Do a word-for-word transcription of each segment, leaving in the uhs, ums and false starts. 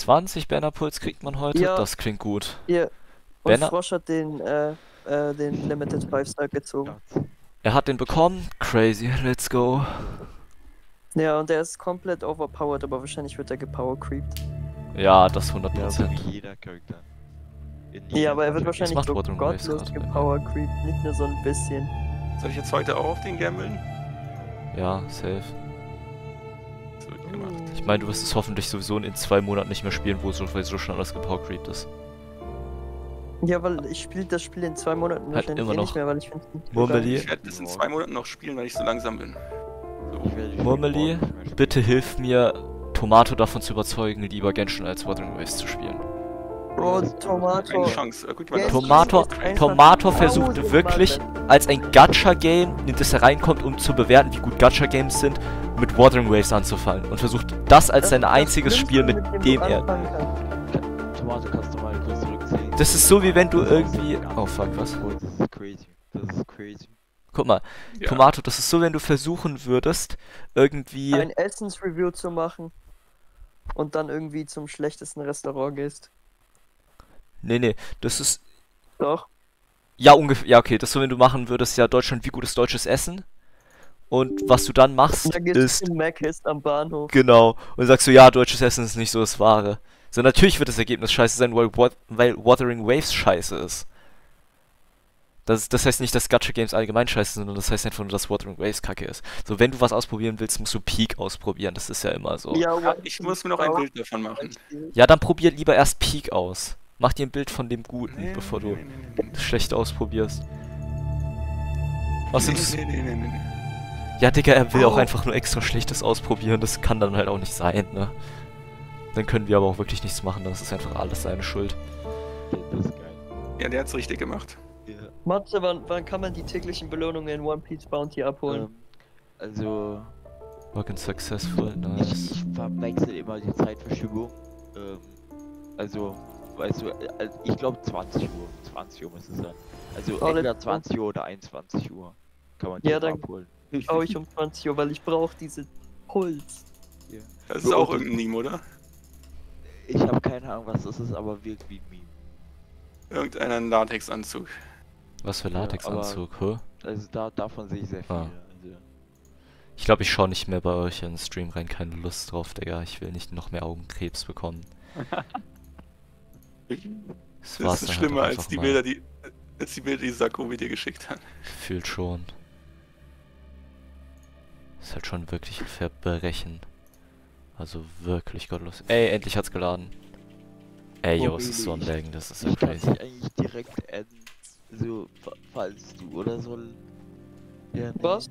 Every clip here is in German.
zwanzig Bannerpuls kriegt man heute, Ja. das klingt gut. Hier. Und Banner- Frosch hat den, äh, äh, den Limited five Star gezogen. Er hat den bekommen, crazy, let's go. Ja, und der ist komplett overpowered, aber wahrscheinlich wird er gepower creeped. Ja, das hundert Ja, so Prozent. wie jeder Charakter. In Ja, jedem aber er wird Spiel. wahrscheinlich macht so Wuthering Waves gottlos gerade, gepower creeped, nicht nur so ein bisschen. Soll ich jetzt heute auch auf den gambeln? Ja, safe. Das wird gemacht. Ich meine, du wirst es hoffentlich sowieso in zwei Monaten nicht mehr spielen, wo so, weil so schon alles gepowercreept ist. Ja, weil ich spiele das Spiel in zwei Monaten Halt wahrscheinlich immer eh noch. nicht mehr, weil ich finde Murmeli, Ich werde das in zwei Monaten noch spielen, weil ich so langsam bin. Ich werde die Murmeli, Spiele morgen nicht mehr spielen. bitte hilf mir, Tomato davon zu überzeugen, lieber Genshin als Wuthering Waves zu spielen. Bro, Tomato. Keine Chance. Äh, Gut, weil das- Tomato, ist einfach Tomato tausendmal versucht wirklich als ein Gacha-Game, in das er reinkommt, um zu bewerten, wie gut Gacha-Games sind, mit Wuthering Waves anzufangen. Und versucht das als sein einziges Spiel, mit dem er... Tomato kannst du mal kurz zurückziehen. Das ist so, wie wenn du Das ist irgendwie... ganz Oh fuck, was? kurz, Das ist crazy. Das ist crazy. Guck mal, Ja. Tomato, das ist so, wenn du versuchen würdest, irgendwie... Ein Essensreview zu machen und dann irgendwie zum schlechtesten Restaurant gehst. Nee, nee, das ist... Doch. Ja, ungefähr... Ja, okay, das ist so, wenn du machen würdest, ja, Deutschland, wie gut ist deutsches Essen? Und was du dann machst, Und dann gehst ist... du zum Mc's am Bahnhof. Genau. Und sagst du, ja, deutsches Essen ist nicht so das Wahre. So, natürlich wird das Ergebnis scheiße sein, weil, Wa- weil Wuthering Waves scheiße ist. Das, das heißt nicht, dass Gacha Games allgemein scheiße sind, sondern das heißt einfach nur, dass Wuthering Waves kacke ist. So, wenn du was ausprobieren willst, musst du Peak ausprobieren. Das ist ja immer so. Ja, Ja, ich muss mir noch ein Bild davon machen. dann probier lieber erst Peak aus. Mach dir ein Bild von dem Guten, Nee, bevor du nee, nee, nee, nee. das Schlechte ausprobierst. Außerdem, Nee, nee, nee, nee, nee. ja, Digga, er will auch Oh. einfach nur extra Schlechtes ausprobieren. Das kann dann halt auch nicht sein, ne? Dann können wir aber auch wirklich nichts machen. Das ist einfach alles seine Schuld. Okay, das ist geil. Ja, der hat's richtig gemacht. Ja. Matze, wann, wann kann man die täglichen Belohnungen in One Piece Bounty abholen? Ähm, also, Working successful, ich, nice. ich verwechsel immer die Zeitverschiebung. Ähm, also, weißt du, äh, also ich glaube zwanzig Uhr. zwanzig Uhr muss es sein. Also Oh, entweder let's go. zwanzig Uhr oder einundzwanzig Uhr kann man die Ja, immer dann- abholen. Schau ich um zwanzig Uhr, weil ich brauche diese Puls. Das ist auch irgendein Meme, oder? Ich habe keine Ahnung, was das ist, aber wirkt wie ein Meme. Irgendeiner Latexanzug. Was für Ja, Latexanzug, hä? Also da davon sehe ich sehr viele. Ah. Also, Ich glaube, ich schaue nicht mehr bei euch in den Stream rein. Keine Lust drauf, Digga. Ich will nicht noch mehr Augenkrebs bekommen. Das, Das war's ist dann schlimmer halt als einfach die mal. Bilder, die als die Bilder, die Sakko mir dir geschickt hat. Gefühlt schon. Ist halt schon wirklich ein Verbrechen. Also wirklich gottlos. Ey, endlich hat's geladen. Ey, yo, Oh, es ist so ein really? Lag, das ist so ich kann crazy. dich eigentlich direkt adden, so fa- falls du oder so. Ja, nee. Was?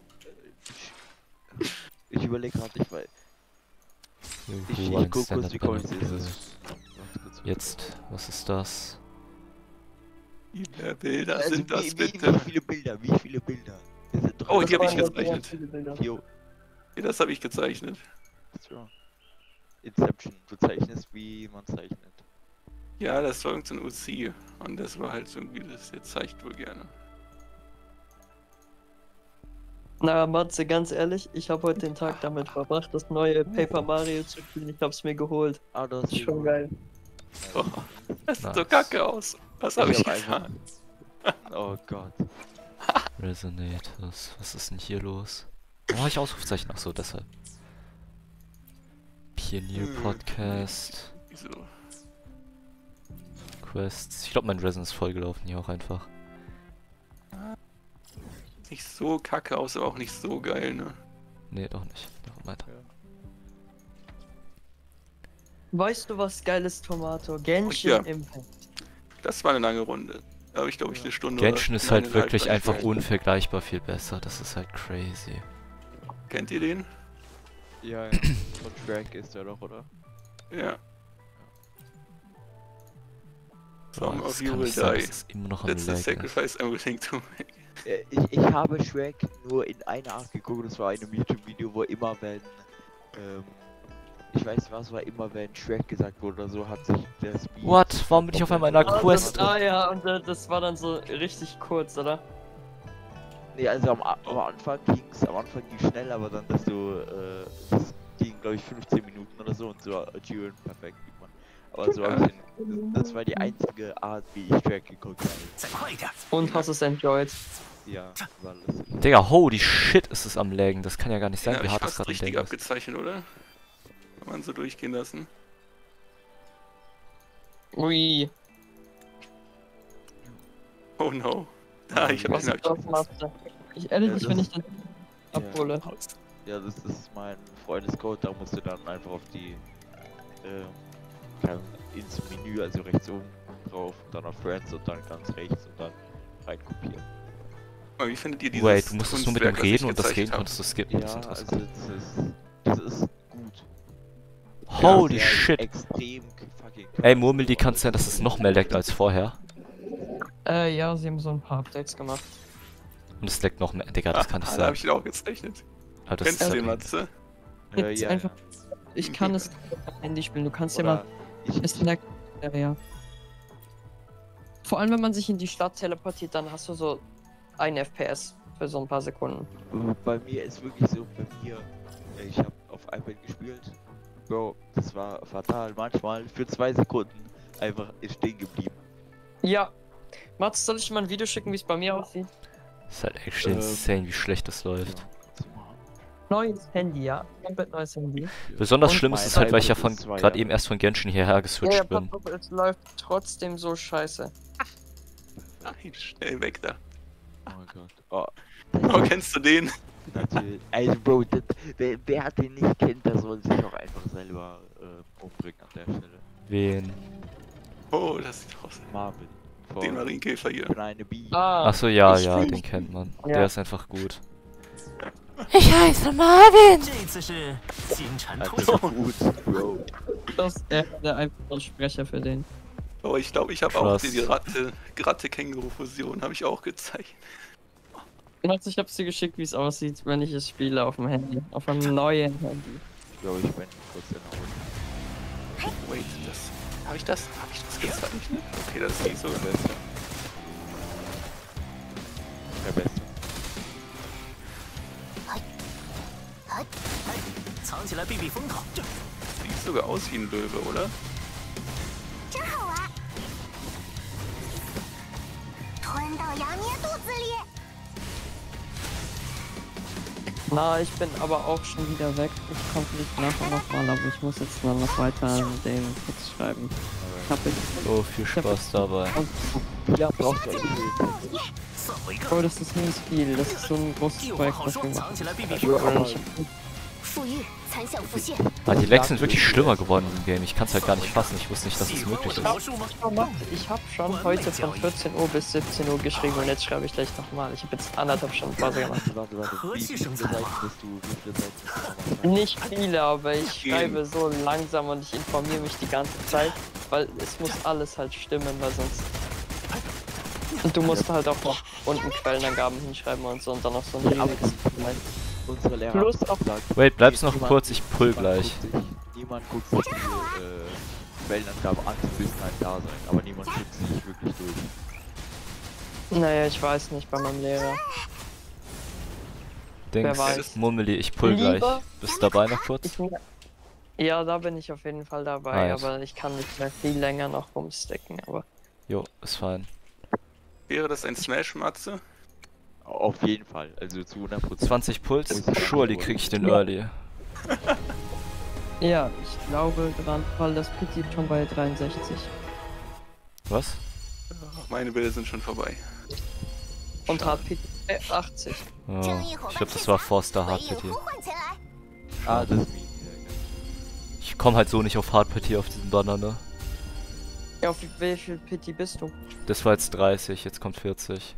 Ich, ich überlege gerade nicht, weil ich, ich Juhu, ein guck kurz, wie komme ich Standard-Banner. dieses. Jetzt, was ist das? Wie viele Bilder Also, sind wie, das wie, bitte? wie viele Bilder? Wie viele Bilder? Das sind drei. Oh, die hab ich Das waren gezeichnet. sehr viele Bilder. Jo, Ja, das habe ich gezeichnet. so. Inception, du zeichnest, wie man zeichnet. Ja, das war irgendein so U C. Und das war halt so irgendwie, das der zeigt wohl gerne. Na, Matze, ganz ehrlich, ich habe heute den Tag damit verbracht, das neue Paper Mario zu spielen. Ich hab's mir geholt. Ah, das Ist schon geil. Oh, das sieht so Nice. kacke aus. Was habe ich, hab einfach- getan? Oh Gott. Resonators. Was ist denn hier los? Warum habe ich Ausrufezeichen? Achso, deshalb. Pionier Hm. Podcast. Wieso? Quests. Ich glaube, mein Resin ist vollgelaufen hier auch einfach. Nicht so kacke aus, aber auch nicht so geil, ne? Nee, doch nicht. Noch weiter. Weißt du, was geil ist, Tomato? Genshin Ja. Impact. Das war eine lange Runde. Da habe ich glaube ich eine Stunde. Genshin oder ist halt eineinhalb wirklich einfach gespielt. unvergleichbar viel besser. Das ist halt crazy. Kennt ihr den? Ja, ja. Von Shrek ist der doch, oder? Ja. Boah, Some das of you kann will nicht sein, die. dass es immer noch am That's the Lag ist. sacrifice I'm willing to make. Äh, Ich, ich habe Shrek nur in einer Art geguckt, das war in einem YouTube-Video, wo immer wenn, ähm, ich weiß was, war immer wenn Shrek gesagt wurde oder so, hat sich der Speed... What? Warum bin ich auf einmal in einer Ah, Quest das, ah ja, und äh, das war dann so richtig kurz, oder? Nee, also am, A- am Anfang ging's, am Anfang ging schnell, aber dann, dass du, äh, das ging glaube ich fünfzehn Minuten oder so und so Achievement perfekt, wie man. Aber so hab ich ihn, das war die einzige Art, wie ich Shrek geguckt habe. 再快一点！ Und hast es enjoyed? Ja, war lustig. Digga, holy shit, ist es am Laggen. Das kann ja gar nicht Den sein, hab wie ich hart das fast gerade im richtig Laggen ist. abgezeichnet, oder? Kann man so durchgehen lassen. Ui, Oh no. Ah, ich hab was den hab ist das, ich Master? Ich ehrlich Ja, nicht, das- wenn ich den Ja. abhole. Ja, das ist mein Freundescode, da musst du dann einfach auf die, äh, kann ins Menü, also rechts oben drauf, dann auf Friends und dann ganz rechts und dann rein kopieren. Aber wie findet ihr dieses Wait, du musstest nur mit dem Kunstwerk, was ich reden und das gezeichnet Reden hab? konntest du skippen. Das ist Ja, also interessant. das ist, das ist gut. Holy Das ist ja shit. Extrem fucking Ey, Murmel, kann es sein, dass es noch mehr laggt als vorher? Äh, ja, sie haben so ein paar Updates gemacht. Und es laggt noch mehr. Digga, das kann nicht Ah, da hab sein. ich ihn auch gezeichnet. Ah, das Kennst ist du den, ja- Matze? Äh, Jetzt ja, einfach- ja. Ich kann es auf Handy spielen, du kannst ja Oder mal. ich, Es leckt. Ja, ja. Vor allem, wenn man sich in die Stadt teleportiert, dann hast du so ein F P S für so ein paar Sekunden. bei mir ist wirklich so, bei mir, äh, ich habe auf iPad gespielt, Bro, das war fatal, manchmal für zwei Sekunden einfach ist stehen geblieben. Ja. Mats, soll ich dir mal ein Video schicken, wie es bei mir aussieht? Das ist halt echt Ähm, insane, wie schlecht das läuft. Neues Handy, ja. Komplett neues Handy. Besonders Und schlimm ist mein es halt, weil ich ja iPad von ist zwei gerade Jahre. eben erst von Genshin hierher Ja, geswitcht ja, bin. pass auf, es läuft trotzdem so scheiße. Nein, schnell weg da. Oh mein Gott. Oh, Oh, kennst du den? natürlich. Also Bro, das, wer, wer den nicht kennt, der soll sich auch einfach selber äh, umbringen an der Stelle. Wen? Oh, das sieht aus. Marvin. Von Den Marienkäfer hier. Kleine Bi. Ah, Achso, ja, ich ja, find- den kennt man. Ja. Der ist einfach gut. 这次是金蝉脱 Also 壳。 gut, Bro. das ist der, der einfach der Sprecher für den. Oh, ich glaube, ich habe auch Krass. die, die Ratte, Ratte-Känguru-Fusion habe ich auch gezeichnet. Mats, ich hab's dir geschickt, wie es aussieht, wenn ich es spiele auf dem Handy. Auf einem neuen Handy. Bro, ich bin kurz in der Hose. Wait, das. Habe ich das? Habe ich das gezeichnet? Okay, das ist nicht so besser. Der Beste. 藏起来避避风头。 Sieht sogar aus wie ein Löwe, oder? 真好玩。吞到牙咩肚子里。 Na, ich bin aber auch schon wieder weg. Ich komme nicht nachher nochmal, aber ich muss jetzt mal noch weiter an den Text schreiben. Ich hab jetzt. Oh, viel Spaß dabei. Ja, braucht ihr nicht. 算我一个。 Oh, das ist nicht viel. Das ist so ein großes 有话 Projekt, 好 was 说， wir 藏 machen. 起来避避 Ich 风头。 will nicht- 富裕残响浮现。 Ah, die Lags sind wirklich schlimmer geworden im Game. Ich kann es halt gar nicht fassen. Ich wusste nicht, dass 喜 es 欢我 möglich 的 ist. 魔术吗？ Oh, Mann, ich habe schon heute von vierzehn Uhr bis siebzehn Uhr geschrieben und jetzt schreibe ich gleich nochmal. Ich habe jetzt anderthalb Stunden Pause gemacht. Warte, warte. Hört Wie sich viele schon Seiten sauber. bist du? Wie viele Seiten bist du nochmal? Nicht viele, aber ich schreibe so langsam und ich informiere mich die ganze Zeit, weil es muss alles halt stimmen, weil sonst... Und du musst halt auch noch unten Quellenangaben hinschreiben und so und dann noch so ein Ja, aber riesiges Dokument. Unsere Lehrer Plus haben auch- gesagt, Wait, bleibst noch niemand- kurz, ich pull niemand gleich. guckt sich- Niemand guckt sich die äh, Quellenangaben an, die müssen halt da sein, aber niemand guckt sich wirklich durch. Naja, ich weiß nicht, bei meinem Lehrer. Dings, weiß. Murmeli, ich pull gleich. Lieber- Bist du dabei noch kurz? Ich, ja, da bin ich auf jeden Fall dabei, Nice. aber ich kann nicht mehr viel länger noch rumstecken, aber... Jo, ist fein. Wäre das ein Smash-Matze? Auf jeden Fall, also zu hundert Prozent. zwanzig Puls? Surely krieg ich den Ja. Early. Ja, ich glaube dran, weil das Pity schon bei dreiundsechzig. Was? Ach, meine Bilder sind schon vorbei. Und Schade. Hard Pity äh, achtzig. Oh, ich glaube, das war Forster Hard Pity. 呼唤起来。 Ah, das ist Meme. Ich komm halt so nicht auf Hard Pity auf diesen Banner, ne? Ja, auf wie viel Pity bist du? Das war jetzt dreißig, jetzt kommt vierzig.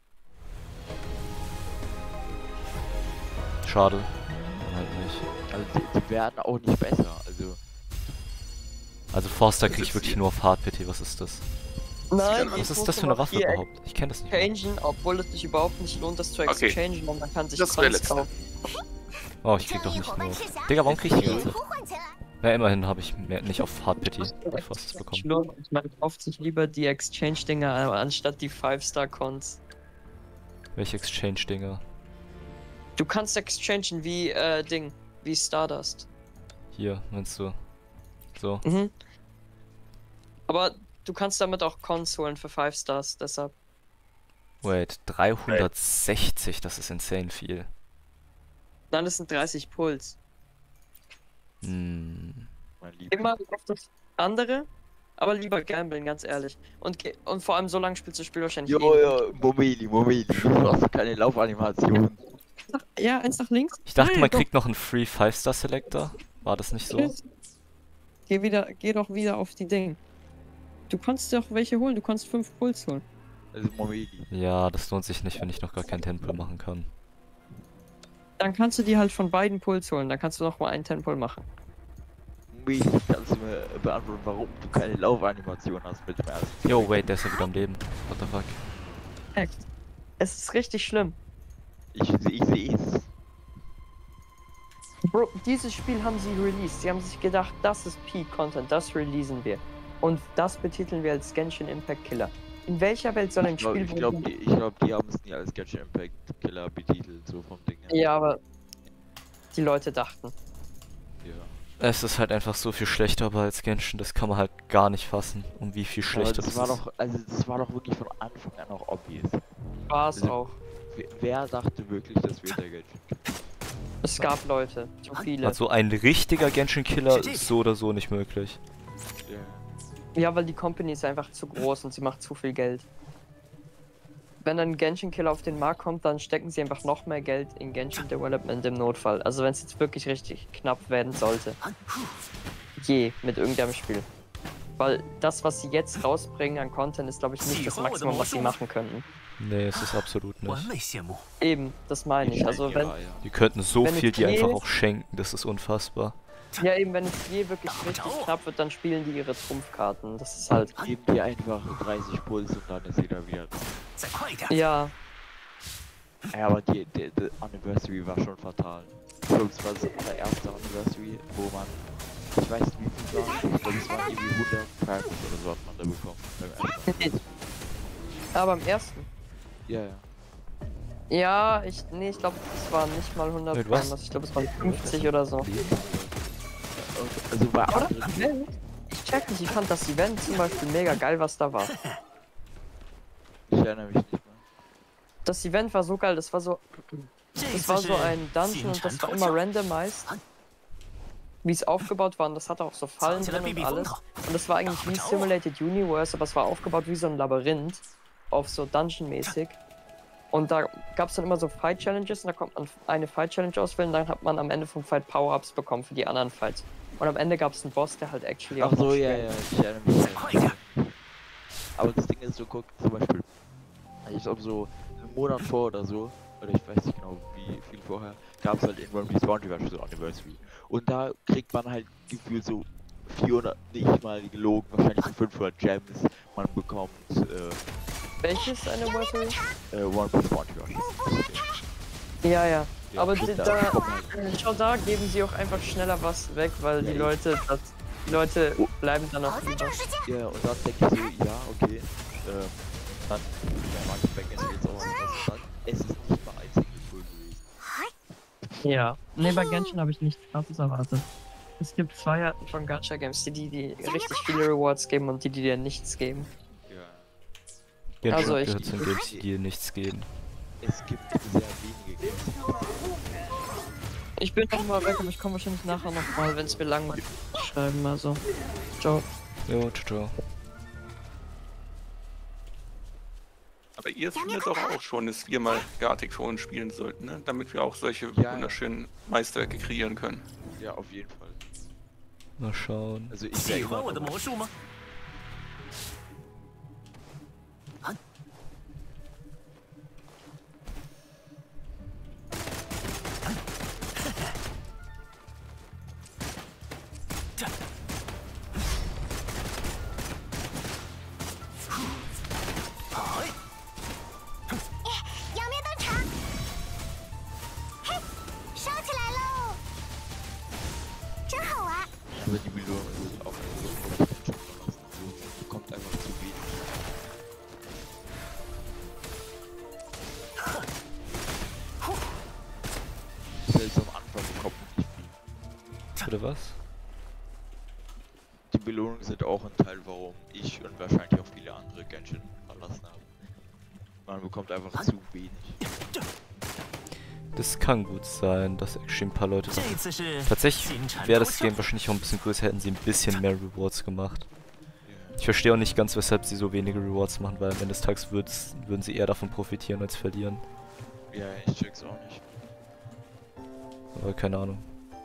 Schade. Dann halt nicht. Also die, die werden auch nicht besser, also Also Forster Das krieg ich ist wirklich hier. nur auf Hard Pity, was ist das? Nein, Was ich ist muss das für eine aber Waffe hier überhaupt? Ich kenne das nicht. Mal. exchangen, obwohl es sich überhaupt nicht lohnt, das zu Okay. exchangen, und man kann sich Das wär Cons letzte. kaufen. Oh, ich krieg doch nicht nur. Digga, warum krieg ich die ganze Zeit? 呼唤起来。 Na, immerhin habe ich mehr, nicht auf Hard Pity bei Forsters bekommen. Lohnt. Man kauft sich lieber die Exchange-Dinger äh, anstatt die five star Cons. Welche Exchange-Dinger? Du kannst exchangen wie, äh, Ding, wie Stardust. Hier, meinst du? So. Mhm. Aber du kannst damit auch Cons holen für fünf Stars, deshalb. Wait, dreihundertsechzig, das ist insane viel. Nein, das sind dreißig Puls. Hm. Mein Lieb. Immer auf das andere, aber lieber gamblen, ganz ehrlich. Und, ge- und vor allem so lange spielst du das Spiel wahrscheinlich Jo, eh jo, Momeli, Momeli. Du brauchst keine Laufanimation. nicht. Ja, eins nach links. Ich dachte, Nein, man doch. kriegt noch einen Free five Star Selector. War das nicht so? Geh wieder, geh doch wieder auf die Dinge. Du kannst doch welche holen, du kannst fünf Puls holen. Also Momeli. Ja, das lohnt sich nicht, wenn ich noch gar keinen Tempel machen kann. Dann kannst du die halt von beiden Puls holen, dann kannst du noch mal einen Tempel machen. Momeli, kannst du mir beantworten, warum du keine Laufanimation hast mit dem ersten? Yo, wait, der ist ja wieder am Leben. What the fuck? Echt. Es ist richtig schlimm. Ich, ich sehe es. Bro, dieses Spiel haben sie released. Sie haben sich gedacht, das ist Peak-Content, das releasen wir. Und das betiteln wir als Genshin Impact Killer. In welcher Welt soll ein Ich glaube, Spiel... ich wo glaub, du- die, ich glaub, die haben es nie als Genshin Impact Killer betitelt, so vom Ding her. Ja, aber die Leute dachten. Ja. Es ist halt einfach so viel schlechter aber als Genshin, das kann man halt gar nicht fassen, um wie viel Aber schlechter das das war ist. doch, also das war doch wirklich von Anfang an auch obvious. War es Also- auch. Wer, wer dachte wirklich, dass wir der Genshin Es gab Leute, zu viele. Also ein richtiger Genshin-Killer ist so oder so nicht möglich. Ja. Ja, weil die Company ist einfach zu groß und sie macht zu viel Geld. Wenn ein Genshin-Killer auf den Markt kommt, dann stecken sie einfach noch mehr Geld in Genshin Development im Notfall. Also wenn es jetzt wirklich richtig knapp werden sollte. Je, mit irgendeinem Spiel. Weil das, was sie jetzt rausbringen an Content, ist glaube ich nicht das Maximum, was sie machen könnten. Nee, es ist absolut 完 nicht. 美羡慕。 Eben, das meine ich. Also wenn, ja, ja. Die könnten so Wenn viel es dir einfach je- auch schenken, das ist unfassbar. ja eben, wenn es je wirklich richtig knapp wird, dann spielen die ihre Trumpfkarten. Das ist halt, Geben die einfach dreißig Puls und dann ist jeder wieder. 再快一点！ ja, Ja, aber die, die, die Anniversary war schon fatal. Ich glaube, es war so der erste Anniversary, wo man, ich weiß nicht wie viel war, ich glaube, es waren irgendwie hundert Private oder so hat man da bekommen. Beim ersten Anniversary. aber im ersten. Ja, ja. Ja, ich, nee, ich glaube, es waren nicht mal hundert Wait, was? Primes. Ich glaube, es waren fünfzig oder so. Also bei Oder? anderen, Event? Ich check nicht, ich fand das Event zum Beispiel mega geil, was da war. ich erinnere mich nicht mehr. Das Event war so geil, das war so, 这 das 次 war 是 so ein Dungeon 金 und 蝉 das war 脱 immer 壳， randomized, wie es aufgebaut war und das hatte auch so 藏 Fallen 起来 drin 避 und 避风 alles. 头。 Und das war eigentlich wie Simulated Universe, aber es war aufgebaut wie so ein Labyrinth, auf so Dungeon-mäßig. Und da gab es dann immer so Fight-Challenges und da konnte man eine Fight-Challenge auswählen, dann hat man am Ende vom Fight Power-Ups bekommen für die anderen Fights. Und am Ende gab es einen Boss, der halt actually Ach auch noch so, ja, schwer- ja, ich erinnere mich. Aber das Ding ist so, guck, zum Beispiel, ich glaube so einen Monat vor oder so, oder ich weiß nicht genau wie viel vorher, gab es halt irgendwann die Spawn Diversion Anniversary. Und da kriegt man halt gefühlt so vierhundert, nicht mal gelogen, wahrscheinlich so fünfhundert Gems, man bekommt äh, Welches Anniversary? äh, One Piece Spawn Diversion. Ja, ja. Ja, Aber und die, da da, bekommt man halt- schau, da geben sie auch einfach schneller was weg, weil die Ja, Leute, das, die Leute Oh. bleiben dann auch 好在 über. 这儿时间， Ja, und dann denke ich so, ja, okay, ähm, dann, der Market Back ist jetzt auch was, dann, es ist nicht mal ein Single Pull gewesen. Ja. Ne, bei Genshin habe ich nichts krasses erwartet. Es gibt zwei Arten von Gacha Games, die, die, die richtig viele Rewards geben und die, die dir nichts geben. Ja. Genshin Also ich- gehört zu den Games, die dir nichts geben. Es gibt sehr wenige Games. Ich bin noch mal weg, aber ich komme wahrscheinlich nachher noch mal, wenn es mir langweilig ist, schreiben. Also, ciao. Jo, ciao, ciao. Aber ihr findet doch auch schon, dass wir mal Gartic für uns spielen sollten, ne? Damit wir auch solche Ja, ja. wunderschönen Meisterwerke kreieren können. Ja, auf jeden Fall. Mal schauen. Also ich 喜 wäre 欢 immer 我的 noch- 魔术吗？ 仰面登场，嘿，烧起来喽！真好玩。 Aber die Belohnung wird auch so nicht den Job verlassen. So bekommt einfach zu wenig. Selbst am Anfang bekommt man nicht viel. Oder was? Die Belohnungen sind auch ein Teil, warum ich und wahrscheinlich auch viele andere Genshin verlassen haben. Man bekommt einfach zu wenig. Das kann gut sein, dass actually ein paar Leute sagen. Tatsächlich wäre das Game wahrscheinlich auch ein bisschen größer, hätten sie ein bisschen mehr Rewards gemacht. Ich verstehe auch nicht ganz, weshalb sie so wenige Rewards machen, weil am Ende des Tages würden sie eher davon profitieren als verlieren. Ja, ich check's auch nicht. Aber keine Ahnung.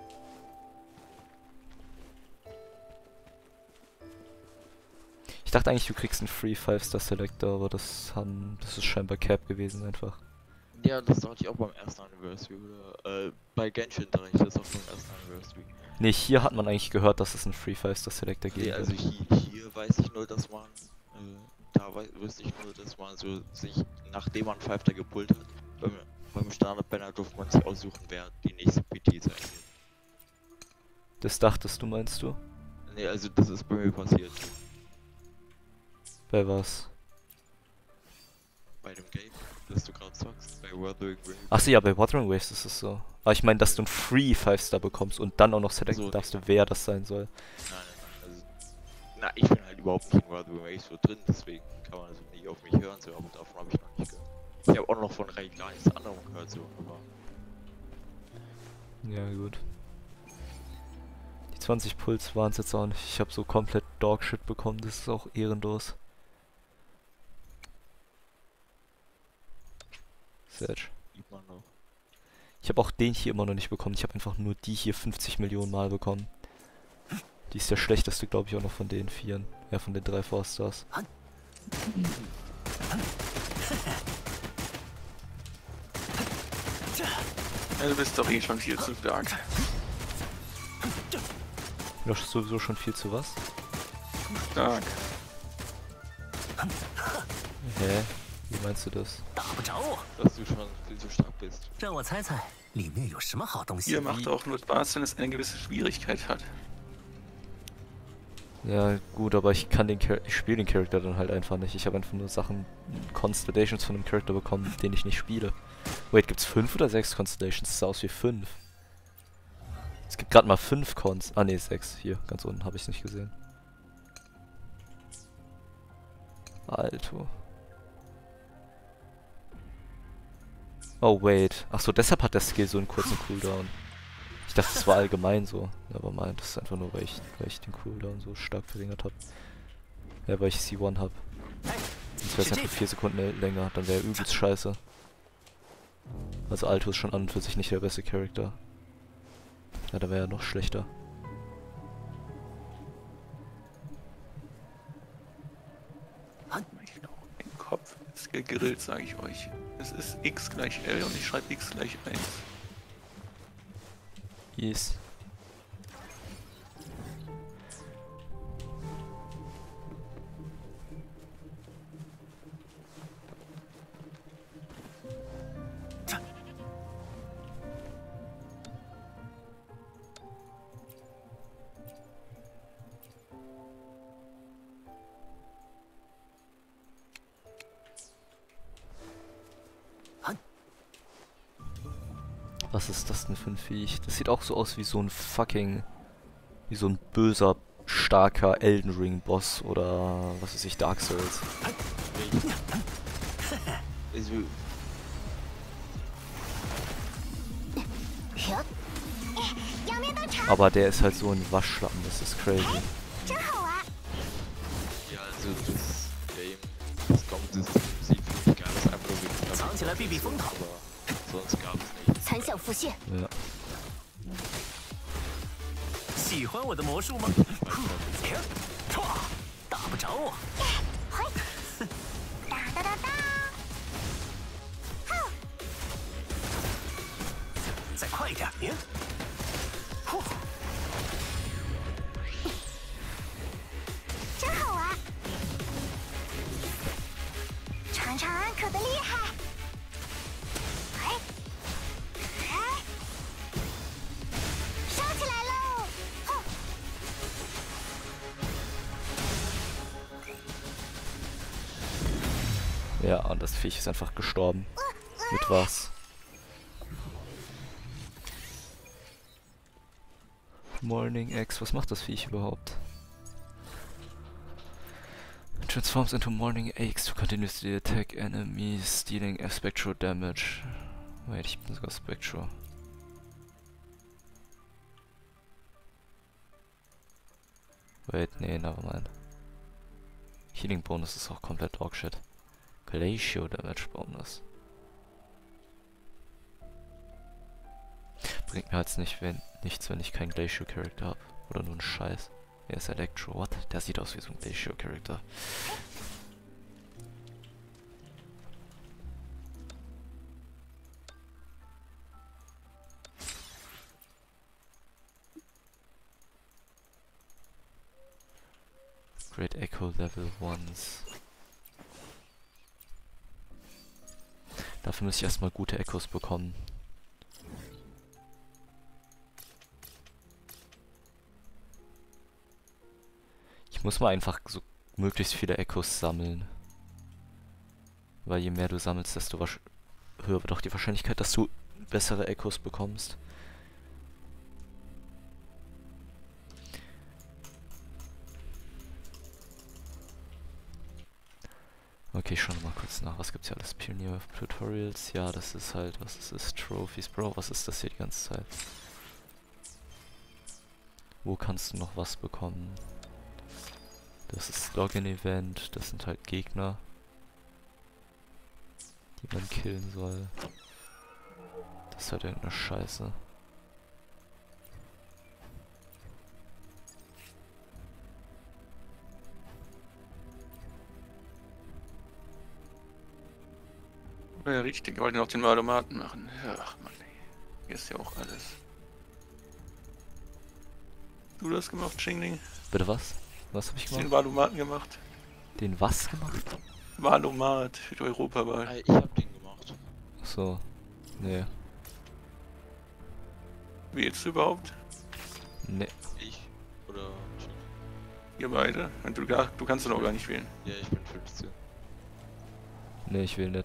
Ich dachte eigentlich, du kriegst einen Free five Star Selector, aber das haben, das ist scheinbar Cap gewesen einfach. Ja, das dachte ich auch beim ersten Anniversary, oder? Äh, bei Genshin dachte ich das auch beim ersten Anniversary. Ne, hier hat man eigentlich gehört, dass es einen Free five Star Selector gibt. Nee, also hier, hier weiß ich nur, dass man, äh, da weiß, wüsste ich nur, dass man so sich, nachdem man five Star gepullt hat, beim, beim Standard-Banner durfte man sich aussuchen, wer die nächste P T sein wird. Das dachtest du, meinst du? Nee, also das ist bei mir passiert. Bei was? Bei dem Game, das du gerade sagst, bei Wuthering Waves. Achso, ja, bei Wuthering Waves ist es so. Aber ich meine, dass du einen Free five Star bekommst und dann auch noch selecten so, darfst, wer das sein soll. Nein, nein, nein, also, na, ich bin halt überhaupt nicht in Wuthering Waves so drin, deswegen kann man also nicht auf mich hören, so, aber davon habe ich noch nicht gehört. Ich habe auch noch von rein gar nichts anderem gehört, so, aber... Ja, gut. Die zwanzig Puls waren es jetzt auch nicht. Ich habe so komplett Dogshit bekommen, das ist auch ehrenlos. Serge. Immer noch. Ich habe auch den hier immer noch nicht bekommen. Ich habe einfach nur die hier fünfzig Millionen Mal bekommen. Die ist der schlechteste, glaube ich, auch noch von den vieren. Ja, von den drei four Stars. Ja, du bist doch eh schon viel zu stark. Du hast sowieso schon viel zu was? Stark. Hä? Wie meinst du das? Dass du schon viel zu stark bist. Hier macht auch nur Spaß, wenn es eine gewisse Schwierigkeit hat. Ja, gut, aber ich kann den Char ich spiele den Charakter dann halt einfach nicht. Ich habe einfach nur Sachen, Constellations von dem Charakter bekommen, den ich nicht spiele. Wait, gibt's fünf oder sechs Constellations? Das sah aus wie fünf. Es gibt gerade mal fünf Cons. Ah ne, sechs. Hier, ganz unten, habe ich nicht gesehen. Alto. Oh wait. Achso, deshalb hat der Skill so einen kurzen Cooldown. Ich dachte, das war allgemein so. Aber mein, das ist einfach nur, weil ich, weil ich den Cooldown so stark verringert habe. Ja, weil ich C eins habe. Sonst wäre es einfach vier Sekunden länger, dann wäre übelst scheiße. Also Alto ist schon an und für sich nicht der beste Charakter. Ja, da wäre er noch schlechter. Mein Kopf ist gegrillt, sage ich euch. Es ist x gleich L und ich schreibe x gleich eins. Yes. Was ist das denn für ein Viech? Das sieht auch so aus wie so ein fucking... Wie so ein böser, starker Elden Ring Boss oder was weiß ich, Dark Souls. Aber der ist halt so ein Waschlappen, das ist crazy. Ja, also das Game, das Kampfsystem sieht für mich geil aus, einfach nur wegen der aber sonst gab es nichts. 残响浮现， Ja. 喜欢我的魔术吗？唰，打不着我。 哒哒哒哒，哼， 再快一点，您。呼， 真好玩。尝尝安可的厉害。哎，哎，烧起来喽！哼， Ja, und das Viech ist einfach gestorben. Mit was? Morning X, was macht das Viech überhaupt? transforms into Morning Aches to continuously attack enemies, dealing spectral damage. Wait, ich bin sogar Spectral. Wait, nee, nevermind. Healing Bonus ist auch komplett Dogshit. Glacial Damage Bonus. Bringt mir jetzt nicht, wenn, nichts, wenn ich keinen Glacial Character habe. Oder nur einen Scheiß. Er ist Electro. What? Der sieht aus wie so ein Glacial Character. Great Echo Level eins. Dafür muss ich erstmal gute Echos bekommen. Ich muss mal einfach so möglichst viele Echos sammeln. Weil je mehr du sammelst, desto höher wird auch die Wahrscheinlichkeit, dass du bessere Echos bekommst. Okay, ich schau noch mal kurz nach. Was gibt's hier alles? Pioneer Tutorials. Ja, das ist halt, was ist das? Trophies, Bro. Was ist das hier die ganze Zeit? Wo kannst du noch was bekommen? Das ist Login-Event. Das sind halt Gegner, die man killen soll. Das ist halt irgendeine Scheiße. Ja, richtig, ich wollte noch den Valomaten machen. Ach Mann, ey. Hier ist ja auch alles. Du das gemacht, Xingling? Bitte was? Was hab ich Den gemacht? Valomaten gemacht? Den was gemacht? Valomat für die Europawahl. Ah, ich hab den gemacht. Achso. Nee. Wählst du überhaupt? Nee. Ich oder Ihr beide? Und du, gar- du kannst doch noch gar nicht wählen. ja, ich bin fünfzehn. Nee, ich will nicht.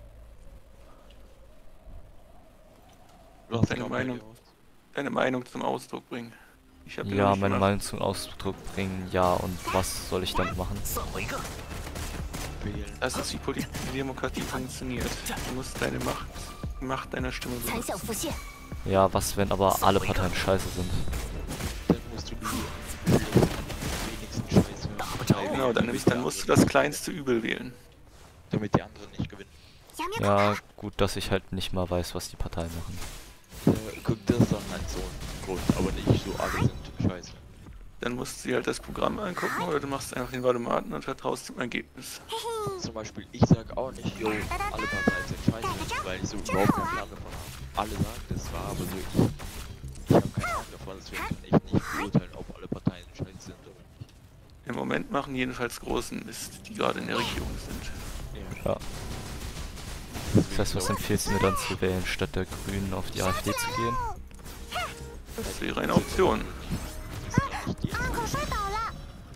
Du hast Deine ja auch Meinung? mal gemacht. Deine Meinung zum Ausdruck bringen. Ich hab den noch Ja, nicht meine gemacht. Meinung zum Ausdruck bringen, ja, und was soll ich damit machen? 算我一个。 Wählen. Das ist wie Poli- die Demokratie funktioniert. Du musst deine Macht, Macht deiner Stimme 残 benutzen. 响浮现， Ja, was, wenn aber alle Parteien scheiße sind? Dann musst du die wenigsten Scheiße Partei Genau, wählen, dann, damit dann die musst du anderen- das kleinste Übel wählen. Damit die anderen nicht gewinnen. 有没有 Ja, gut, dass ich halt nicht mal weiß, was die Parteien machen. Äh, guck, das ist dann halt so ein Grund, aber nicht so alle sind scheiße. Dann musst du dir halt das Programm angucken oder du machst einfach den Valomaten und vertraust dem Ergebnis. Zum Beispiel, ich sag auch nicht, yo, alle Parteien sind scheiße, weil ich so überhaupt keinen Plan davon habe. Alle sagen das war, aber so ich, ich habe keine Ahnung davon, deswegen kann ich nicht beurteilen, ob alle Parteien scheiße sind oder nicht. Im Moment machen jedenfalls großen Mist, die gerade in der Regierung sind. Ja. Das heißt, was empfiehlst du mir dann zu wählen, statt der Grünen auf die AfD zu gehen? Das wäre eine Option. Das ist gar nicht die 堂口摔倒了，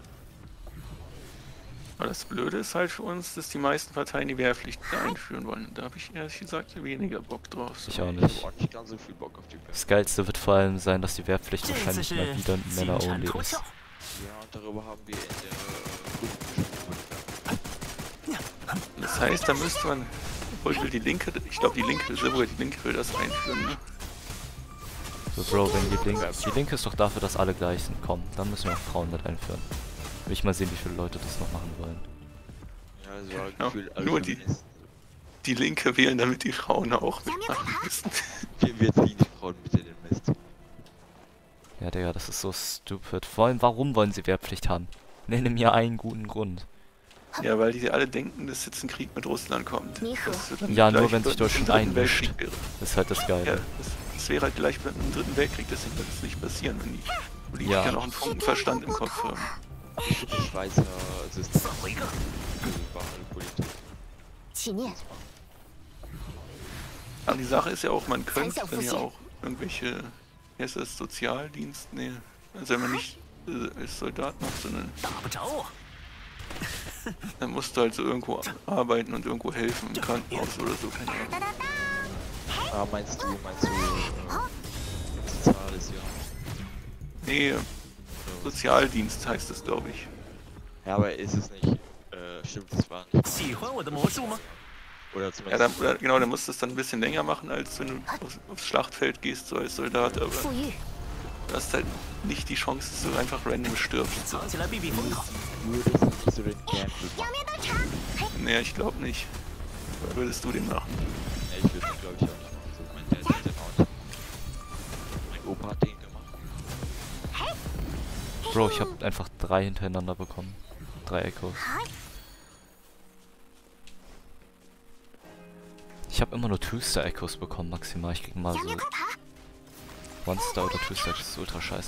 Aber das Blöde ist halt für uns, dass die meisten Parteien die Wehrpflicht einführen wollen. Da habe ich ehrlich gesagt weniger Bock drauf. So. Ich auch Ich nicht. habe auch nicht ganz so viel Bock auf die Welt. Das Geilste wird vor allem sein, dass die Wehrpflicht 这次 wahrscheinlich 是 mal wieder 金 Männer-only 蝉脱 ist. 壳。 Ja, und darüber haben wir in der äh, Grundschule. Das heißt, da müsste man... Obwohl will die Linke... Ich glaube, die Linke, sogar die Linke will das einführen. Ne? So, Bro, wenn die Linke... Die Linke ist doch dafür, dass alle gleich sind. Komm, dann müssen wir auch Frauen mit einführen. Will ich mal sehen, wie viele Leute das noch machen wollen. Ja, so ein Ja, Gefühl, alle nur die- Feministen. Die Linke wählen, damit die Frauen auch mitmachen müssen. Wir, wir ziehen die Frauen mit in den Mist. Ja, Digga, das ist so stupid. Vor allem, warum wollen sie Wehrpflicht haben? Nenne mir einen guten Grund. Ja, weil die alle denken, dass jetzt ein Krieg mit Russland kommt. Nico. Dass du dann Ja, nur gleich wenn sich mit dem Deutschland Dritten einmischt. Weltkrieg wäre. Das ist halt das Ja, Geile. das, das wäre halt gleich mit dem Dritten Weltkrieg, deswegen wird es nicht passieren, wenn die Politiker Ja. noch einen Funkenverstand im Kopf haben. Ich finde das Schweizer System 算我一个。 Wahlpolitik. 起念， Aber die Sache ist ja auch, man könnte Kannst du auch dann ja passieren. auch irgendwelche, wie heißt das, Sozialdienst, nee, also wenn man nicht äh, als Soldat macht, sondern 打不着我。 dann musst du halt so irgendwo arbeiten und irgendwo helfen, im Krankenhaus oder so, keine Ahnung. 哒哒哒， Ah, meinst du, meinst du, äh, soziales Jahr? Nee, Sozialdienst heißt das, glaube ich. Ja, aber ist es nicht Äh, stimmt, das war nicht. 喜欢我的魔术吗？ Oder Ja, zumindest. dann, oder, genau, dann musst du es dann ein bisschen länger machen, als wenn du aufs, aufs Schlachtfeld gehst, so als Soldat, aber 富裕， du hast halt nicht die Chance, dass du einfach random stirbst. 藏起来避避风头。 Würdest du nicht so den Gamble 有 machen? 没有登场？嘿， Nee, ich glaube nicht. Oder würdest du den machen? Nee, ich würde glaube ich auch nicht machen. So, mein Dad hat den auch nicht. Mein Opa hat den gemacht. Bro, ich habe einfach drei hintereinander bekommen. Drei Echos. 好， Ich habe immer nur Two-Star Echos bekommen, maximal. Ich krieg mal 有没有 so 快跑？ One-Star oder Two-Star, das ist ultra scheiße.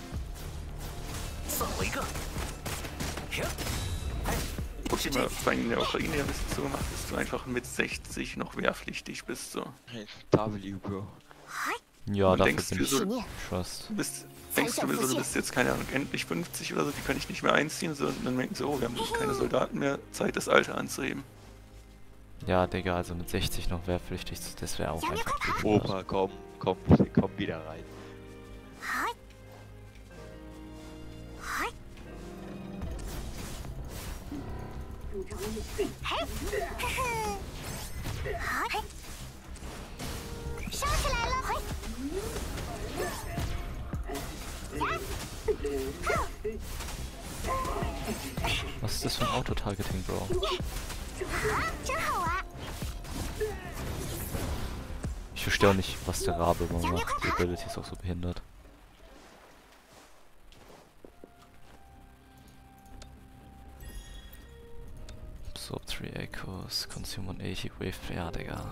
算我一个。停。哎， Guck 是 dir 这 mal, 边。 bei in der Ukraine ja bist du so gemacht, dass du einfach mit sechzig noch wehrpflichtig bist, so. Hey, W, Bro. 嗨， Ja, Und dafür denkst bin du ich so- 信念， trust. Du bist, denkst du, so, du bist jetzt, keine Ahnung, endlich fünfzig oder so, die kann ich nicht mehr einziehen, so, und dann denken sie, oh, wir haben keine Soldaten mehr, Zeit, das Alter anzuheben. Ja, Digga, also mit sechzig noch wehrpflichtig, das wäre auch einfach behindert. Opa, komm, komm, komm wieder rein. 嗨，嗨，嘿，呵呵，好，嘿，烧起来了，嘿，哼， Was ist das für ein Auto-Targeting, Bro? 啊，真好玩。 Ich verstehe auch nicht, was der Rabe immer macht. Die Ability ist auch so behindert. Absorb three Echoes, Consume one eighty Wave, ja, Digga.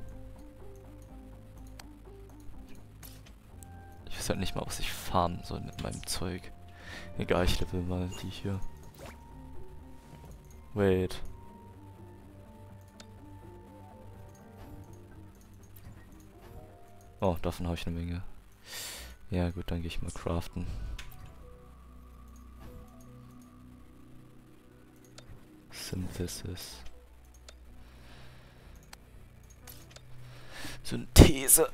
Ich weiß halt nicht mal, was ich farmen soll mit meinem Zeug. Egal, ich level mal die hier. Wait. Oh, davon habe ich eine Menge. Ja gut, dann gehe ich mal craften. Synthesis. Synthese.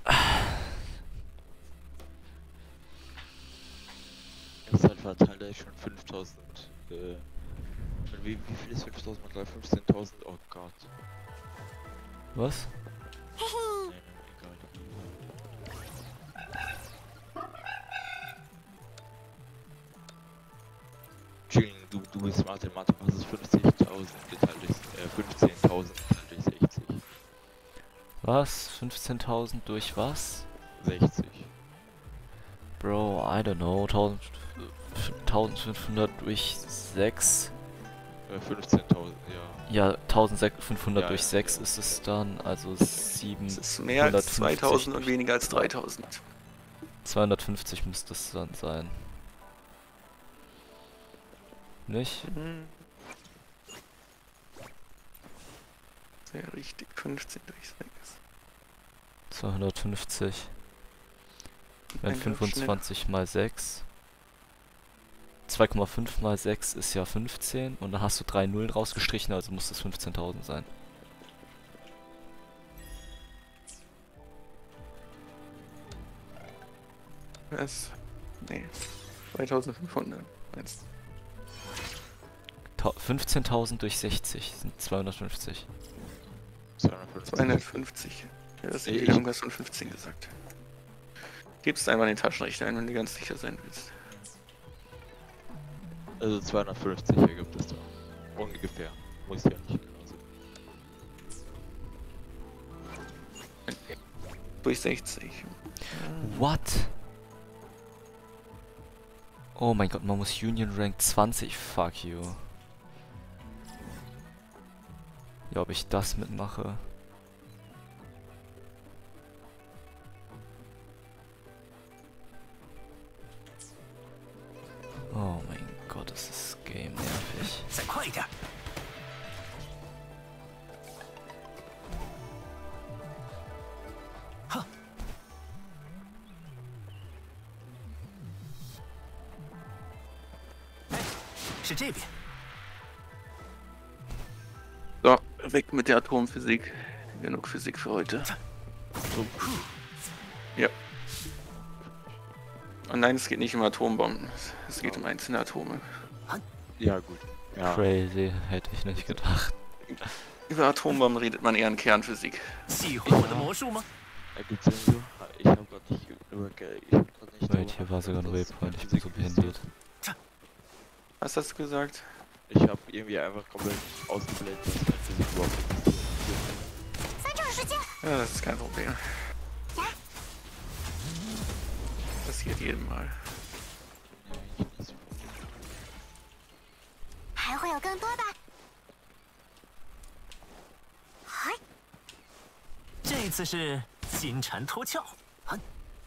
Das ist halt verteilt, da ich schon fünftausend. Äh, wie, wie viel ist fünftausend mal drei? fünfzehntausend? Oh Gott. Was? Nee, nee, egal. Chilling, du, du bist Mathematiker, was ist fünfzigtausend geteilt durch, äh, fünfzehntausend geteilt durch sechzig? Was? fünfzehntausend durch was? sechzig. Bro, I don't know. tausend, eintausendfünfhundert durch sechs. Äh, fünfzehntausend, ja. Ja, eintausendfünfhundert Ja, durch ja, sechs ja. ist es dann. Also sieben. Es ist mehr als hundertfünfzig zweitausend und durch- weniger als dreitausend. zweihundertfünfzig müsste es dann sein. Nicht? Sehr richtig, fünfzehn durch sechs. zweihundertfünfzig. Wenn Ein fünfundzwanzig mal sechs. zwei Komma fünf mal sechs ist ja fünfzehn. Und dann hast du drei Nullen rausgestrichen, also muss es fünfzehntausend sein. Was? Nee. zweitausendfünfhundert. Meinst Ta- fünfzehntausend durch sechzig sind zweihundertfünfzig. zweihundertfünfzig. zweihundertfünfzig. Ja, das Nee, ist ich- irgendwas von fünfzehn gesagt. Gibst einmal den Taschenrechner ein, wenn du ganz sicher sein willst. Also zweihundertfünfzig ergibt es dann. Ungefähr. Muss ja nicht genau sein. Durch sechzig. What? Oh mein Gott, man muss Union Rank zwanzig. Fuck you. Ja, ob ich das mitmache. Oh mein Gott, ist das Game nervig. 再快一点。哈。哎，是这边。 So, weg mit der Atomphysik. Genug Physik für heute. Ja. Und nein, es geht nicht um Atombomben. Es geht um einzelne Atome. Ja, gut. Ja. Crazy, hätte ich nicht gedacht. Über Atombomben redet man eher in Kernphysik. 喜欢我的魔术吗？ Da gibt's ja so. Ich hab grad nicht über. Ich hab grad nicht. Wait, hier war sogar ein Waypoint, ich bin so behindert. Was hast du gesagt? Ich hab irgendwie einfach komplett ausgeblendet, dass mein Physik überhaupt existiert. 三场时间， Ja, das ist kein Problem. Passiert jedem Mal. 还会有更多的。嗨， 这次是金蝉脱壳。啊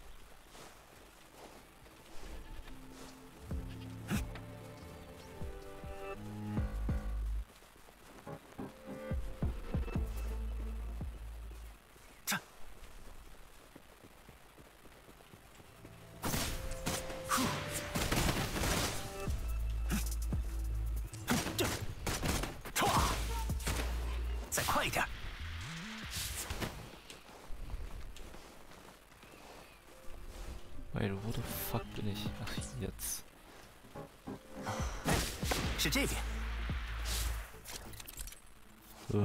再快一点！ Wait, wo the fuck bin ich? Ach, jetzt. 是这边。 So.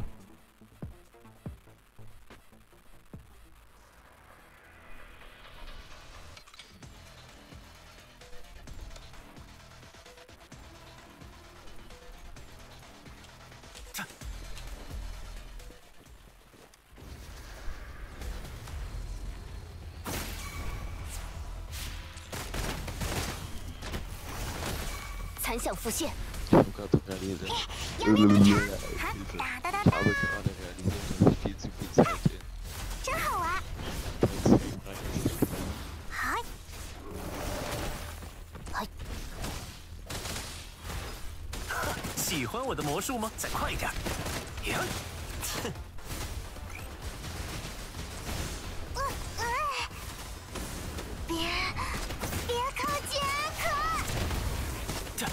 残响浮现， Ich hab gerade realisiert. Hilfe. Ich 哒哒哒 habe 哒， gerade realisiert, dass ich viel zu viel Zeit in 真好玩。 Stream reingesteckt habe. 嗨，嗨， 喜欢我的魔术吗？再快一点！呀， 呃呃，别别靠近安可。 这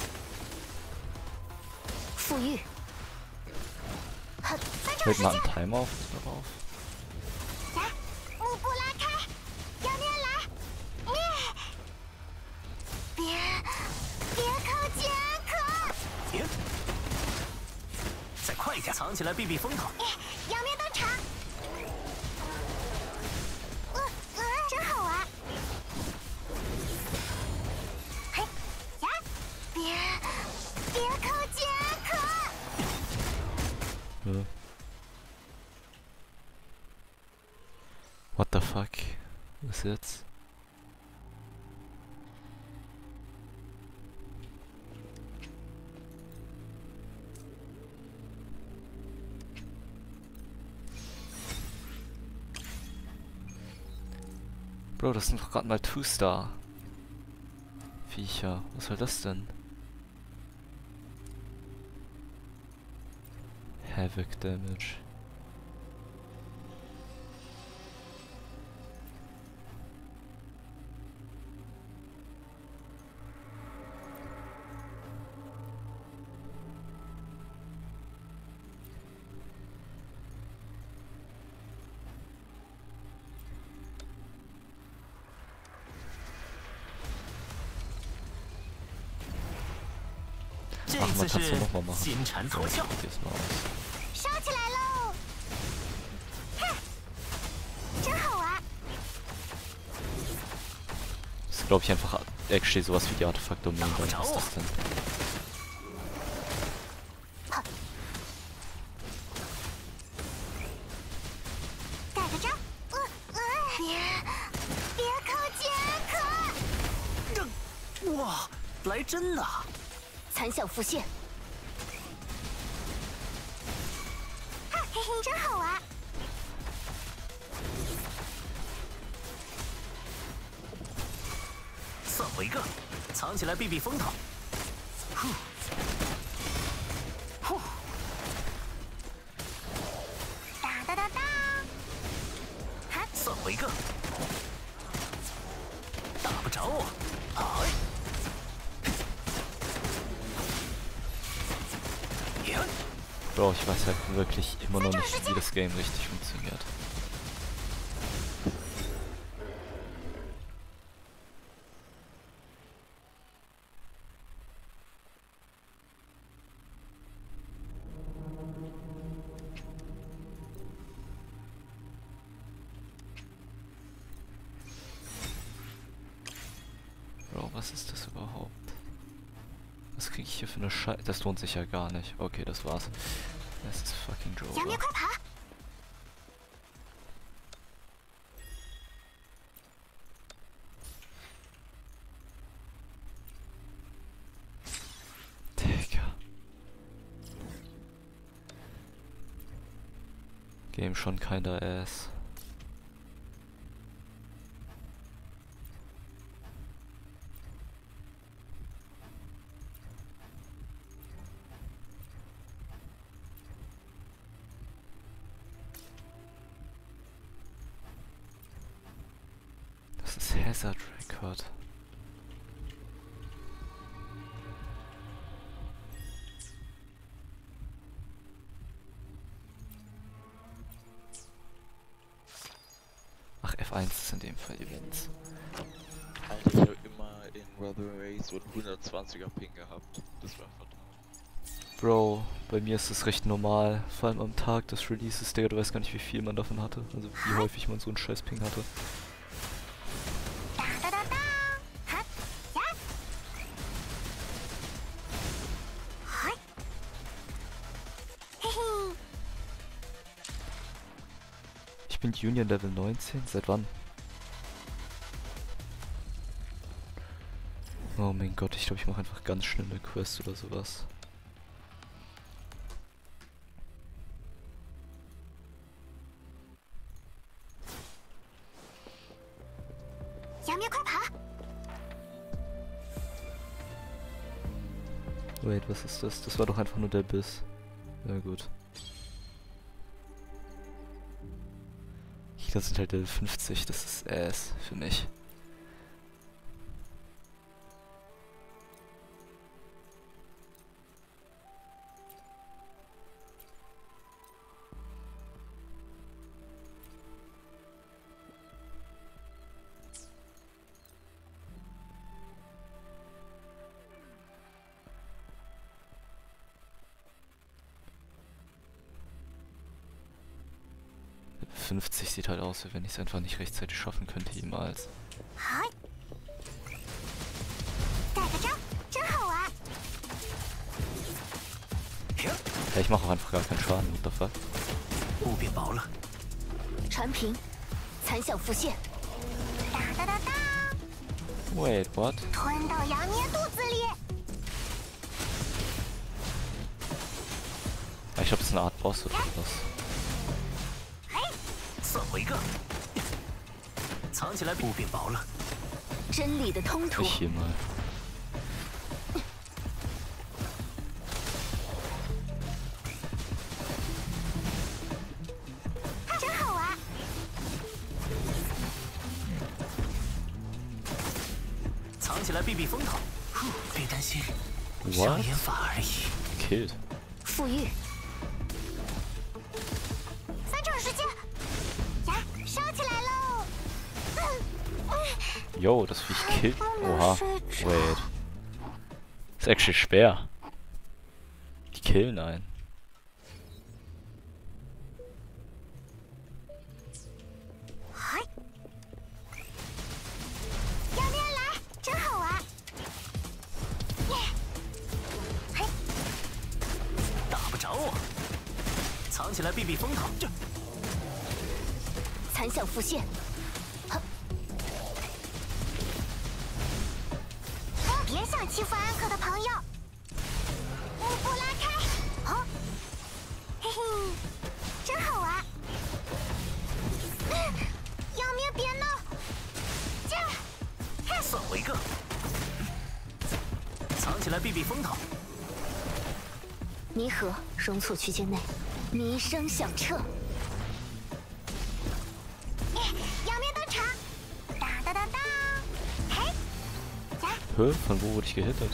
富裕，哼，三场 Hält 时 mal 间 einen， Timer auf darauf. 来，幕布拉开，要面来，面，别别靠近安可。 停！再快一点，藏起来避避风头。 仰面登场，呃呃，真好玩。嘿，呀，别别靠近安可。 Ja. What the fuck? Was jetzt? Bro, das sind doch gerade mal Two-Star. Viecher. Was soll das denn? Havoc Damage. Ach, 这 man 次 kann's 是 doch nochmal machen. 金蝉脱壳。 Diesmal aus. 烧起来喽！哼，真好玩。 Das ist, glaube ich, einfach actually sowas wie die Artefakt-Domain. Was ist das denn? 盖个章，呃呃，别别靠近安可。 哇，来真的！ 残响浮现，哈嘿嘿，真好玩。 算我一个，藏起来避避风头。呼，呼， 哒哒哒哒，哈， 算我一个，打不着我。哎，呀， Bro, ich weiß halt wirklich immer noch nicht, wie das Game richtig funktioniert. was ist das überhaupt? Was kriege ich hier für eine Scheiße? Das lohnt sich ja gar nicht. Okay, das war's. Das ist fucking Joker. 小明，快爬！ Digga. Game schon keiner ass. Das ist Hazard Record. Ach, F eins ist in dem Fall Events. Alter, ich habe immer in Brother Race so einen hundertzwanziger Ping gehabt. Das war fatal. Bro, bei mir ist das recht normal. Vor allem am Tag des Releases, Digga, du weißt gar nicht, wie viel man davon hatte. Also wie häufig man so einen scheiß Ping hatte. 哒哒哒哒！哈呀！嗨！嘿嘿！ Ich bin Union Level neunzehn? Seit wann? Oh mein Gott, ich glaube, ich mache einfach ganz schnell eine Quest oder sowas. Wait, was ist das? Das war doch einfach nur der Biss. Na gut. Das sind halt Level fünfzig, das ist ass für mich. fünfzig sieht halt aus, wie wenn ich es einfach nicht rechtzeitig schaffen könnte, jemals. Ja, ich mache auch einfach gar keinen Schaden, what the fuck? Wait, what? Ich glaube, das ist eine Art Boss oder was? 算我一个，藏起来不变薄了。 真理的通途。 Ich hier mal. What? Killed. 富裕。三种时间，呀，烧起来喽！ Yo, das Viech killt. Oha. Wait. Ist actually schwer. Die killen einen.弥合容错区间内，弥生响彻。妖喵登场！哒哒哒哒！嘿，呀！ Hä? Von wo wurde ich gehittet?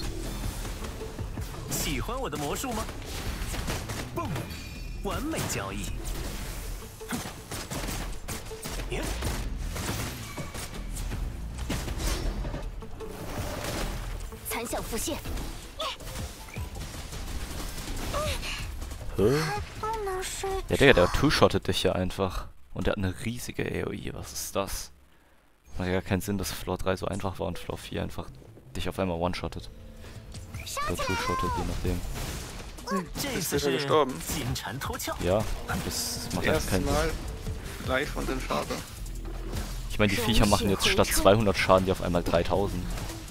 喜欢我的魔术吗？嘣！完美交易。耶！ 残响浮现。 Hä? Ja, Digga, der two-shottet dich ja einfach. Und der hat eine riesige A O E. Was ist das? Macht ja gar keinen Sinn, dass Floor drei so einfach war und Floor vier einfach dich auf einmal one-shottet. Oder two-shottet, je nachdem. 这 Ist 次 er 是 gestorben? 金蝉脱壳。 Ja, das macht einfach Erstes keinen Sinn. Mal live und in Farbe. Ich meine, die Viecher machen jetzt statt zweihundert Schaden die auf einmal dreitausend.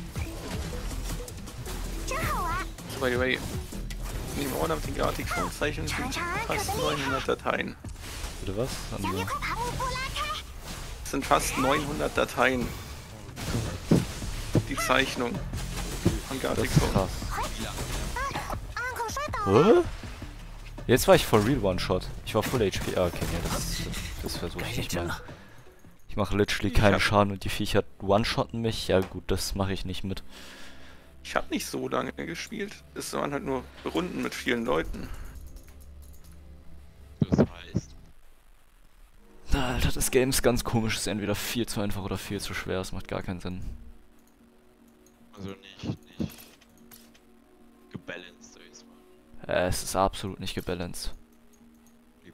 真好玩。 So, by the way, Nimona mit den Gratik-Funkzeichen sind fast neunhundert Dateien. Bitte was? 小 Also, 月快把幕布拉开。 Das sind fast neunhundert Dateien. Die Zeichnung von das Gratik. ist krass. 暗口摔倒了。 Hä? Jetzt war ich for real One-Shot. Ich war Full H P. Ah, okay, nee, das, das versuche ich nicht mal. Ich mache literally keinen Schaden und die Viecher One-Shotten mich. Ja gut, das mache ich nicht mit. Ich habe nicht so lange gespielt. Es waren halt nur Runden mit vielen Leuten. Das heißt, Alter, das Game ist ganz komisch. Es ist entweder viel zu einfach oder viel zu schwer. Es macht gar keinen Sinn. also nicht, nicht gebalanced, sag ich mal. Äh, es ist absolut nicht gebalanced. Lieber.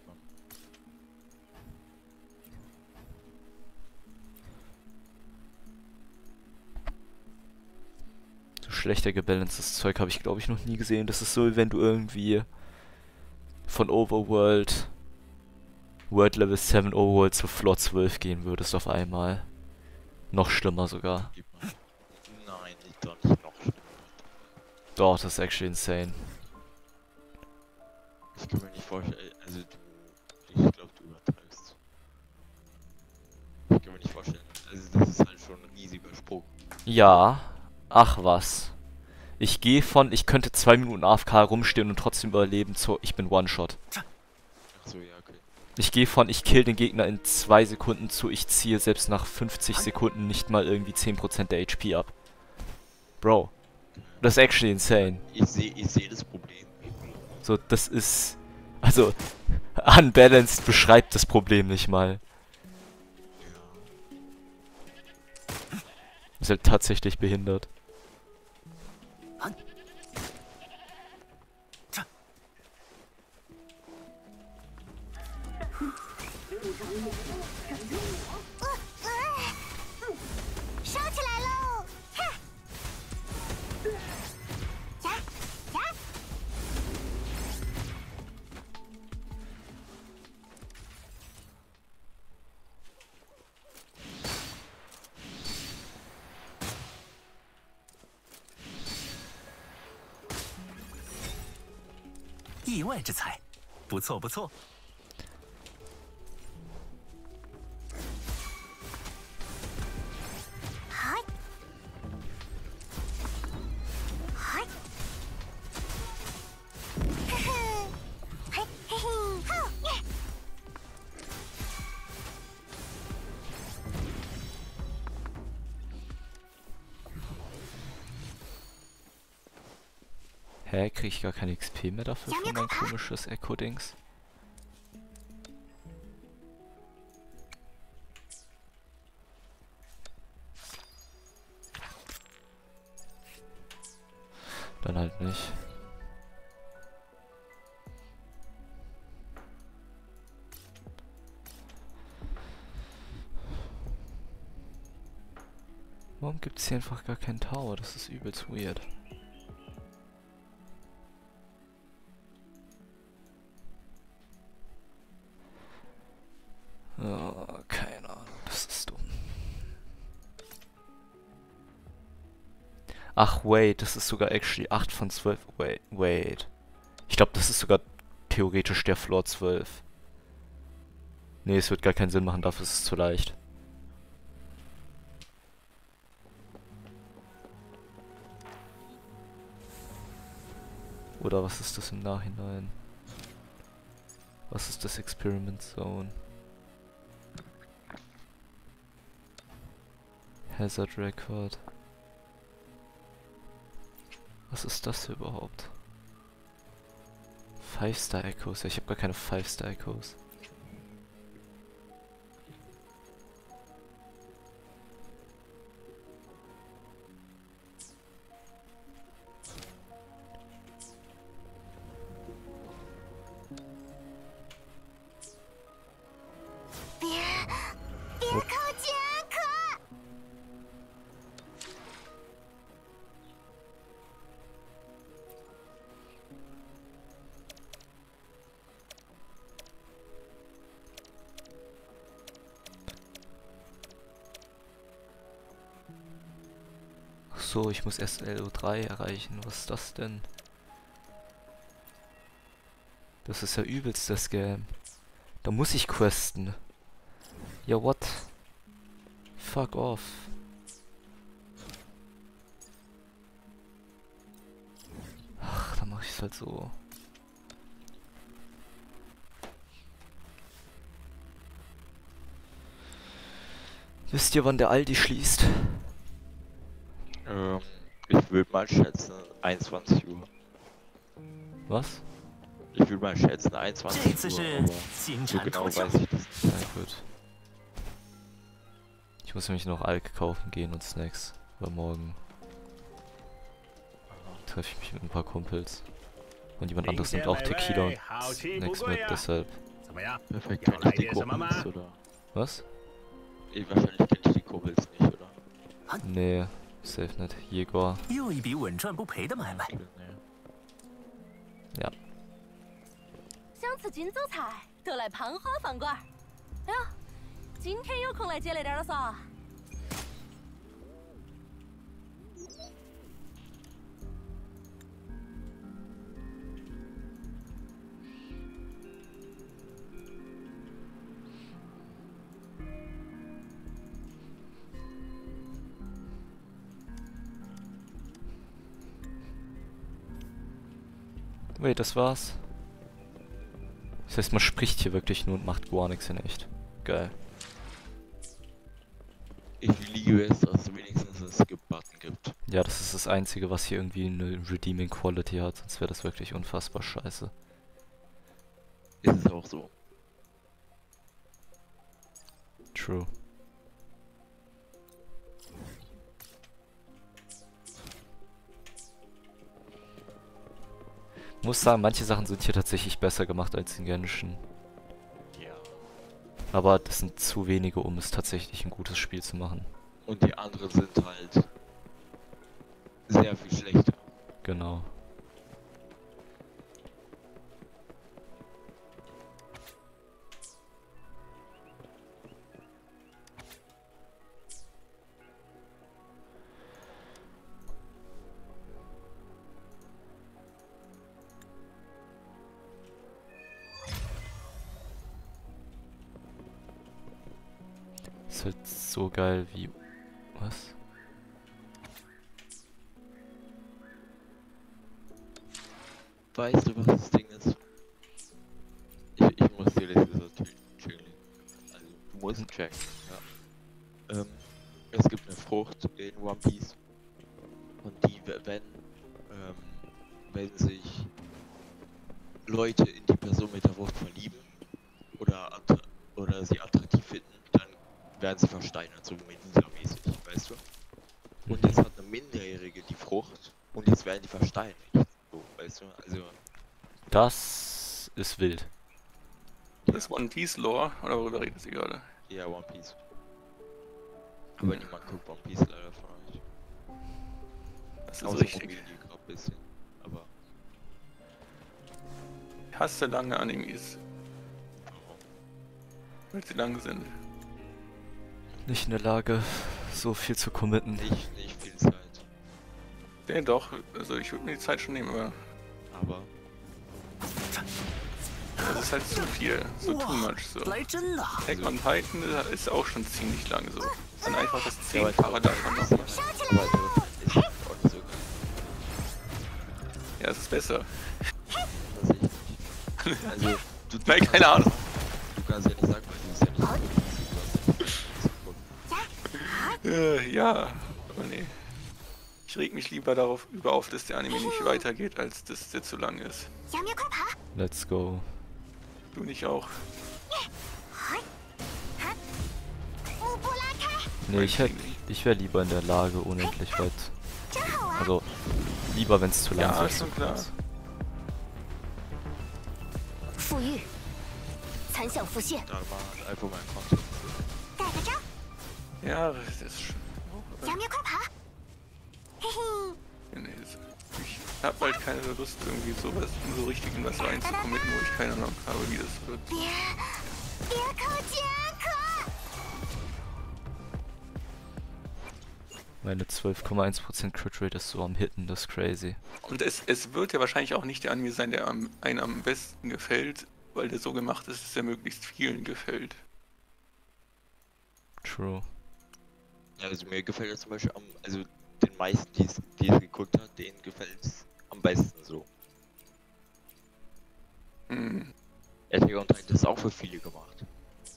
So schlechter gebalancedes Zeug habe ich, glaube ich, noch nie gesehen. Das ist so, wie wenn du irgendwie von Overworld World Level sieben Overworld zu Floor zwölf gehen würdest auf einmal. Noch schlimmer sogar. Lieber. Nein, nicht doch nicht noch schlimmer. Doch, das ist actually insane. Ich kann mir nicht vorstellen, also du, ich glaube du übertreibst. Ich kann mir nicht vorstellen, also das ist halt schon ein riesiger Sprung. Ja, ach was. Ich gehe von, ich könnte zwei Minuten A F K rumstehen und trotzdem überleben, zu, ich bin One-Shot. Ach so, ja, okay. Ich gehe von, ich kill den Gegner in zwei Sekunden zu, ich ziehe selbst nach fünfzig Sekunden nicht mal irgendwie zehn Prozent der H P ab. Bro, das ist actually insane. Ich sehe ich seh das Problem. So, das ist, also, unbalanced beschreibt das Problem nicht mal. Ist halt tatsächlich behindert. “意外之财，不错不错。” Hä, krieg ich gar kein X P mehr dafür für mein komisches Echo-Dings? Dann halt nicht. Warum gibt es hier einfach gar keinen Tower? Das ist übelst weird. Oh, keine Ahnung, das ist dumm. Ach, wait, das ist sogar actually acht von zwölf. Wait, wait. Ich glaube, das ist sogar theoretisch der Floor zwölf. Nee, es wird gar keinen Sinn machen, dafür ist es zu leicht. Oder was ist das im Nachhinein? Was ist das Experiment Zone? Hazard Record. Was ist das hier überhaupt? five Star Echoes. Ja, ich habe gar keine five Star Echoes. so, ich muss erst L O drei erreichen. Was ist das denn? Das ist ja übelst das Game. Da muss ich questen. Ja, what? Fuck off. Ach, dann mach ich's halt so. Wisst ihr, wann der Aldi schließt? Ähm, ich würde mal schätzen einundzwanzig Uhr. Was? Ich würde mal schätzen einundzwanzig 这次 Uhr, 是 aber 新 so 产 genau 脱壳， weiß ich das nicht. Ja, gut. Ich muss nämlich noch Alk kaufen gehen und Snacks. Weil morgen treffe ich mich mit ein paar Kumpels. Und jemand anderes nimmt auch Tequila und Snacks mit, deshalb. 怎么样？ Perfekt, 要 kenn 来 ich die 点什么吗？ Kumpels, oder? Was? Eh, wahrscheinlich kenne ich die Kumpels nicht, oder? Nee, safe nicht. Jäger. 又一笔稳赚不赔的买卖。 Nee. Ja. 想吃金州菜，就来胖花饭馆。哎呀，今天有空来接来点了嗦。 Wait, das war's? Das heißt, man spricht hier wirklich nur und macht gar nichts in echt. Geil. Ich liebe es, dass es wenigstens einen Skip-Button gibt. Ja, das ist das Einzige, was hier irgendwie eine Redeeming Quality hat, sonst wäre das wirklich unfassbar scheiße. Ist es auch so. True. Muss sagen, manche Sachen sind hier tatsächlich besser gemacht als in Genshin. Ja. Aber das sind zu wenige, um es tatsächlich ein gutes Spiel zu machen. Und die anderen sind halt sehr viel schlechter. Genau. Ist halt so geil wie... Was? Weißt du, was das Ding ist? Ich, ich muss dir das gesagt chillen. Also, du musst checken, ja. Ähm, es gibt eine Frucht in One Piece. Und die, wenn, ähm, wenn sich Leute in die Person mit der Frucht verlieben oder, oder sie attraktiv finden, dann werden sie versteinert, so Medusa-mäßig, weißt du? Und jetzt hat eine Minderjährige die Frucht und jetzt werden die versteinert. So, weißt du? Also. Das ist wild. Das ist One Piece Lore, oder worüber redet ihr gerade? Ja, One Piece. Aber niemand guckt One Piece leider von euch. Das ist Außer richtig. Familie gerade ein bisschen. Aber. Ich hasse lange Animes, weil sie lang sind. Nicht in der Lage, so viel zu committen. Nicht, nicht viel Zeit. Ja, doch, also ich würde mir die Zeit schon nehmen, aber Aber. das ist halt zu viel, so too much, so. 来真的。 Attack on Titan ist auch schon ziemlich lang so. Dann einfach das Ja, aber Zehnfache davon noch. Aber ist auch nicht so geil. Ja, es ist besser. Das sehe ich nicht. Also, du, du Nein, kannst- keine Ahnung. Du kannst ja nicht sagen, weil du es ja nicht so gut hast. Äh, ja, aber nee. Ich reg mich lieber darauf über auf, dass der Anime nicht weitergeht, als dass der zu lang ist. 小喵快跑！ Let's go. Du nicht auch. 舞步拉开， Nee, ich hätte, ich wäre lieber in der Lage, unendlich weit. 真好玩！ Also, lieber, wenn es zu lang Ja, ist. ist schon klar. 富裕，残响浮现， Da war einfach mein Content. 盖个章， Ja, das ist schon. 小喵快跑！嘿嘿， Nee, das, ich hab halt keine Lust, irgendwie sowas so richtig in was reinzukommitten, wo ich keine Ahnung habe, wie das wird. 别别扣杰克！ Meine zwölf Komma eins Prozent Crit Rate ist so am Hitten, das ist crazy. Und es, es wird ja wahrscheinlich auch nicht der Anime sein, der am, einem am besten gefällt, weil der so gemacht ist, dass er möglichst vielen gefällt. True. Ja, also mir gefällt es zum Beispiel am, also den meisten, die es die es geguckt hat, denen gefällt es am besten so. Hm. Attack on Titan ist auch für viele gemacht.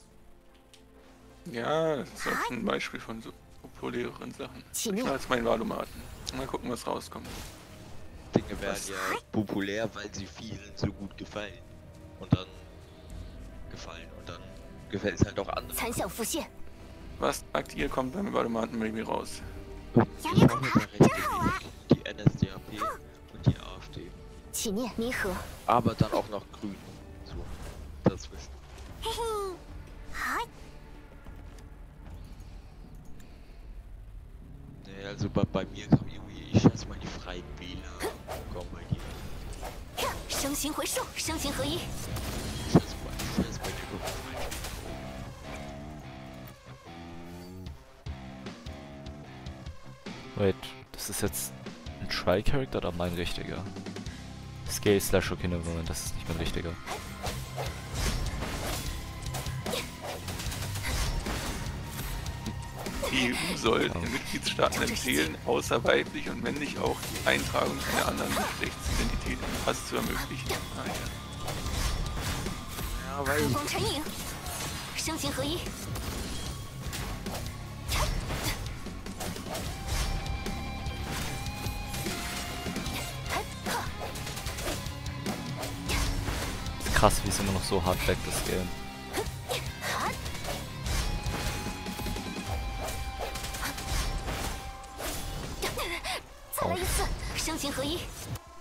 Ja, das ist auch ein Beispiel von so populäreren Sachen. 起 Ich 念 mache jetzt meinen Valomaten. Mal gucken, was rauskommt. Dinge werden ja populär, weil sie vielen so gut gefallen. Und dann gefallen und dann gefällt es halt auch anderen. 残响复现， Was sagt ihr, kommt beim Valomaten maybe raus? Ich habe da recht die N S D A P und die A F D. 起念弥合， Aber dann auch noch grün. So, dazwischen. 嘿嘿，好， Nee, also bei, bei mir kam irgendwie, ich schätze mal die freien Wähler kommen bei dir. 声形回数，声形合一， Ich schätze mal, ich schätze bei dir kommen. Wait, das ist jetzt ein Try-Character oder mein richtiger? Scale Slash, okay, ne, Moment, das ist nicht mein richtiger. Die E U soll den Mitgliedstaaten empfehlen, außer weiblich und männlich auch die Eintragung einer anderen Geschlechtsidentität im Pass zu ermöglichen. Ah, ja. Ja, weil 风尘影，声形合一， Ist krass, wie es immer noch so hart backt, das Game. 再来一次，声形合一，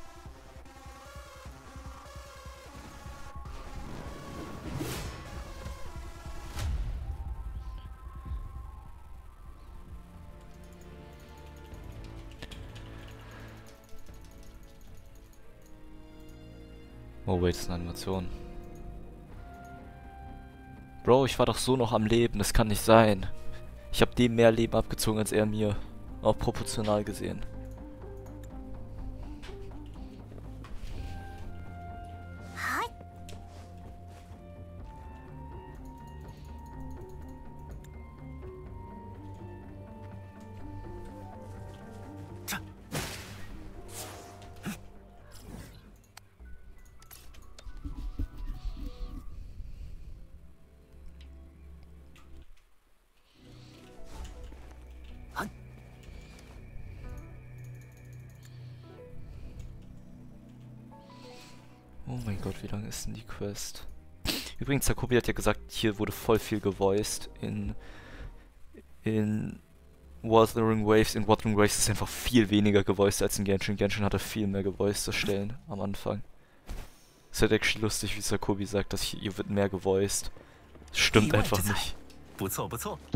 Oh wait, das ist eine Animation. Bro, ich war doch so noch am Leben, das kann nicht sein. Ich habe dem mehr Leben abgezogen als er mir. Auch proportional gesehen. Oh mein Gott, wie lange ist denn die Quest? Übrigens, Takobi hat ja gesagt, hier wurde voll viel gevoiced. In, in Wuthering Waves, in Wuthering Waves ist einfach viel weniger gevoiced als in Genshin. Genshin hatte viel mehr gevoiced Stellen am Anfang. Es ist halt echt lustig, wie Takobi sagt, dass hier, hier wird mehr gevoiced. Das stimmt einfach nicht. 不错不错，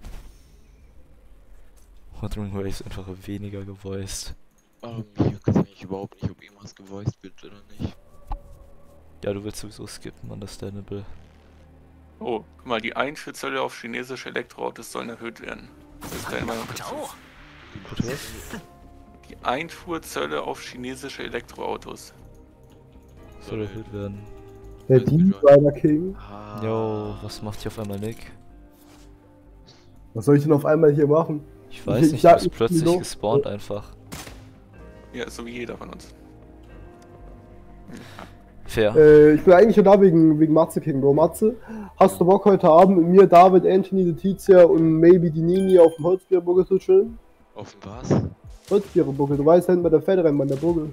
Wuthering Waves einfach weniger gevoiced. Ähm, hier weiß ich überhaupt nicht, ob irgendwas gevoiced wird oder nicht. Ja, du willst sowieso skippen, understandable. Oh, guck mal, die Einfuhrzölle auf chinesische Elektroautos sollen erhöht werden. Das ist deine Meinung 不着 dazu? 我， Bitte was? Die Einfuhrzölle auf chinesische Elektroautos. Soll erhöht werden. Der Designer King. Ah, Yo, was macht hier auf einmal Nick? Was soll ich denn auf einmal hier machen? Ich weiß Ich- nicht, ich- du bist ich- plötzlich so- gespawnt einfach. Ja, so wie jeder von uns. Fair. Äh, ich bin eigentlich schon da wegen, wegen Matze King, Bro. Matze, hast du Bock heute Abend mit mir, David, Anthony, Letizia und maybe die Nini auf dem Holzbierbuckel zu chillen? Auf dem was? Holzbierbuckel, du weißt, hinten bei der Pferderennbahn, der Buckel.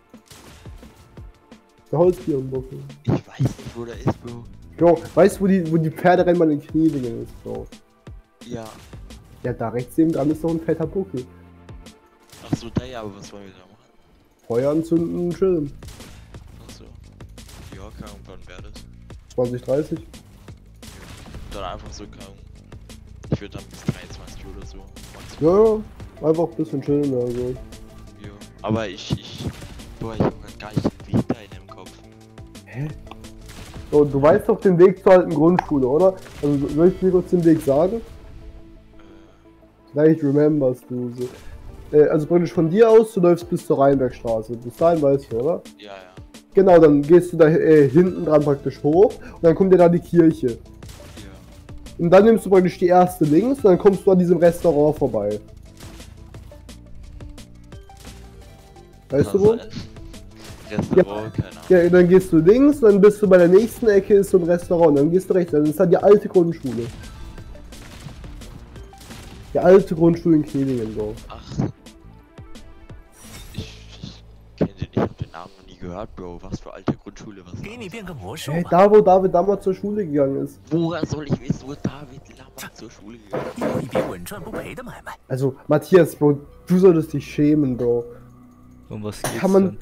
Der Holzbierbuckel. Ich weiß nicht, wo der ist, Bro. Bro, weißt du, wo die, wo die Pferderennbahn in Kniedingen ist, Bro? Ja. Ja, da rechts neben dran ist doch ein fetter Buckel. Achso, da ja, aber was wollen wir da machen? Feuer anzünden und chillen. Achso. Ja, keine Ahnung, wann wäre das? zwanzig, dreißig. Dann einfach so, keine Ahnung. Ich würde dann bis dreiundzwanzig oder so. Ja, ja, einfach ein bisschen chillen, also. Ja. Aber ich, ich. Boah, ich hab grad gar nicht den Weg dahin im Kopf. Hä? So, du weißt doch den Weg zur alten Grundschule, oder? Also soll ich dir kurz den Weg sagen? Äh, Vielleicht rememberst du so. Äh, also praktisch von dir aus, du läufst bis zur Rheinbergstraße. Bis dahin weißt du, oder? Ja, ja. Genau, dann gehst du da äh, hinten dran praktisch hoch und dann kommt ja da die Kirche. Ja. Und dann nimmst du praktisch die erste links und dann kommst du an diesem Restaurant vorbei. Weißt du wo? Restaurant, keine Ahnung. Ja, dann gehst du links, dann bist du bei der nächsten Ecke, ist so ein Restaurant, dann gehst du rechts, dann ist da die alte Grundschule. Die alte Grundschule in Knilingen, Bro. Ach. Ich, ich kenne den, ich hab den Namen noch nie gehört, Bro. Was für alte Grundschule, was Geh ist nicht das? Hey, da wo David damals zur Schule gegangen ist. Woher soll ich wissen, wo David Lammer zur Schule gegangen 一笔稳赚不赔的买卖。 Also, Matthias, Bro, du solltest dich schämen, Bro. Um was geht's Kann man- denn? ist?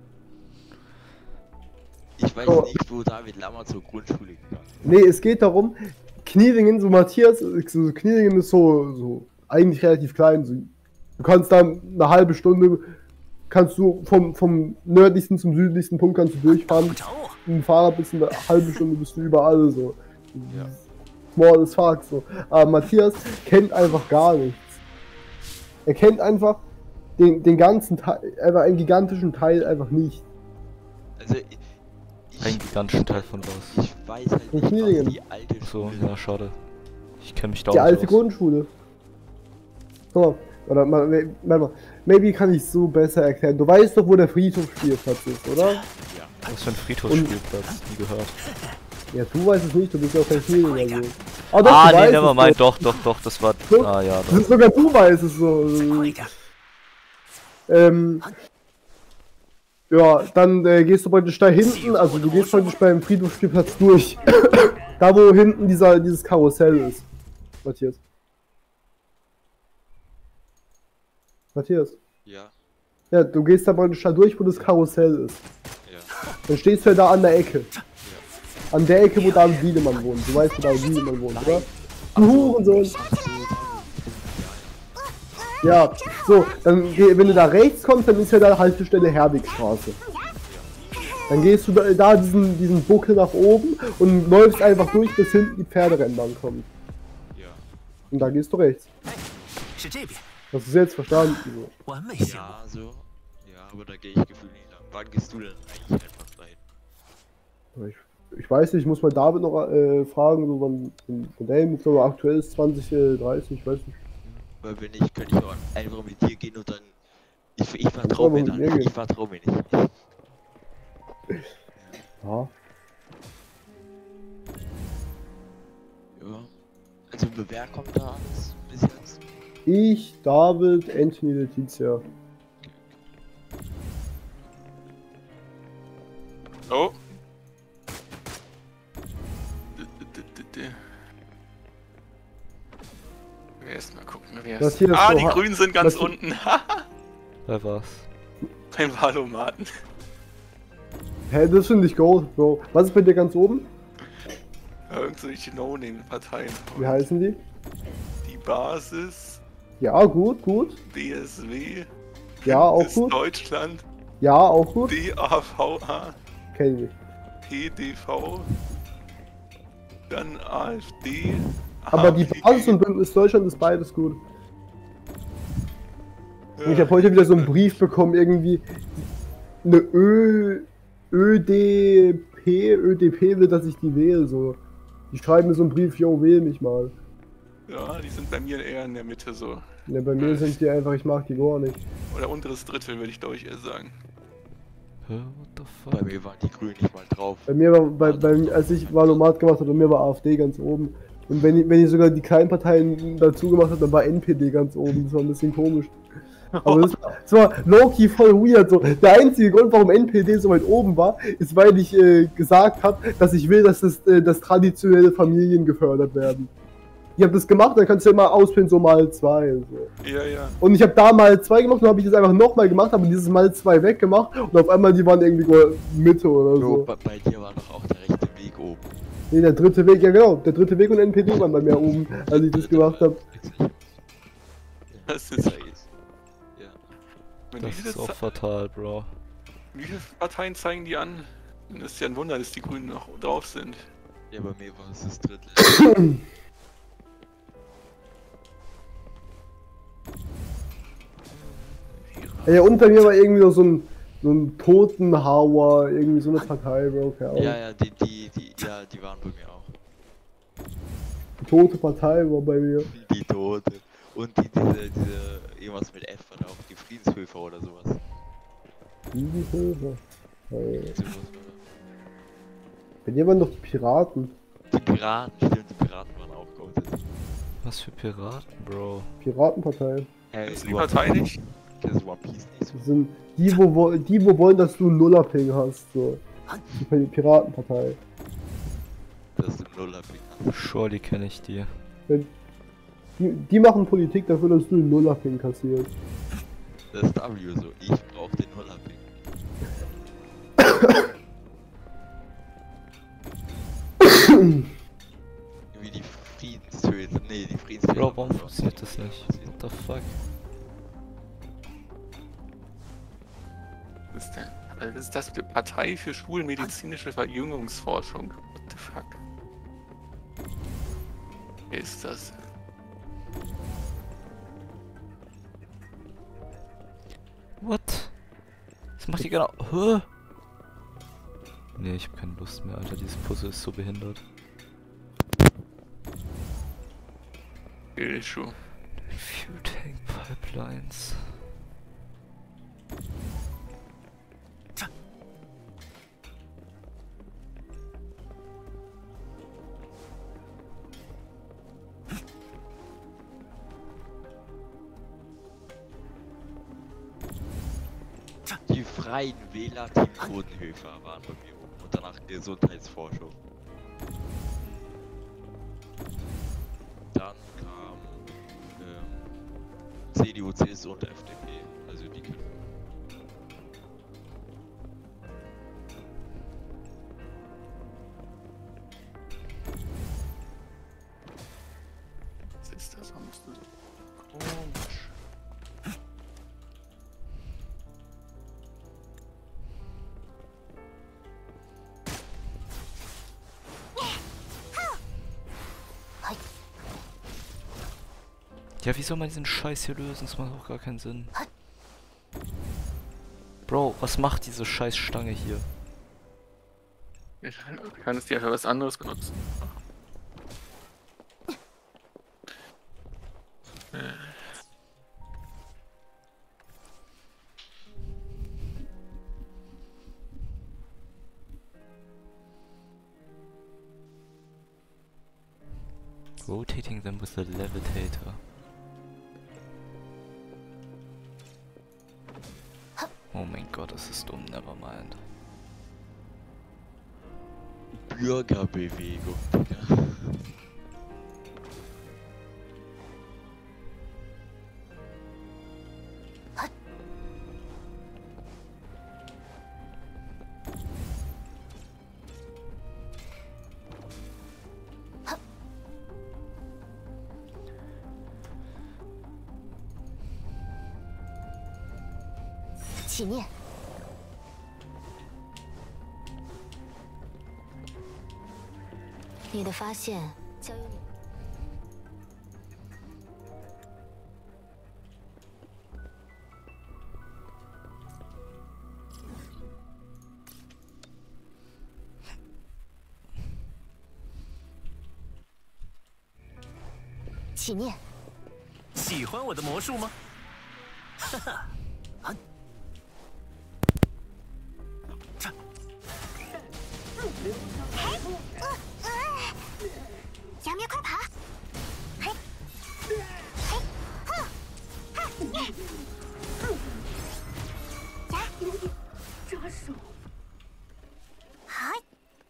Ich weiß Oh. nicht, wo David Lammer zur Grundschule gegangen ist. Nee, es geht darum, Knilingen, so Matthias, so Knilingen ist so, so eigentlich relativ klein. So, du kannst da eine halbe Stunde, kannst du vom, vom nördlichsten zum südlichsten Punkt kannst du durchfahren. 不找我， Mit dem Fahrrad bist du eine halbe Stunde bist du überall so. Ja. Small as fuck so. Aber Matthias kennt einfach gar nichts. Er kennt einfach den, den ganzen Teil, einfach einen gigantischen Teil einfach nicht. Also, ich, Einen gigantischen Teil von was? ich weiß halt In nicht, Knilingen. was die alte So, Schule ja, schade. Ich kenne mich da Die auch alte nicht aus. Grundschule. So, oder mal, warte mal, maybe kann ich so besser erklären. Du weißt doch, wo der Friedhofsspielplatz ist, oder? Was für ein Friedhofsspielplatz? Nie gehört. Ja, du weißt es nicht, du bist ja auch kein Knillinger so. Oh, doch, Ah, du nee, weißt es nevermind, doch. doch, doch, doch, das war. So, Ah, ja, Das doch. ist sogar du weißt es so. 快一点！ Ähm, ja, dann äh, gehst du praktisch da hinten, also du gehst praktisch beim Friedhofsspielplatz durch. Da wo hinten dieser, dieses Karussell ist. Matthias. Matthias. Ja, Ja, du gehst da praktisch da durch, wo das Karussell ist. ja. Dann stehst du ja da an der Ecke. An der Ecke, wo David Wiedemann wohnt. Du weißt, wo David Wiedemann wohnt, oder? Du Hurensohn! Ja, so, dann geh, wenn du da rechts kommst, dann ist ja da Haltestelle Herwigstraße. Dann gehst du da, da diesen, diesen Buckel nach oben und läufst einfach durch, bis hinten die Pferderennbahn kommt. Ja. Und da gehst du rechts. 是这边， Hast du es jetzt verstanden? So. 完美线路。 Ja, so. Ja, aber da gehe ich gefühlt nicht lang. Wann gehst du denn eigentlich einfach dahin? Ich, ich weiß nicht, ich muss mal David noch äh, fragen, so wann wann der mit so aktuell ist zwanzig, dreißig, ich weiß nicht. Weil wenn nicht, könnte ich auch einfach mit dir gehen und dann... Ich, ich vertraue mir mit dann mir nicht. gehen. Ich vertraue mir nicht. Ja. Ja. Also wer kommt da alles bis jetzt? Ich, David, Anthony, Letizia. Oh. D- d- d- d- Erst mal gucken, wer Das ist. hier ist Ah, so die ha- Grünen sind ganz das- unten. Wer war's? Beim Valomaten. Hä, das finde ich gold, Bro. Was ist bei dir ganz oben? Irgendwelche No-Name-Parteien. Wie heißen die? Die Basis, Ja, gut, gut. D S W, Ja, auch Bündnis gut. Deutschland, Ja, auch gut. D A V A, Kenn ich nicht. P D V, dann AfD. Aber die H P G. Basis und Bündnis Deutschland ist beides gut. Und ich habe heute wieder so einen Brief bekommen, irgendwie eine Ö, ÖDP, ÖDP will, dass ich die wähle, so. Die schreiben mir so einen Brief, yo, wähl mich mal. Ja, die sind bei mir eher in der Mitte so. Ne, bei mir sind die einfach, ich mag die gar nicht. Oder unteres Drittel, würde ich glaube ich eher sagen. Hä, what the Bei fuck? mir waren die Grünen nicht mal drauf. Bei mir war, bei, bei, als ich Valomat gemacht habe, bei mir war AfD ganz oben. Und wenn ich, wenn ich sogar die kleinen Parteien dazu gemacht habe, dann war N P D ganz oben. Das war ein bisschen komisch. Aber das, das war low-key voll weird. So. Der einzige Grund, warum N P D so weit oben war, ist, weil ich äh, gesagt habe, dass ich will, dass, das, äh, dass traditionelle Familien gefördert werden. Ich habe das gemacht, dann kannst du ja mal auswählen, so mal zwei. So. Ja, ja. Und ich habe da mal zwei gemacht, dann habe ich das einfach nochmal gemacht, habe dieses mal zwei weggemacht und auf einmal die waren irgendwie so Mitte oder Bro, so. bei, bei dir war doch auch der rechte Weg oben. Nee, der dritte Weg, ja genau, der dritte Weg und N P D waren bei mir oben, als ich das gemacht habe. Das ist. Ja. Wenn Das wie, viele ist auch Ze- fatal, Bro. wie viele Parteien zeigen die an? Dann ist ja ein Wunder, dass die Grünen noch drauf sind. Ja, bei mir war es das Drittel. Ja, unter mir war irgendwie noch so ein, so ein Totenhauer, irgendwie so eine Partei, Bro. Keine Ahnung. Ja, ja, die, die, die, ja, die waren bei mir auch. Die tote Partei war bei mir. Die Tote. Und die, diese, diese, irgendwas mit F oder auch die Friedenshöfer oder sowas. Friedenshöfer. Hey. Sowas war Bei dir waren doch die Piraten. das. Die Piraten, stimmt, die Piraten waren auch goated. Was für Piraten, Bro? Piratenpartei. Hey, Ist die Partei nicht? Das ist One Piece nicht so. Das sind die, wo, wo, die, wo wollen, dass du einen Nuller-Ping hast. So. Die Piratenpartei. Das ist ein Nuller-Ping. Surely kenne ich die. Wenn, die, die machen Politik dafür, dass du einen Nuller-Ping kassierst. Das ist W so. Ich brauch den Nuller-Ping. Wie die Friedenstöte. Nee, die Friedenstöte. Bro, warum funktioniert das nicht? What the fuck? Was ist denn? Also das ist das für Partei für schulmedizinische Verjüngungsforschung. What the fuck? Wer ist das? What? Was macht die genau? Hä? Nee, ich hab keine Lust mehr, Alter. Dieses Puzzle ist so behindert. Issue. Fuel Tank Pipelines. Die Freien Wähler Team Totenhöfer waren bei mir oben und danach Gesundheitsforschung. Dann kam ähm, C D U, C S U und F D P, also die kennen. Was ist das? Warum bist du so komisch? Ja, wie soll man diesen Scheiß hier lösen? Das macht auch gar keinen Sinn. Bro, was macht diese scheiß Stange hier? Ich kann es dir für was anderes benutzen. Rotating them with the levitator. Oh mein Gott, das ist dumm, nevermind. Bürgerbewegung, Digga. Ihr 的发现交由你。起念。 喜欢我的魔术吗？哈哈。 杨苗，快跑！嘿，嘿，哼，哼，呀，扎手！嗨。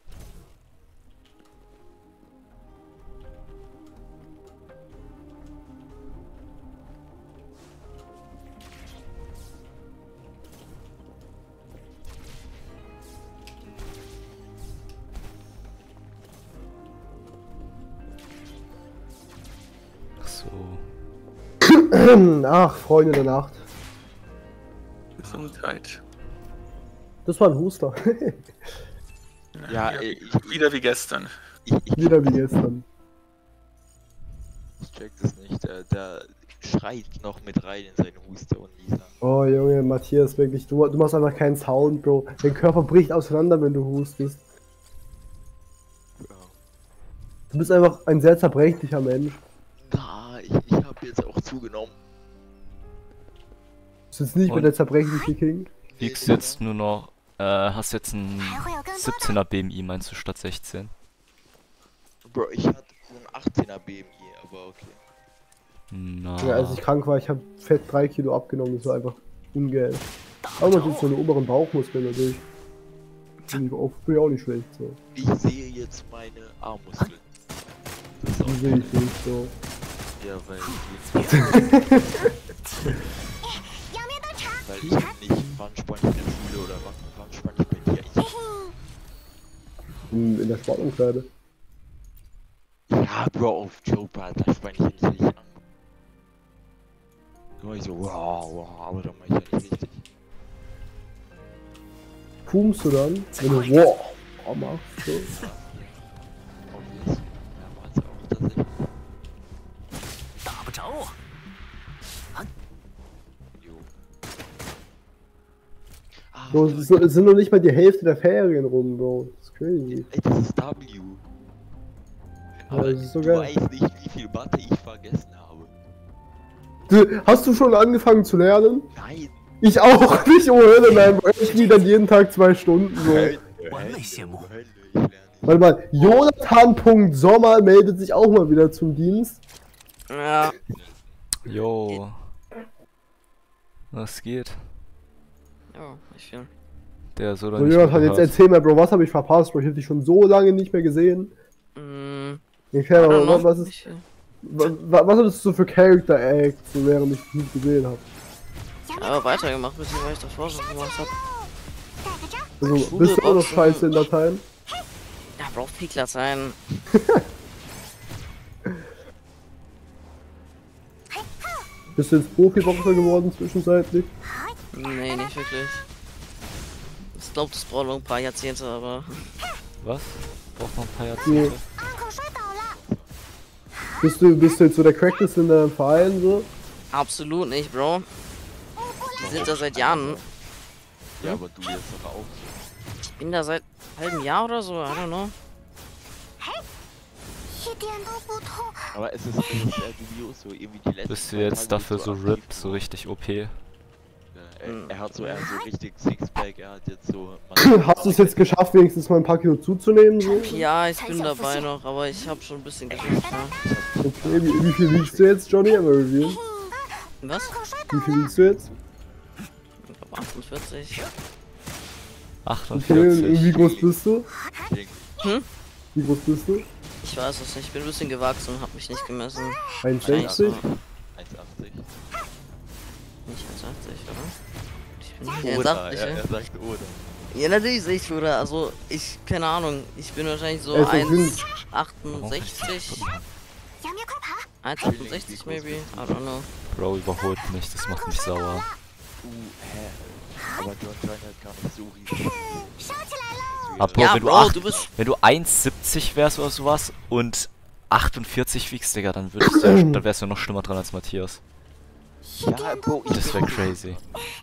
Ach, Freunde der Nacht. Gesundheit. Das war ein Huster. Ja, wieder, ich, wieder wie gestern. Ich, ich, Wieder wie gestern. ich check das nicht. Der, der schreit noch mit rein in seine Huster und Lisa. Oh Junge, Matthias, wirklich, du, du machst einfach keinen Sound, Bro. Dein Körper bricht auseinander, wenn du hustest. Ja. Du bist einfach ein sehr zerbrechlicher Mensch. Na, ich, ich habe jetzt auch zugenommen. Du bist jetzt nicht Und? mehr der zerbrechliche King. Wiegst jetzt nur noch, äh, hast jetzt ein siebzehner B M I, meinst du, statt sechzehn? Bro, ich hatte einen achtzehner B M I, aber okay. Na. Ja, als ich krank war, ich habe fett drei Kilo abgenommen, das war einfach ungeil. Aber man sieht so eine oberen Bauchmuskeln natürlich. Bin ich auch, bin ich auch nicht schlecht, so. Ich sehe jetzt meine Armmuskeln. Das ist auch Die sehe ich nicht, so. Ja, weil ich Weil ich bin nicht, wann spann ich in der Schule oder wann, wann spann ich bei dir? Ich, In, in der Sportumkleide. ja, Bro, auf Joker, da spann ich ja nicht richtig an. Nur ich so, wow, wow, aber da mach ich ja nicht richtig. Pumst du dann, wenn du wow oh, machst, so. Obvious. Ja, macht's auch tatsächlich. 打不着啊！ Jo. Ah, Bro, es, ist, es sind noch nicht mal die Hälfte der Ferien rum, Bro. Das ist crazy. ey, das ist W. Aber das ist so du geil. weißt nicht, wie viel Mathe ich vergessen habe. Du, hast du schon angefangen zu lernen? Nein. Ich auch nicht, oh Hölle, nein, Bro. Ich spiele dann jeden Tag zwei Stunden, so. Hölle, Hölle, Hölle, Hölle, ich lerne nicht. Warte mal, Jonathan.sommer meldet sich auch mal wieder zum Dienst. Ja. Jo. Was geht? Ja, ich will. Der soll doch So, nicht Jonathan, mehr jetzt gehört. erzähl mal, Bro, was habe ich verpasst, Bro? Ich hab dich schon so lange nicht mehr gesehen. Mm, Erklär I mal, don't know. was, was ist. Ich, äh, Was, was hattest du so für Character Acts, so während ich dich nicht gesehen habe? aber weitergemacht mit dem, was ich davor schon gemacht hab. Also, Schule, bist du auch noch Boxen. scheiße in Dateien? Ja, braucht Piekler sein. Bist du jetzt Profiboxer geworden zwischenzeitlich? Nee, nicht wirklich. Ich glaube, das braucht noch ein paar Jahrzehnte, aber. Was? Braucht noch ein paar Nee. Jahrzehnte. Bist du, bist du jetzt so der Crackness in deinem Verein, so? Absolut nicht, Bro. Die sind da seit Jahren. Ja, aber du jetzt doch auch. Ich bin da seit einem halben Jahr oder so, I don't know. Aber es ist, es ist sehr dubios, so irgendwie die letzten Bist du zwei jetzt Tage dafür so aktiv ripped, so war. richtig O P? Ja, er, er hat so, er hat so richtig Sixpack, er hat jetzt so... Hast du es jetzt geschafft, wenigstens mal ein paar Kilo zuzunehmen, so? Ja, ich bin dabei noch, aber ich habe schon ein bisschen geschafft, ja. Okay, wie, wie viel wiegst du jetzt, Johnny? Aber Review. Was? Wie viel wiegst du jetzt? Ich glaube achtundvierzig. Okay, und wie achtundvierzig. groß bist du? Hm? Wie groß bist du? Ich weiß es nicht, ich bin ein bisschen gewachsen und hab mich nicht gemessen. eins Komma sechzig? Scheiße. eins Komma achtzig. Nicht eins Komma achtzig, oder? Ich bin nicht Oder, eins Komma achtzig, er, ja. er sagt oder. Ja, natürlich sehe ich oder. Also, ich, keine Ahnung, ich bin wahrscheinlich so Also, eins sind- Komma achtundsechzig. eins Komma achtundsechzig maybe, I don't know. Bro, überholt mich, das macht mich sauer. Uh, hä? Aber John John hat gar nicht so riesig. Aber Bro, Ja, wenn, du Bro, acht, du bist- wenn du eins Komma siebzig wärst oder sowas und achtundvierzig wiegst, Digga, dann würdest du ja, dann wärst du noch schlimmer dran als Matthias. Ja, Bro, ich Das wäre crazy.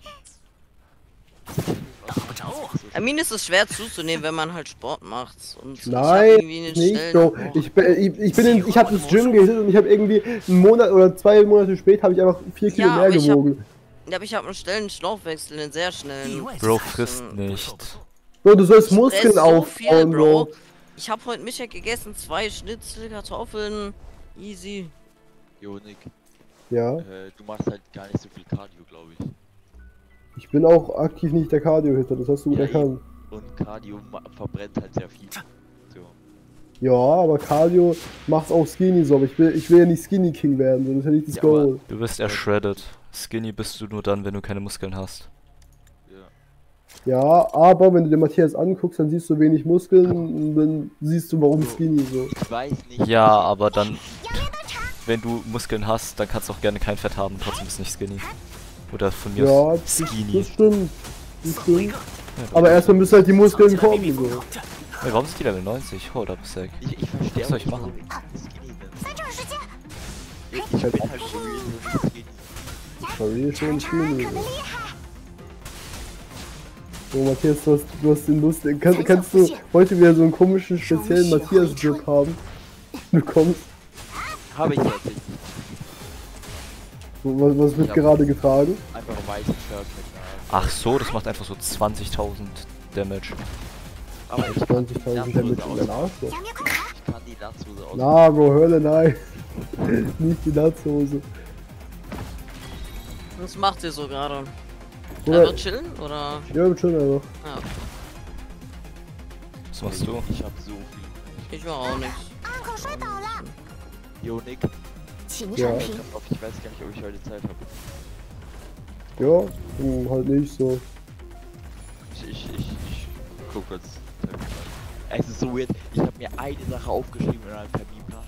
打不着啊！ I mean, es ist schwer zuzunehmen, wenn man halt Sport macht. Und ich hab Nein, irgendwie einen nicht Stellen- so. Ich bin, ich, ich bin in, ich habe ins Gym gehittet und ich habe irgendwie einen Monat oder zwei Monate später habe ich einfach vier Kilo Ja, mehr aber ich hab- gewogen. Ja, aber ich habe einen schnellen Schlauchwechsel, einen sehr schnellen. Bro, frisst nicht. Bro, du sollst Ich Muskeln esse so viel, aufbauen, Bro. Bro. Ich habe heute Mittag gegessen, zwei Schnitzel, Kartoffeln, easy. Jo, Nick, Ja, äh, du machst halt gar nicht so viel Cardio, glaube ich. ich bin auch aktiv nicht der Cardio-Hitter, das hast du gut Ja, erkannt. Und Cardio ma- verbrennt halt sehr viel. So. Ja, aber Cardio macht's auch skinny so, aber ich will, ich will ja nicht Skinny King werden, so, das ist ja nicht das Ja, Goal. aber- Du bist eher shredded. Skinny bist du nur dann, wenn du keine Muskeln hast. Ja. Ja, aber wenn du dir Matthias anguckst, dann siehst du wenig Muskeln und dann siehst du, warum Skinny so. Ich weiß nicht. Ja, aber dann, wenn du Muskeln hast, dann kannst du auch gerne kein Fett haben, trotzdem bist du nicht skinny. Oder von mir Ja, aus das, skinny. das stimmt. Das stimmt. Aber erstmal müssen halt die Muskeln kommen, so. Ey, warum sind die Level neunzig? Hold up a sec. Ich, ich verstehe Was soll auch ich nicht, machen? warum ich skinny bin. Ich, ich bin halt so wie so ein Marie schon nicht viel. So, Matthias, du hast, du hast den Lust. Kann, kannst du heute wieder so einen komischen, speziellen Matthias-Drip haben? Du kommst. Habe ich jetzt nicht. So, was, was wird Ja. gerade getragen? Einfach ein weißes Shirt mit einer. Ach so, das macht einfach so zwanzigtausend Damage. Aber ich kann die zwanzigtausend Damage Latzhose in der aus. Nase. Ich kann die Latzhose aus. Na, Bro, Hölle, nein. Nicht die Latzhose. Was macht ihr so gerade? Oder? Einfach chillen oder? Ja, schon einfach. Ja, okay. Was machst du? Ich hab so viel. Ich war auch nichts. 暗口摔倒了， Jo, Nick. 请 Ja. 上 Ich, 屏。 hab, ich weiß gar nicht, ob ich heute Zeit habe. Ja, hm, halt nicht so. Ich, ich, ich, ich guck kurz. Es ist so weird. Ich habe mir eine Sache aufgeschrieben in einem Terminplan.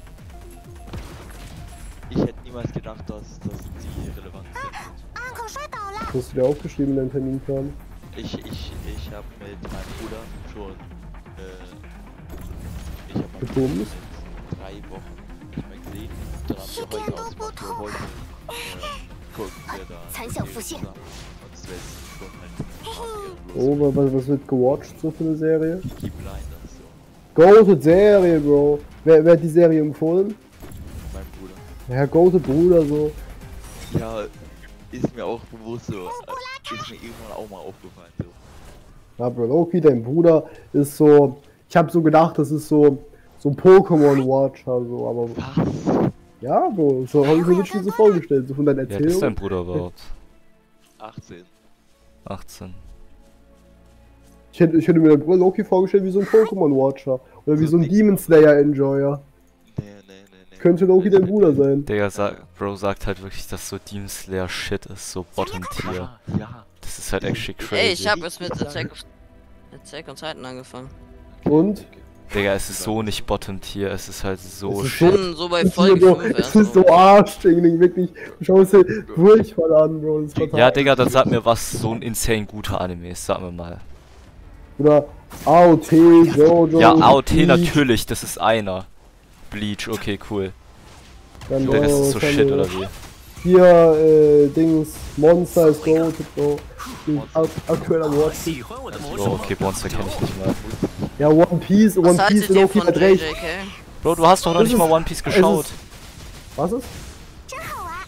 Ich hätte niemals gedacht, dass, dass die relevant sind. 暗口摔倒了， Was hast du dir aufgeschrieben in deinem Terminplan? Ich, ich, ich habe mit meinem Bruder schon, äh, ich habe meinen Bruder Gebumst? seit drei Wochen nicht mehr gesehen. Dann haben wir heute ausgemacht, für heute, äh, gucken wir da 残 eine 小 Serie 复现 zusammen. Und es wird schon halt Oh, wa- was, was wird gewatcht so für eine Serie? Peaky Blinders, so. Goated Serie, Bro. Wer, wer hat die Serie empfohlen? Mein Bruder. Ja, Goated Bruder, so. Ja, ist mir auch bewusst so, äh, ist mir irgendwann auch mal aufgefallen, so. Ja, Bro, Loki, dein Bruder ist so. Ich hab so gedacht, das ist so. So ein Pokémon-Watcher, so, aber. Was? Ja, Bro, so habe ich mir wirklich so vorgestellt, so von deinen Wie alt ist dein Erzählungen. Bruder überhaupt? achtzehn. achtzehn. Ich hätte, ich hätte mir deinen Bruder Loki vorgestellt wie so ein Pokémon-Watcher. Oder wie so ein Demon Slayer-Enjoyer. Nee, nee, nee, nee. Könnte Loki dein Bruder sein. Digga, sa Bro sagt halt wirklich, dass so Demon Slayer Shit ist, so Bottom-Tier. Ja, ja. Das ist halt actually crazy. Ey, ich hab jetzt mit Attack of Attack on Titan angefangen. Und? Digga, es ist so nicht Bottom-Tier, es ist halt so Es ist Ich shit. bin so bei Es ist Folge so, fünf es ist so arschdingling, wirklich. Du schaust dir Durchfall an, Bro. Das ist total. Ja, Digga, dann sag mir, was so ein insane guter Anime ist, sag mir mal. Oder A O T, Jojo. Ja, A O T Bleach, natürlich, das ist einer. Bleach, okay, cool. Dann Der Rest oh, ist so was haben shit, wir? oder wie? Hier, äh, Dings, Monster ist goated, Bro. Bin ich ak aktuell am Watch. 喜欢我的魔术 Oh, 吗？ okay, Monster kenne ich nicht mal. Ja, One Piece, One Was Piece haltet und ihr Loki von hat J recht. J K? Bro, du hast doch noch Das nicht ist- mal One Piece es geschaut. ist- Was ist? 真好玩。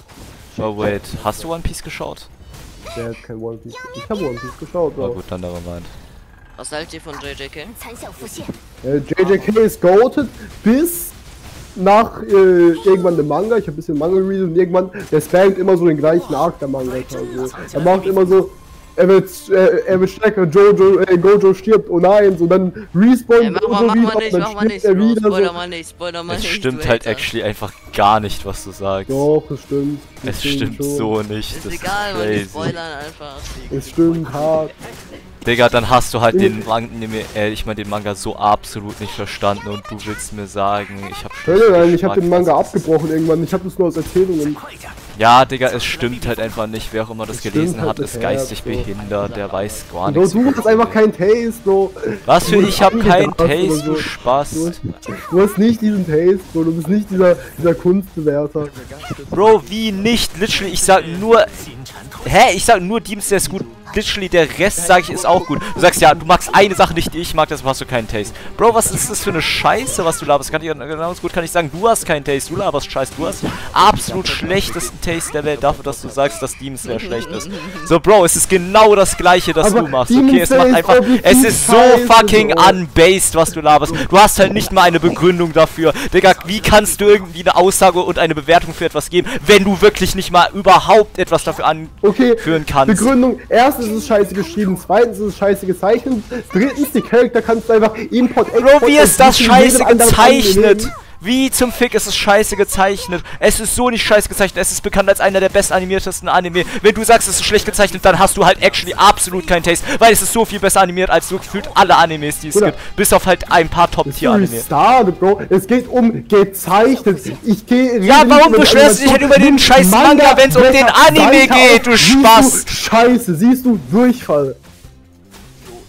Oh, wait, hast du One Piece geschaut? Der hat kein One Piece. Ich hab One Piece geschaut, Na Bro. gut, dann nevermind. Was haltet ihr von J J K? 残小复现， Äh, J J K ist goated bis nach äh, irgendwann dem Manga. Ich hab ein bisschen Manga geredet und irgendwann, der spammt immer so den gleichen Arc der Manga. Also, er macht immer so, er wird, äh, er wird stärker, Jojo, äh, Gojo stirbt, oh nein, so dann respawn Ey, mach Gojo mal, mach wieder mal und nicht, dann mach mal stirbt nicht, er Bro. wieder. Spoiler So. mal nicht, spoiler mal Es nicht. stimmt du halt Hater. actually einfach gar nicht, was du sagst. Doch, es stimmt. Es stimmt schon. so nicht, Ist das ist egal, weil die crazy. spoilern einfach. Es stimmt hart. Digga, dann hast du halt den Manga, äh, ich mein, den Manga so absolut nicht verstanden und du willst mir sagen, ich hab Hör dir rein, ich hab Geschmack, den Manga was ist- abgebrochen irgendwann. Ich hab das nur aus Erzählungen. 快点！ Ja, Digga, es stimmt halt einfach nicht. Wer auch immer das Es stimmt gelesen halt hat, ist nicht, geistig ja, so. behindert, der weiß gar Bro, nichts. du hast einfach kein Taste, Bro. Was für Du ich hab bist keinen angedacht oder Taste, du so. Spaß. Du hast, du hast nicht diesen Taste, Bro. Du bist nicht dieser, dieser Kunstbewerter. Bro, wie nicht? Literally, ich sag nur. 金蝉脱 Hä? Ich sag nur Demon Slayer ist gut. Literally, der Rest, sag ich, ist auch gut. Du sagst ja, du magst eine Sache nicht, die ich mag, deshalb hast du keinen Taste. Bro, was ist das für eine Scheiße, was du laberst? Kann ich genauso gut kann ich sagen, du hast keinen Taste, du laberst Scheiß, du hast absolut schlechtesten Taste der Welt dafür, dass du sagst, dass Demon Slayer schlecht ist. So, Bro, es ist genau das gleiche, das Aber du machst. Demon Okay, es Slayer macht ist einfach. objektiv Es ist so scheiße, fucking Bro. unbased, was du laberst. Du hast halt nicht mal eine Begründung dafür. Digga, wie kannst du irgendwie eine Aussage und eine Bewertung für etwas geben, wenn du wirklich nicht mal überhaupt etwas dafür Okay, anführen kannst? Begründung. Erstens ist es scheiße geschrieben, zweitens ist es scheiße gezeichnet, drittens, die Charakter kannst du einfach import, export. Bro, wie ist das und scheiße jedem anderen gezeichnet? annehmen. Wie zum Fick ist es scheiße gezeichnet? Es ist so nicht scheiße gezeichnet. Es ist bekannt als einer der best animiertesten Anime. Wenn du sagst, es ist schlecht gezeichnet, dann hast du halt actually absolut keinen Taste, weil es ist so viel besser animiert als so gefühlt alle Animes, die es Oder- gibt. Bis auf halt ein paar Top-Tier-Anime. Star, Bro. Es geht um gezeichnet. Ich gehe. Ja, warum beschwerst du dich halt über den scheiß Manga, wenn's um den Anime geht, du Spaß? Scheiße, siehst du Durchfall.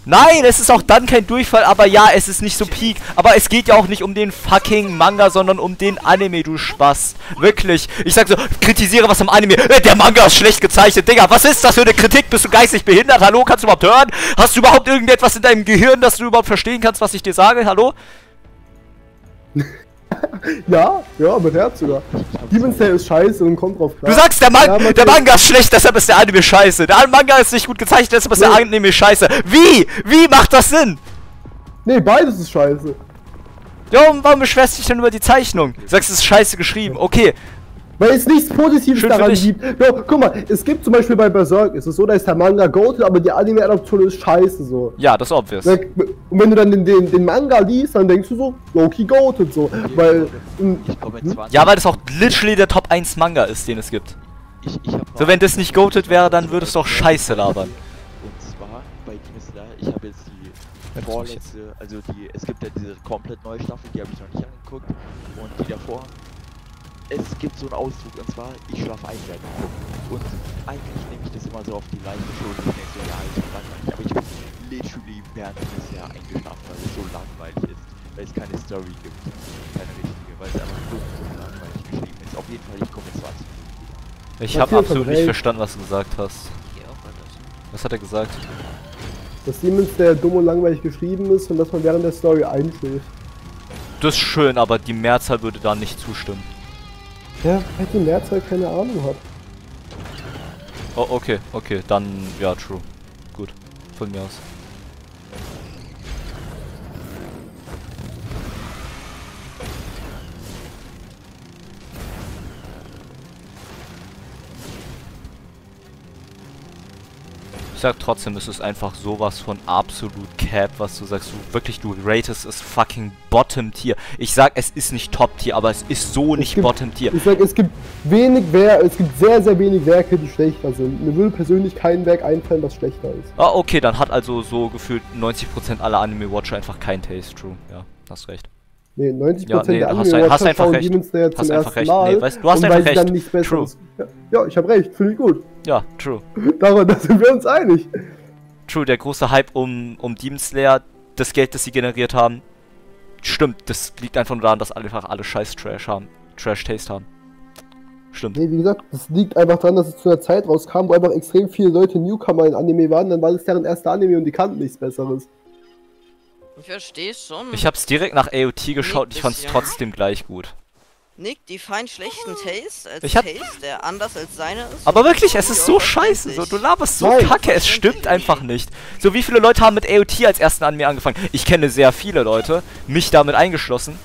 Nein, es ist auch dann kein Durchfall, aber ja, es ist nicht so peak. Aber es geht ja auch nicht um den fucking Manga, sondern um den Anime, du Spast. Wirklich. Ich sag so, kritisiere was am Anime. Äh, der Manga ist schlecht gezeichnet, Digga. Was ist das für eine Kritik? Bist du geistig behindert? Hallo, kannst du überhaupt hören? Hast du überhaupt irgendetwas in deinem Gehirn, dass du überhaupt verstehen kannst, was ich dir sage? Hallo? Ja, ja, mit Herz sogar. Demon Slayer ist scheiße und kommt drauf klar. Du sagst, der, Man ja, der Manga ist schlecht, deshalb ist der Anime scheiße. Der Manga ist nicht gut gezeichnet, deshalb ist nee. der Anime scheiße. Wie? Wie macht das Sinn? Nee, beides ist scheiße. Ja, und warum beschwerst du dich denn über die Zeichnung? Du sagst, es ist scheiße geschrieben. Okay. Weil es nichts Positives Schön daran gibt. Jo, guck mal, es gibt zum Beispiel bei Berserk, ist es so, da ist der Manga goated, aber die Anime-Adaption ist scheiße so. Ja, das ist obvious. Und wenn du dann den, den, den Manga liest, dann denkst du so, Loki goated so. Okay, weil. Ich komme hm? Ja, weil das auch literally der Top eins Manga ist, den es gibt. Ich, ich hab so, wenn das nicht goated wäre, dann würdest du doch scheiße labern. Und zwar bei Demon Slayer, ich habe jetzt die vorletzte, also die, es gibt ja diese komplett neue Staffel, die habe ich noch nicht angeguckt. Und die davor. Es gibt so einen Ausdruck, und zwar, ich schlafe ein während dem Gucken. Und eigentlich nehme ich das immer so auf die leichte Schulter. Ich denke so, ja, ich bin langweilig. Aber ich bin literally während des Jahr eingeschlafen, weil es so langweilig ist. Weil es keine Story gibt. Keine richtige. Weil es einfach so, so langweilig geschrieben ist. Auf jeden Fall, ich komme in zwanzig Minuten. Ich habe absolut nicht verstanden, was du gesagt hast. Was hat er gesagt? Dass Demon Slayer dumm und langweilig geschrieben ist und dass man während der Story einschläft. Das ist schön, aber die Mehrzahl würde da nicht zustimmen. Ja, weil die Mehrzahl keine Ahnung hat. Oh, okay, okay, dann, ja, true. Gut, von mir aus. Ich sag trotzdem, es ist einfach sowas von absolut Cap, was du sagst. Du wirklich, du ratest es fucking Bottom Tier. Ich sag, es ist nicht Top Tier, aber es ist so nicht gibt, Bottom Tier. Ich sag, es gibt wenig Werke, es gibt sehr, sehr wenig Werke, die schlechter sind. Mir würde persönlich kein Werk einfallen, das schlechter ist. Ah, okay, dann hat also so gefühlt neunzig Prozent aller Anime-Watcher einfach kein Taste. True, ja, hast recht. Nee, neunzig Prozent ja, nee, der hast, Anime-Watcher hast einfach schauen recht. Demon Slayer zum hast einfach ersten recht. Mal. Nee, weißt, du hast und einfach weil recht. Dann nichts True. Ja, ja, ich hab recht, finde ich gut. Ja, true. Daran, da sind wir uns einig. True, der große Hype um, um Demon Slayer, das Geld, das sie generiert haben, stimmt, das liegt einfach nur daran, dass einfach alle scheiß Trash haben, Trash-Taste haben. Stimmt. Nee, wie gesagt, das liegt einfach daran, dass es zu einer Zeit rauskam, wo einfach extrem viele Leute Newcomer in Anime waren, dann war das deren erster Anime und die kannten nichts Besseres. Ich versteh's schon. Ich hab's direkt nach A O T geschaut und ich fand's ja. trotzdem gleich gut. Nick, die fein schlechten Taste als ich hab... Taste, der anders als seine ist. Aber wirklich, es ist so scheiße, so, du laberst so Nein. kacke, es stimmt einfach nicht. So, wie viele Leute haben mit A O T als ersten Anime angefangen? Ich kenne sehr viele Leute, mich damit eingeschlossen.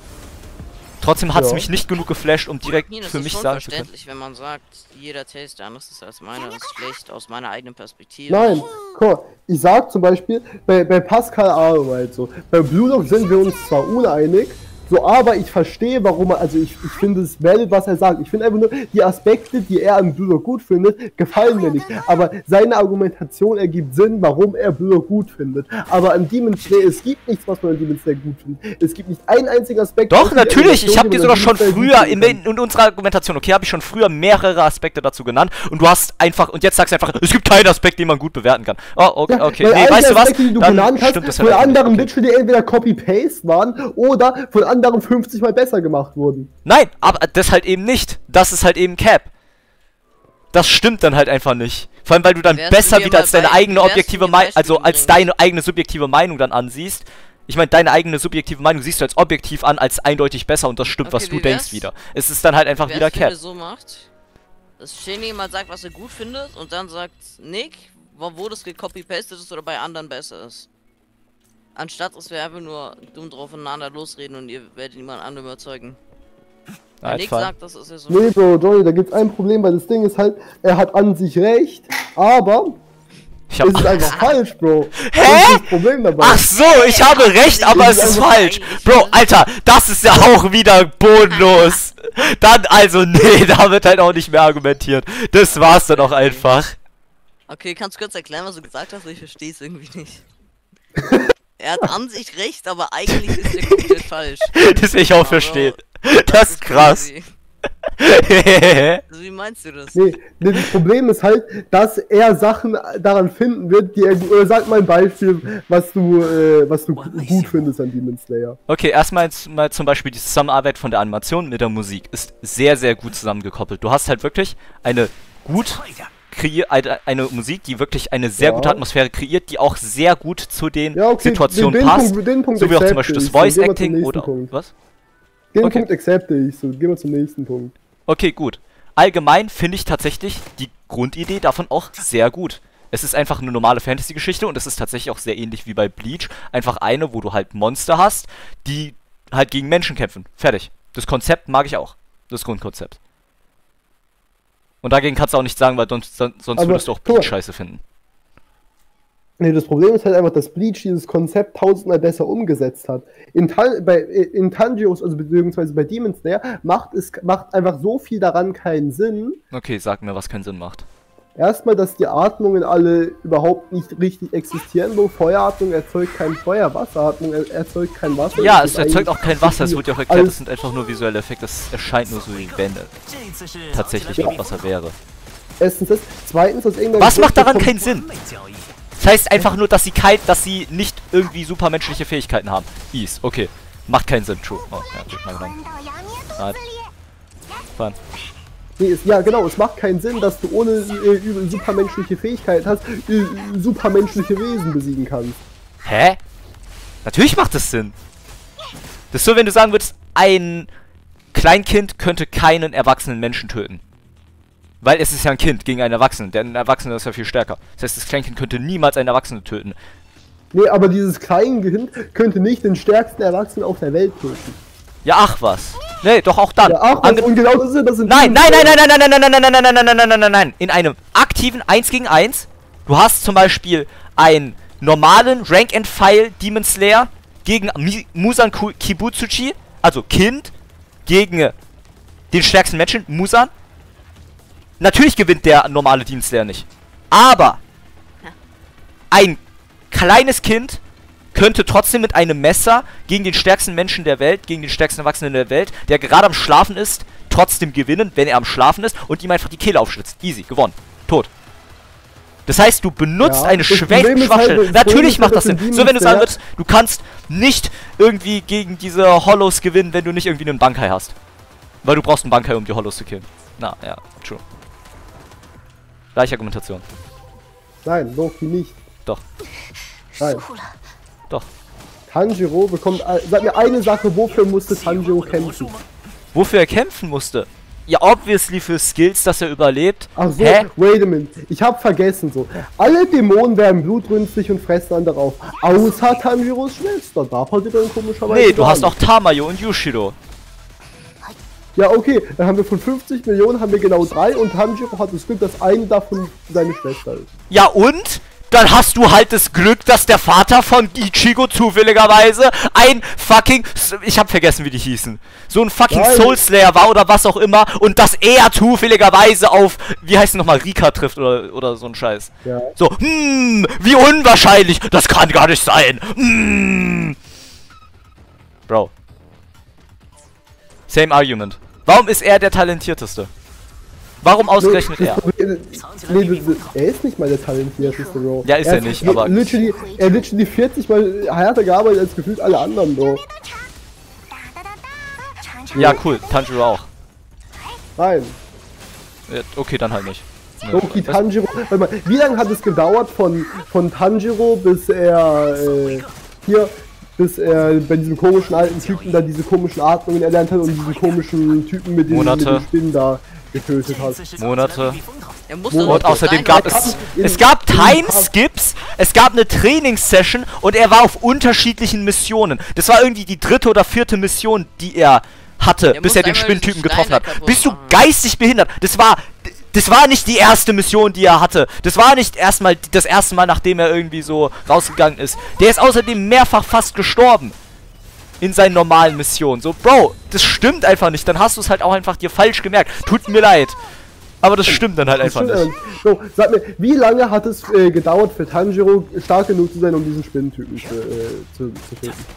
Trotzdem hat's ja. mich nicht genug geflasht, um direkt Hier, für mich sagen sagen zu können. Das ist verständlich, wenn man sagt, jeder Taste, der anders ist als meiner, ist schlecht aus meiner eigenen Perspektive. Nein, guck mal, ich sag zum Beispiel, bei, bei Pascal Arbeit so, bei Blue Lock sind wir uns zwar uneinig, so, aber ich verstehe, warum er, also ich, ich finde es well, was er sagt. Ich finde einfach nur, die Aspekte, die er an Blue Lock gut findet, gefallen mir nicht. Aber seine Argumentation ergibt Sinn, warum er Blue Lock gut findet. Aber an Demon Slayer, es gibt nichts, was man an Demon Slayer gut findet. Es gibt nicht einen einzigen Aspekt. Doch, natürlich, ich habe dir sogar schon früher, in, in unserer Argumentation, okay, habe ich schon früher mehrere Aspekte dazu genannt. Und du hast einfach, und jetzt sagst du einfach, es gibt keinen Aspekt, den man gut bewerten kann. Oh, okay, okay. Ja, nee, weißt du was? Die du Dann genannt hast, stimmt das von halt anderen nicht. Okay. literally entweder Copy-Paste waren oder von anderen fünfzig Mal besser gemacht wurden. Nein, aber das halt eben nicht. Das ist halt eben Cap. Das stimmt dann halt einfach nicht. Vor allem, weil du dann Wärst besser du wieder als deine bei, eigene objektive Meinung, also als bringen? deine eigene subjektive Meinung dann ansiehst. Ich meine, deine eigene subjektive Meinung siehst du als objektiv an, als eindeutig besser und das stimmt, Okay, was du wie denkst wär's? wieder. Es ist dann halt einfach wieder Cap. Wenn ihr so macht, dass Shinny mal sagt, was er gut findet und dann sagt Nick, wo, wo das gecopy-pastet ist oder bei anderen besser ist. Anstatt, dass wir einfach nur dumm drauf voneinander losreden und ihr werdet niemand anderen überzeugen. Wenn Alright, Nick fine. sagt, das ist ja so. Nee, Bro, Johnny, da gibt's ein Problem, weil das Ding ist halt, er hat an sich recht, aber Ich hab es ist einfach falsch, Bro. Hä? Das ist das Problem dabei. Ach so, ich habe recht, aber es ist falsch. Bro, Alter, das ist ja auch wieder bodenlos. Dann also, nee, da wird halt auch nicht mehr argumentiert. Das war's dann auch einfach. Okay, kannst du kurz erklären, was du gesagt hast? Ich verstehe es irgendwie nicht. Er hat an sich recht, aber eigentlich ist er komplett falsch. Das will ich auch verstehen. Das ist krass. crazy. Also wie meinst du das? Nee, nee, das Problem ist halt, dass er Sachen daran finden wird, die er. Oder sag mal ein Beispiel, was du, äh, was du gut findest an Demon Slayer. Okay, erstmal mal zum Beispiel die Zusammenarbeit von der Animation mit der Musik ist sehr, sehr gut zusammengekoppelt. Du hast halt wirklich eine gut kreiert, eine, eine Musik, die wirklich eine sehr Ja. gute Atmosphäre kreiert, die auch sehr gut zu den Ja, okay, Situationen den- den passt. Punkt- den Punkt so wie auch zum accepte Beispiel das ich. Dann gehen wir zum Voice-Acting nächsten oder. Punkt. Was? Den Okay. Punkt accepte ich. So, gehen wir zum nächsten Punkt. Okay, gut. Allgemein finde ich tatsächlich die Grundidee davon auch sehr gut. Es ist einfach eine normale Fantasy-Geschichte und es ist tatsächlich auch sehr ähnlich wie bei Bleach. Einfach eine, wo du halt Monster hast, die halt gegen Menschen kämpfen. Fertig. Das Konzept mag ich auch. Das Grundkonzept. Und dagegen kannst du auch nicht sagen, weil sonst, sonst Aber, würdest du auch guck mal. Bleach scheiße finden. Nee, das Problem ist halt einfach, dass Bleach dieses Konzept tausendmal besser umgesetzt hat. In, Tal bei, in Tanjiros, also beziehungsweise bei Demon Slayer, macht es macht einfach so viel daran keinen Sinn. Okay, sag mir, was keinen Sinn macht. Erstmal, dass die Atmungen alle überhaupt nicht richtig existieren. So, Feueratmung erzeugt kein Feuer, Wasseratmung er erzeugt kein Wasser. Ja, Das es ist erzeugt auch eigentlich kein Wasser, es viel- wird ja auch erklärt, alles- das sind einfach nur visuelle Effekte, das erscheint nur so wie wenn es 这一次是 tatsächlich 找 auch 起来 Wasser wäre. Erstens das. Zweitens, aus irgendeinem Was Grund macht daran bekommt- keinen Sinn? 美交易。 Das heißt einfach nur, dass sie kein, dass sie nicht irgendwie supermenschliche Fähigkeiten haben. Is, okay. Macht keinen Sinn, true. Oh, ja, gut, mal genommen. 到羊年肚 Nein. 子里。 Fun. Nee, es, ja genau, es macht keinen Sinn, dass du ohne äh, über- supermenschliche Fähigkeiten hast, äh, supermenschliche Wesen besiegen kannst. Hä? Natürlich macht das Sinn. Das ist so, wenn du sagen würdest, ein Kleinkind könnte keinen erwachsenen Menschen töten. Weil es ist ja ein Kind gegen einen Erwachsenen. Der ein Erwachsener ist ja viel stärker. Das heißt, das Kleinkind könnte niemals einen Erwachsenen töten. Nee, aber dieses kleine Kind könnte nicht den stärksten Erwachsenen auf der Welt töten. Ja, ach was. Nee, doch auch dann. Ja, ach, Ange- und genau das ist das sind Nein, nein, nein, nein, nein, nein, nein, nein, nein, nein, nein, nein, nein, nein, nein, nein, nein. In einem aktiven eins gegen eins, du hast zum Beispiel einen normalen Rank and File Demon Slayer gegen Mi Musan Ku- Kibutsuchi, also Kind, gegen den stärksten Menschen, Musan. Natürlich gewinnt der normale Demon Slayer nicht. Aber ein kleines Kind könnte trotzdem mit einem Messer gegen den stärksten Menschen der Welt, gegen den stärksten Erwachsenen der Welt, der gerade am Schlafen ist, trotzdem gewinnen, wenn er am Schlafen ist und ihm einfach die Kehle aufschlitzt. Easy, gewonnen. Tot. Das heißt, du benutzt Ja, eine das Schwä Problem ist Schwachstelle. halt, das Problem Natürlich ist macht halt, das dass Sinn. in So, wenn du Demon sagen Slayer- würdest, du kannst nicht irgendwie gegen diese Hollows gewinnen, wenn du nicht irgendwie einen Bankai hast. Weil du brauchst einen Bankai, um die Hollows zu killen. Na, ja, true. Gleiche Argumentation. Nein, Loki nicht. Doch. Nein. 输了。 Doch. Tanjiro bekommt. äh, Sag mir eine Sache, wofür musste 喜欢 Tanjiro 我的魔术 kämpfen? 吗？ Wofür er kämpfen musste? Ja, obviously für Skills, dass er überlebt. Ach so, Hä? wait a minute. Ich hab vergessen so. Alle Dämonen werden blutrünstig und fressen andere auf. Außer Tanjiros Schwester. Da passiert dann komischerweise. Nee, du gar hast auch nichts. Tamayo und Yushiro. Ja, okay. Dann haben wir von fünfzig Millionen haben wir genau drei und Tanjiro hat das Glück, dass eine davon seine Schwester ist. Ja und? Dann hast du halt das Glück, dass der Vater von Ichigo zufälligerweise ein fucking... Ich hab vergessen, wie die hießen. So ein fucking Nein. Soul Slayer war oder was auch immer. Und dass er zufälligerweise auf... Wie heißt es nochmal? Rika trifft oder, oder so ein Scheiß. Ja. So, hm, wie unwahrscheinlich. Das kann gar nicht sein. Hm. Bro. Same argument. Warum ist er der Talentierteste? Warum ausgerechnet Nee, er? das Problem- Nee, das, er ist nicht mal der talentierteste, Bro. Ja, ist er nicht, li- aber- Literally, er literally vierzig mal härter gearbeitet als gefühlt alle anderen, Bro. 哒哒哒哒，尝尝。 Ja, cool. Tanjiro auch. Nein. Ja, okay, dann halt nicht. Nee, Loki, was- Tanjiro. Warte mal, wie lange hat es gedauert von, von Tanjiro bis er äh, hier, bis er bei diesem komischen alten Typen da diese komischen Atmungen erlernt hat und diesen komischen Typen mit den, mit Monate. den Spinnen da getötet 这一 hat. 次是找起来 Monate. 的避风塘。 Er musste Und doch Und so außerdem sein, gab dass- es, in- es gab in- Timeskips, es gab eine Trainingssession und er war auf unterschiedlichen Missionen. Das war irgendwie die dritte oder vierte Mission, die er hatte, Er bis musste er den einmal Spinntypen diesen getroffen Stein hat. da kaputt Bist du machen. geistig behindert? Das war, das war nicht die erste Mission, die er hatte. Das war nicht erstmal das erste Mal, nachdem er irgendwie so rausgegangen ist. Der ist außerdem mehrfach fast gestorben. In seinen normalen Missionen. So, Bro, das stimmt einfach nicht. Dann hast du es halt auch einfach dir falsch gemerkt. Tut mir leid. Aber das stimmt dann halt Das einfach stimmt, nicht. äh, So, sag mir, wie lange hat es äh, gedauert für Tanjiro stark genug zu sein, um diesen Spinnentypen zu, äh, zu, zu töten?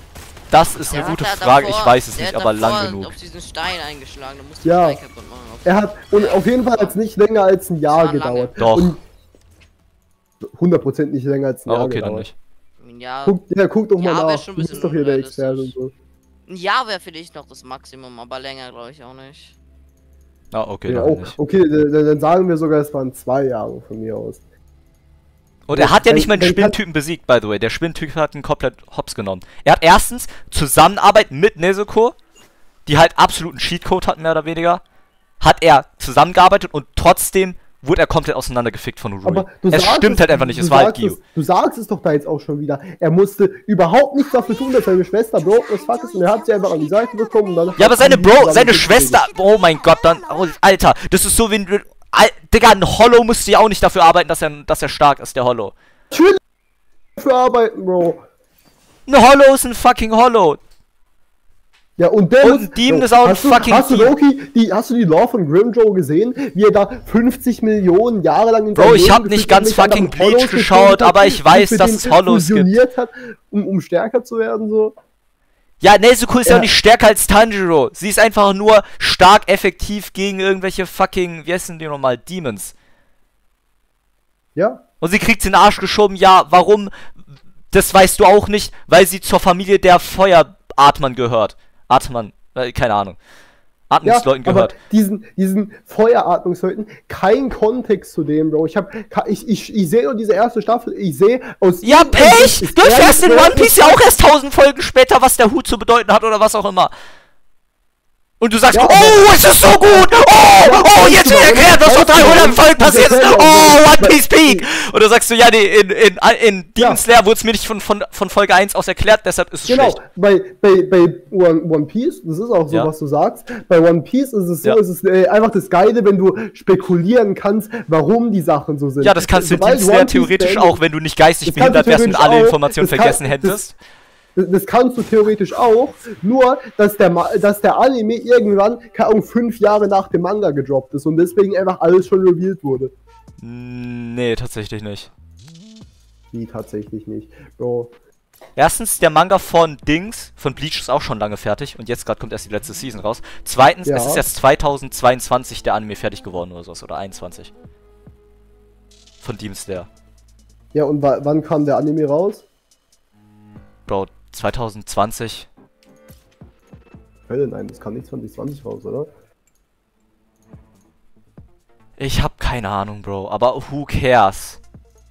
Das ist eine Der gute hat da Frage, davor- ich weiß es der nicht, hat aber davor lang genug. auf diesen Stein eingeschlagen, da musste Ja. den Stein kaputt machen. Auf- Er hat, und auf jeden Fall hat es nicht länger als ein Jahr war lange. gedauert. Doch. Und hundert Prozent nicht länger als ein Ah, Jahr okay, dann gedauert. nicht. Ja, Guck, ja, guck doch mal Ja, wär nach. schon ein Du bist bisschen doch hier der unrealistisch. Experte und so. ein Jahr wäre vielleicht noch das Maximum, aber länger glaube ich auch nicht. Ah, okay, Ja, dann oh, nicht. okay, dann, dann sagen wir sogar, es waren zwei Jahre von mir aus. Und er hat ja Wenn- nicht mal den wenn- Spinntypen besiegt, by the way. Der Spinntyp hat ihn komplett hops genommen. Er hat erstens Zusammenarbeit mit Nezuko, die halt absoluten Cheatcode hat, mehr oder weniger. Hat er zusammengearbeitet und trotzdem wurde er komplett auseinandergefickt von Urui. Aber du Es sagst stimmt halt einfach nicht, du es war halt sagst Gio. es- Du sagst es doch da jetzt auch schon wieder. Er musste überhaupt nichts dafür tun, dass seine Schwester broke as fuck ist und er hat sie einfach an die Seite bekommen und dann... Ja, aber seine hat Bro, sie seine zusammen Schwester, oh mein Gott, dann, oh, Alter, das ist so wie ein, Al- Digga, ein Hollow musste ja auch nicht dafür arbeiten, dass er, dass er stark ist, der Hollow. Natürlich dafür arbeiten, Bro. Ein Hollow ist ein fucking Hollow. Ja, und der Und muss... ein Demon Bro, ist auch ein hast du, fucking Hast du Demon. Loki, die, hast du die Lore von Grimjoe gesehen? Wie er da fünfzig Millionen Jahre lang in Bro, seinem ich Leben hab nicht gefühlt ganz mit anderen fucking Bleach Hollows geschaut, gekämpft hat, aber ich und weiß, mit dass denen es Hollows gibt. fusioniert hat, um, um stärker zu werden, so. Ja, Nezuko ist ja Ja. auch nicht stärker als Tanjiro. Sie ist einfach nur stark effektiv gegen irgendwelche fucking, wie heißen die nochmal, Demons. Ja. Und sie kriegt sie in den Arsch geschoben, ja, warum? Das weißt du auch nicht, weil sie zur Familie der Feueratmern gehört. Atman, äh, keine Ahnung. Ja, Atmungsleuten aber gehört. diesen, diesen Feueratmungsleuten, kein Kontext zu dem, Bro. Ich hab, ich, ich, ich sehe nur diese erste Staffel, ich sehe aus... Ja, Pech! ist Du erfährst in ehrlich- One Piece ja auch erst tausend Folgen später, was der Hut zu bedeuten hat oder was auch immer. Und du sagst, Ja, aber- oh, es ist so gut! Oh, oh, jetzt wird erklärt, was vor dreihundert Folgen passiert ist! Oh, One Piece Peak! Und dann sagst du, ja, nee, in, in, in Demon Ja. Slayer wurde es mir nicht von, von, von Folge eins aus erklärt, deshalb ist es Genau, schlecht. bei, bei, bei One, One Piece, das ist auch so, Ja. was du sagst, bei One Piece ist es so, Ja. ist es äh, einfach das Geile, wenn du spekulieren kannst, warum die Sachen so sind. Ja, das kannst du in Sobald Demon Slayer One Piece theoretisch beendet- auch, wenn du nicht geistig Das kannst du behindert wärst und theoretisch alle auch, Informationen das kann- vergessen das- hättest. Das, das kannst du theoretisch auch, nur dass der, Ma- dass der Anime irgendwann, keine Ahnung, fünf Jahre nach dem Manga gedroppt ist und deswegen einfach alles schon revealed wurde. Nee, tatsächlich nicht. Wie tatsächlich nicht. Bro. Erstens, der Manga von Dings, von Bleach ist auch schon lange fertig und jetzt gerade kommt erst die letzte Season raus. Zweitens, Ja. es ist erst zweitausendzweiundzwanzig der Anime fertig geworden oder sowas, oder einundzwanzig. Von Demon Slayer. Ja, und wa wann kam der Anime raus? Bro, zweitausendzwanzig. Hölle, nein, das kam nicht zwanzig zwanzig raus, oder? Ich hab keine Ahnung, Bro, aber who cares?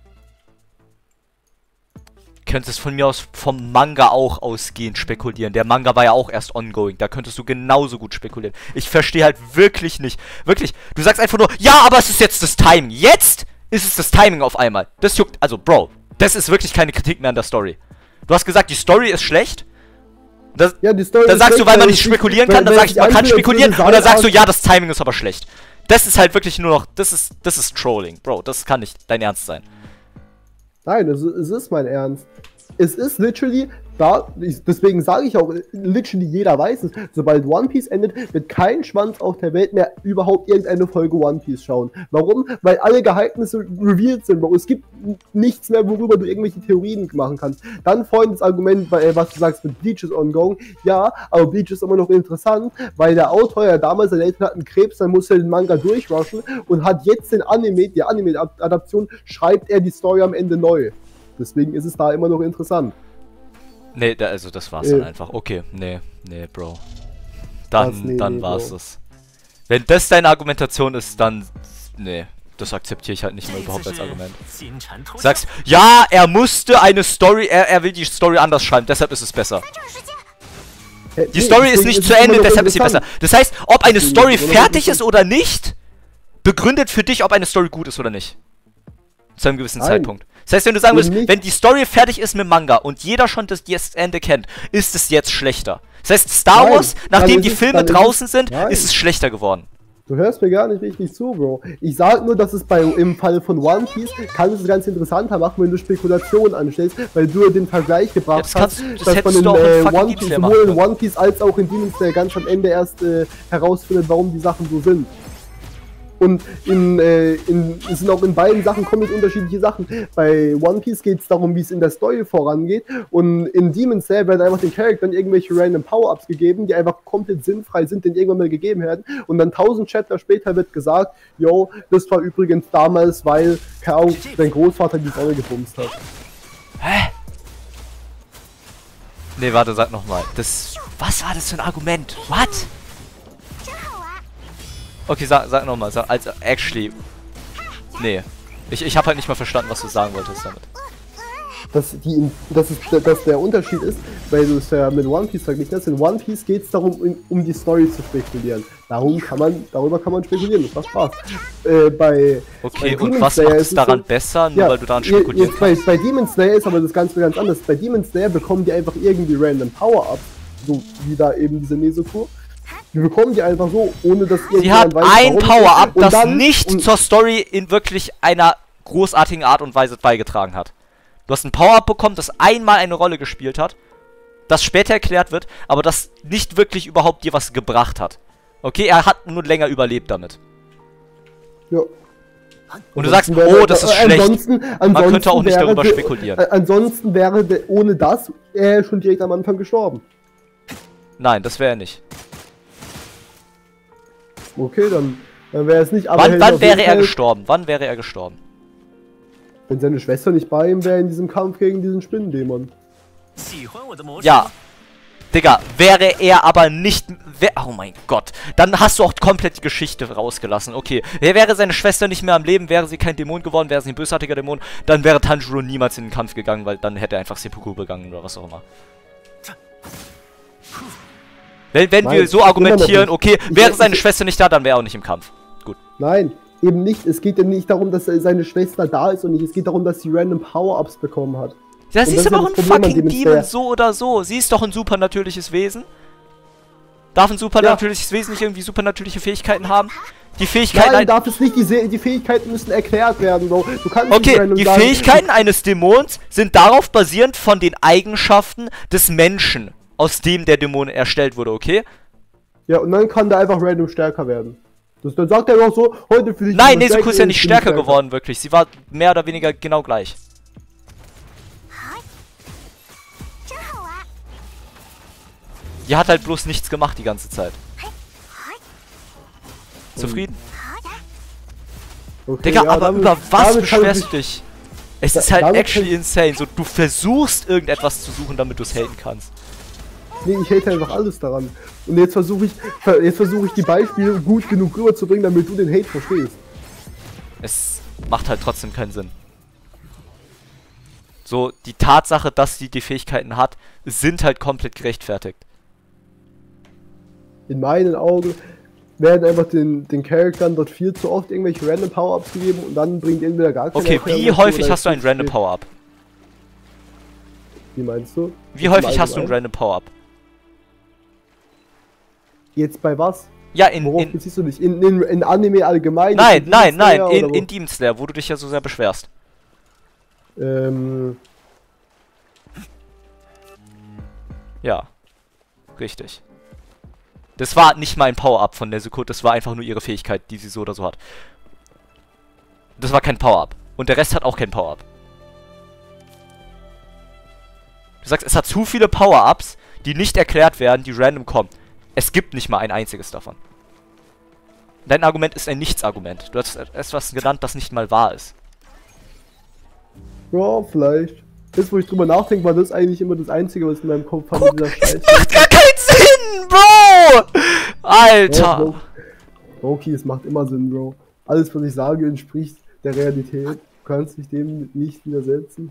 Könntest von mir aus vom Manga auch ausgehend spekulieren. Der Manga war ja auch erst ongoing. Da könntest du genauso gut spekulieren. Ich verstehe halt wirklich nicht. Wirklich, du sagst einfach nur, ja, aber es ist jetzt das Timing. Jetzt ist es das Timing auf einmal. Das juckt, also Bro, das ist wirklich keine Kritik mehr an der Story. Du hast gesagt, die Story ist schlecht. Das, Ja, die Story dann ist sagst du, schlecht, weil man weil nicht es spekulieren weil- kann, dann weil sag ich, es man kann anfühlt, als spekulieren. würde Und dann sagst du, sein ja, das Timing ist aber schlecht. Das ist halt wirklich nur noch, das ist, das ist Trolling, Bro. Das kann nicht dein Ernst sein. Nein, es, es ist mein Ernst. Es ist literally, da, ich, deswegen sage ich auch, literally jeder weiß es, sobald One Piece endet, wird kein Schwanz auf der Welt mehr überhaupt irgendeine Folge One Piece schauen. Warum? Weil alle Geheimnisse revealed sind, Bro. Es gibt nichts mehr, worüber du irgendwelche Theorien machen kannst. Dann folgendes Argument, weil, was du sagst mit Bleach ist ongoing. Ja, aber Bleach ist immer noch interessant, weil der Autor ja damals, seine Eltern hatten Krebs, dann musste er den Manga durchrushen und hat jetzt den Anime, die Anime-Adaption, schreibt er die Story am Ende neu. Deswegen ist es da immer noch interessant. Nee, da, also das war's Äh. dann einfach. Okay, nee, nee, Bro. Dann, Was? Nee, dann nee, war's Bro. es. Wenn das deine Argumentation ist, dann, nee, das akzeptiere ich halt nicht mehr überhaupt als Argument. Sagst, ja, er musste eine Story, er, er will die Story anders schreiben, deshalb ist es besser. Äh, Die nee, Story ist deswegen nicht es zu immer Ende, noch deshalb ist sie besser. interessant. Das heißt, ob eine Deswegen Story ist es immer noch fertig ist interessant. oder nicht, begründet für dich, ob eine Story gut ist oder nicht. Zu einem gewissen Nein. Zeitpunkt. Das heißt, wenn du sagen Eben würdest, nicht. wenn die Story fertig ist mit Manga und jeder schon das das Ende kennt, ist es jetzt schlechter. Das heißt, Star Nein, Wars, dann nachdem ist die es- Filme dann ist es- draußen sind, Nein. ist es schlechter geworden. Du hörst mir gar nicht richtig zu, Bro. Ich sag nur, dass es bei, im Fall von One Piece kann es ganz interessanter machen, wenn du Spekulationen anstellst, weil du den Vergleich gebracht Ja, das kannst- hast, das dass hättest man du auch in in äh, fucking One Demon Piece, Slayer sowohl in machen One Piece als auch in Demon Slayer ganz am Ende erst äh, herausfindet, warum die Sachen so sind. Und in, äh, in, es sind auch in beiden Sachen komplett unterschiedliche Sachen. Bei One Piece geht es darum, wie es in der Story vorangeht. Und in Demon Slayer werden einfach den Charakteren irgendwelche random Power-Ups gegeben, die einfach komplett sinnfrei sind, denen irgendwann mal gegeben werden. Und dann tausend Chapter später wird gesagt, yo, das war übrigens damals, weil, keine Ahnung, dein Großvater die Sonne gebumst hat. Hä? Nee, warte, sag nochmal. Das. Was war das für ein Argument? What? Okay, sag, sag nochmal. Sag, also, actually. Nee. Ich, ich habe halt nicht mal verstanden, was du sagen wolltest damit. Dass, die, dass, es, dass der Unterschied ist, weil du es ja mit One Piece verglichen hast. In One Piece geht es darum, in, um die Story zu spekulieren. Darum kann man, darüber kann man spekulieren, das macht Spaß. Äh, bei, okay, bei und was macht es daran so, besser, nur ja, weil du daran spekulierst? Bei, bei Demon Slayer ist aber das Ganze ganz anders. Bei Demon Slayer bekommen die einfach irgendwie random Power-Ups, so wie da eben diese Nezuko. Die bekommen die einfach so, ohne dass Sie hat ein Power-Up, das dann, nicht zur Story in wirklich einer großartigen Art und Weise beigetragen hat. Du hast ein Power-Up bekommen, das einmal eine Rolle gespielt hat, das später erklärt wird, aber das nicht wirklich überhaupt dir was gebracht hat. Okay, er hat nur länger überlebt damit. Ja. Und du sagst, oh, das ist schlecht. Ansonsten, ansonsten Man könnte auch nicht darüber de, spekulieren. Ansonsten wäre de, ohne das er schon direkt am Anfang gestorben. Nein, das wäre er nicht. Okay, dann, dann wäre es nicht. Aber wann wann wäre er gestorben? Wann wäre er gestorben? Wenn seine Schwester nicht bei ihm wäre in diesem Kampf gegen diesen Spinnendämon. Ja. Digga, wäre er aber nicht... Wär, oh mein Gott. Dann hast du auch komplett die Geschichte rausgelassen. Okay, wäre seine Schwester nicht mehr am Leben, wäre sie kein Dämon geworden, wäre sie ein bösartiger Dämon, dann wäre Tanjiro niemals in den Kampf gegangen, weil dann hätte er einfach Seppuku begangen oder was auch immer. Wenn, wenn Nein, wir so argumentieren, okay, wäre seine Schwester nicht da, dann wäre er auch nicht im Kampf. Gut. Nein, eben nicht. Es geht ja nicht darum, dass seine Schwester da ist und nicht. Es geht darum, dass sie random Power-Ups bekommen hat. Ja, sie ist aber auch ein fucking Demon, so oder so. Sie ist doch ein supernatürliches Wesen. Darf ein supernatürliches ja. Wesen nicht irgendwie supernatürliche Fähigkeiten haben? Die Fähigkeiten... Nein, darf es nicht. Die, die Fähigkeiten müssen erklärt werden, Bro. Du kannst okay, nicht die sagen, Fähigkeiten eines Dämons sind darauf basierend von den Eigenschaften des Menschen, aus dem der Dämon erstellt wurde, okay? Ja, und dann kann der einfach random stärker werden. Das, dann sagt er einfach so, heute für dich... Nein, Nezuko ist ja nicht stärker, stärker geworden, wirklich. Sie war mehr oder weniger genau gleich. Die hat halt bloß nichts gemacht die ganze Zeit. Zufrieden? Okay, Digga, ja, aber damit, über was beschwerst du dich? Es da, ist halt actually insane. So, du versuchst irgendetwas zu suchen, damit du es haten kannst. Nee, ich hate einfach alles daran. Und jetzt versuche ich, jetzt versuche ich die Beispiele gut genug rüberzubringen, damit du den Hate verstehst. Es macht halt trotzdem keinen Sinn. So, die Tatsache, dass sie die Fähigkeiten hat, sind halt komplett gerechtfertigt. In meinen Augen werden einfach den, den Charakteren dort viel zu oft irgendwelche random Power-Ups gegeben und dann bringt entweder gar keine. Okay, wie häufig hast du einen random Power-Up? Wie meinst du? Wie häufig hast du einen random Power-Up? Jetzt bei was? Ja, in... Worauf in beziehst du dich? In, in, in Anime allgemein? Nein, nein, nein, in, in Demon Slayer, wo du dich ja so sehr beschwerst. Ähm... Ja. Richtig. Das war nicht mal ein Power-Up von Nezuko, das war einfach nur ihre Fähigkeit, die sie so oder so hat. Das war kein Power-Up. Und der Rest hat auch kein Power-Up. Du sagst, es hat zu viele Power-Ups, die nicht erklärt werden, die random kommen. Es gibt nicht mal ein einziges davon. Dein Argument ist ein Nichts-Argument. Du hast etwas genannt, das nicht mal wahr ist. Ja, vielleicht. Jetzt, wo ich drüber nachdenke, war das eigentlich immer das Einzige, was in meinem Kopf hat. Guck, dieser Scheiß. Macht gar keinen Sinn, Bro! Alter! Okay, es macht immer Sinn, Bro. Alles, was ich sage, entspricht der Realität. Du kannst dich dem nicht widersetzen.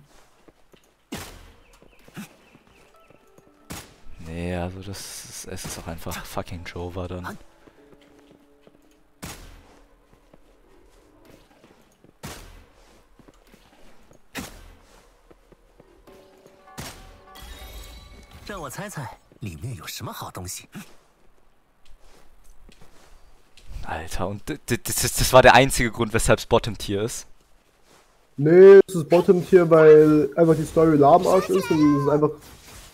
Nee, also das ist, es ist auch einfach fucking Jova dann. Alter, und das, das war der einzige Grund, weshalb es Bottom-Tier ist? Nee, es ist Bottom-Tier, weil einfach die Story lahmarsch ist und es einfach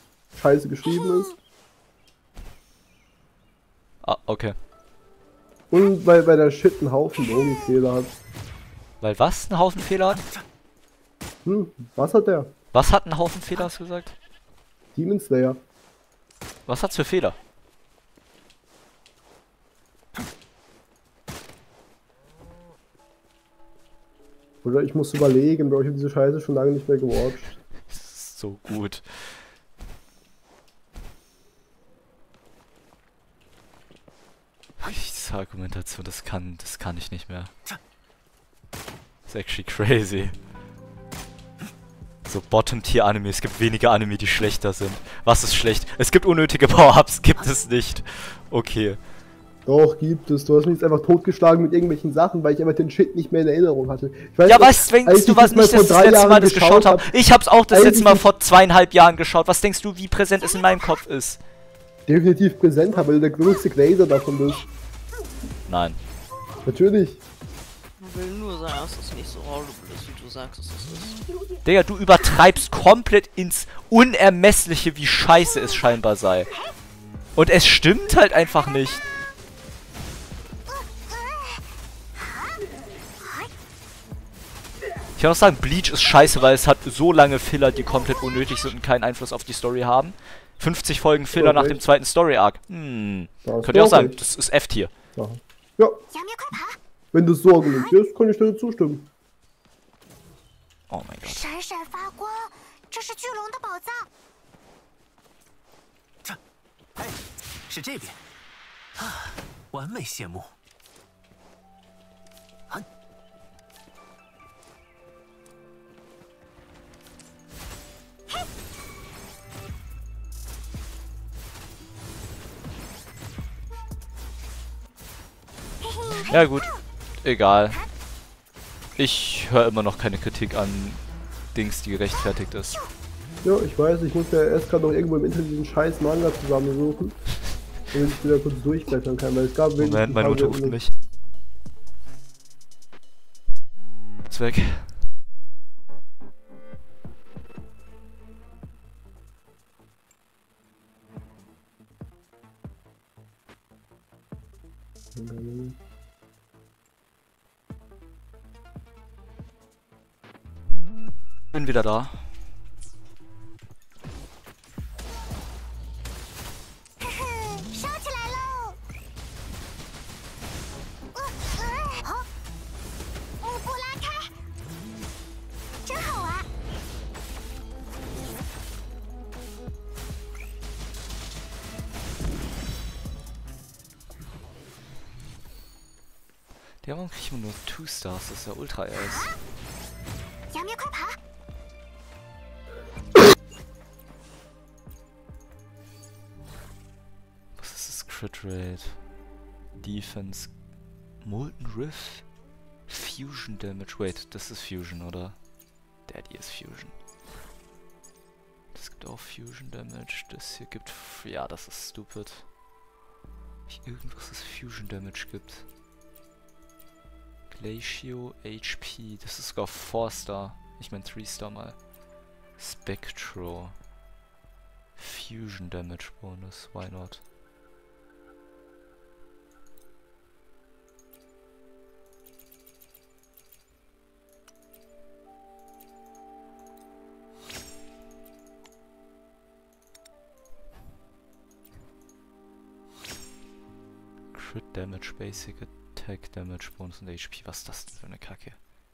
scheiße geschrieben ist. Ah, okay. Und weil, weil der Shit einen Haufen Logikfehler hat. Weil was einen Haufen Fehler hat? Hm, was hat der? Was hat einen Haufen Fehler, hast du gesagt? Demon Slayer. Was hat's für Fehler? Oder ich muss überlegen, Bro, ich habe diese Scheiße schon lange nicht mehr gewatcht. So gut. Diese Argumentation, das kann, das kann ich nicht mehr. Ist actually crazy. So Bottom-Tier-Anime, es gibt weniger Anime, die schlechter sind. Was ist schlecht? Es gibt unnötige Power-Ups, gibt es nicht. Okay. Doch, gibt es. Du hast mich jetzt einfach totgeschlagen mit irgendwelchen Sachen, weil ich einfach den Shit nicht mehr in Erinnerung hatte. Ich weiß Ja, nicht, was denkst als du, ich was das mal nicht, dass vor ich das drei letzte Jahren Mal das geschaut habe? hab, Ich hab's auch das als letzte ich Mal das- vor zweieinhalb Jahren geschaut. Was denkst du, wie präsent es in meinem Kopf ist? definitiv präsent habe, weil du der größte Glazer davon bist. Nein. Natürlich. Ich will nur sagen, dass das nicht so horrible ist, wie du sagst, dass das ist. Digga, du übertreibst komplett ins Unermessliche, wie scheiße es scheinbar sei. Und es stimmt halt einfach nicht. Ich kann auch sagen, Bleach ist scheiße, weil es hat so lange Filler, die komplett unnötig sind und keinen Einfluss auf die Story haben. fünfzig Folgen Filler Ja, nach recht. dem zweiten Story-Arc. Hm. Da hast Könnt du ihr auch sagen, recht. das ist F-Tier. Ja. Ja, wenn du es so argumentierst, kann ich dir zustimmen. Oh mein Gott. 闪闪发光，这是巨龙的宝藏。 哎，是这边。啊，完美谢幕。啊， Ja gut, egal. Ich höre immer noch keine Kritik an Dings, die gerechtfertigt ist. Ja, ich weiß, ich muss ja erst gerade noch irgendwo im Internet diesen scheiß Manga zusammensuchen, damit ich wieder kurz durchblättern kann, weil es gab wirklich Moment, ein meine paar Mutter sehr ruft unnütz- mich. Ist weg. Bin wieder da. Der warum krieg ich immer nur Two Stars? Das ist ja ultra ass. 杨咩，快跑！ Was ist das Crit Rate? Defense. Molten Rift? Fusion Damage. Wait, das ist Fusion, oder? Daddy ist Fusion. Das gibt auch Fusion Damage. Das hier gibt... F ja, das ist stupid. Ich irgendwas, das Fusion Damage gibt. Glacio H P. Das ist sogar four Star. Ich mein three Star mal. Spectro. Fusion Damage Bonus. Why not? Crit Damage, Basic Attack Damage, Bonus und H P. Was ist das denn für eine Kacke?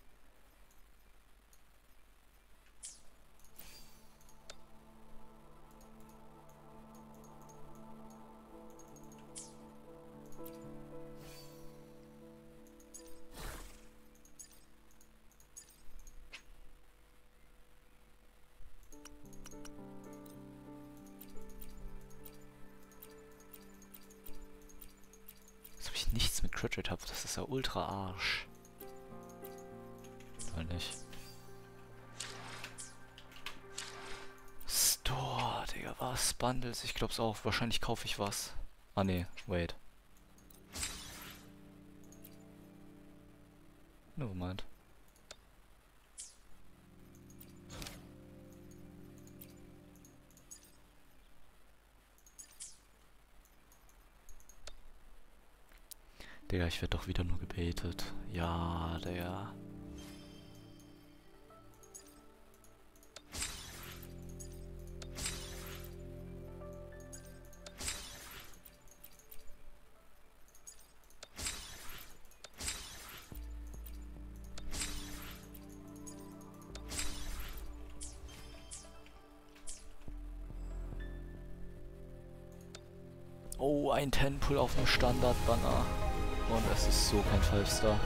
Nichts mit Crit Rate habe, das ist ja ultra Arsch. Weil nicht. Store, Digga, was? Bundles? Ich glaub's auch. Wahrscheinlich kaufe ich was. Ah ne, wait. Nevermind. Digga, ich werde doch wieder nur gebaitet. Ja, Digga. Oh, ein Ten-Pull auf dem Standard-Banner. Und es ist so kein fünf Star.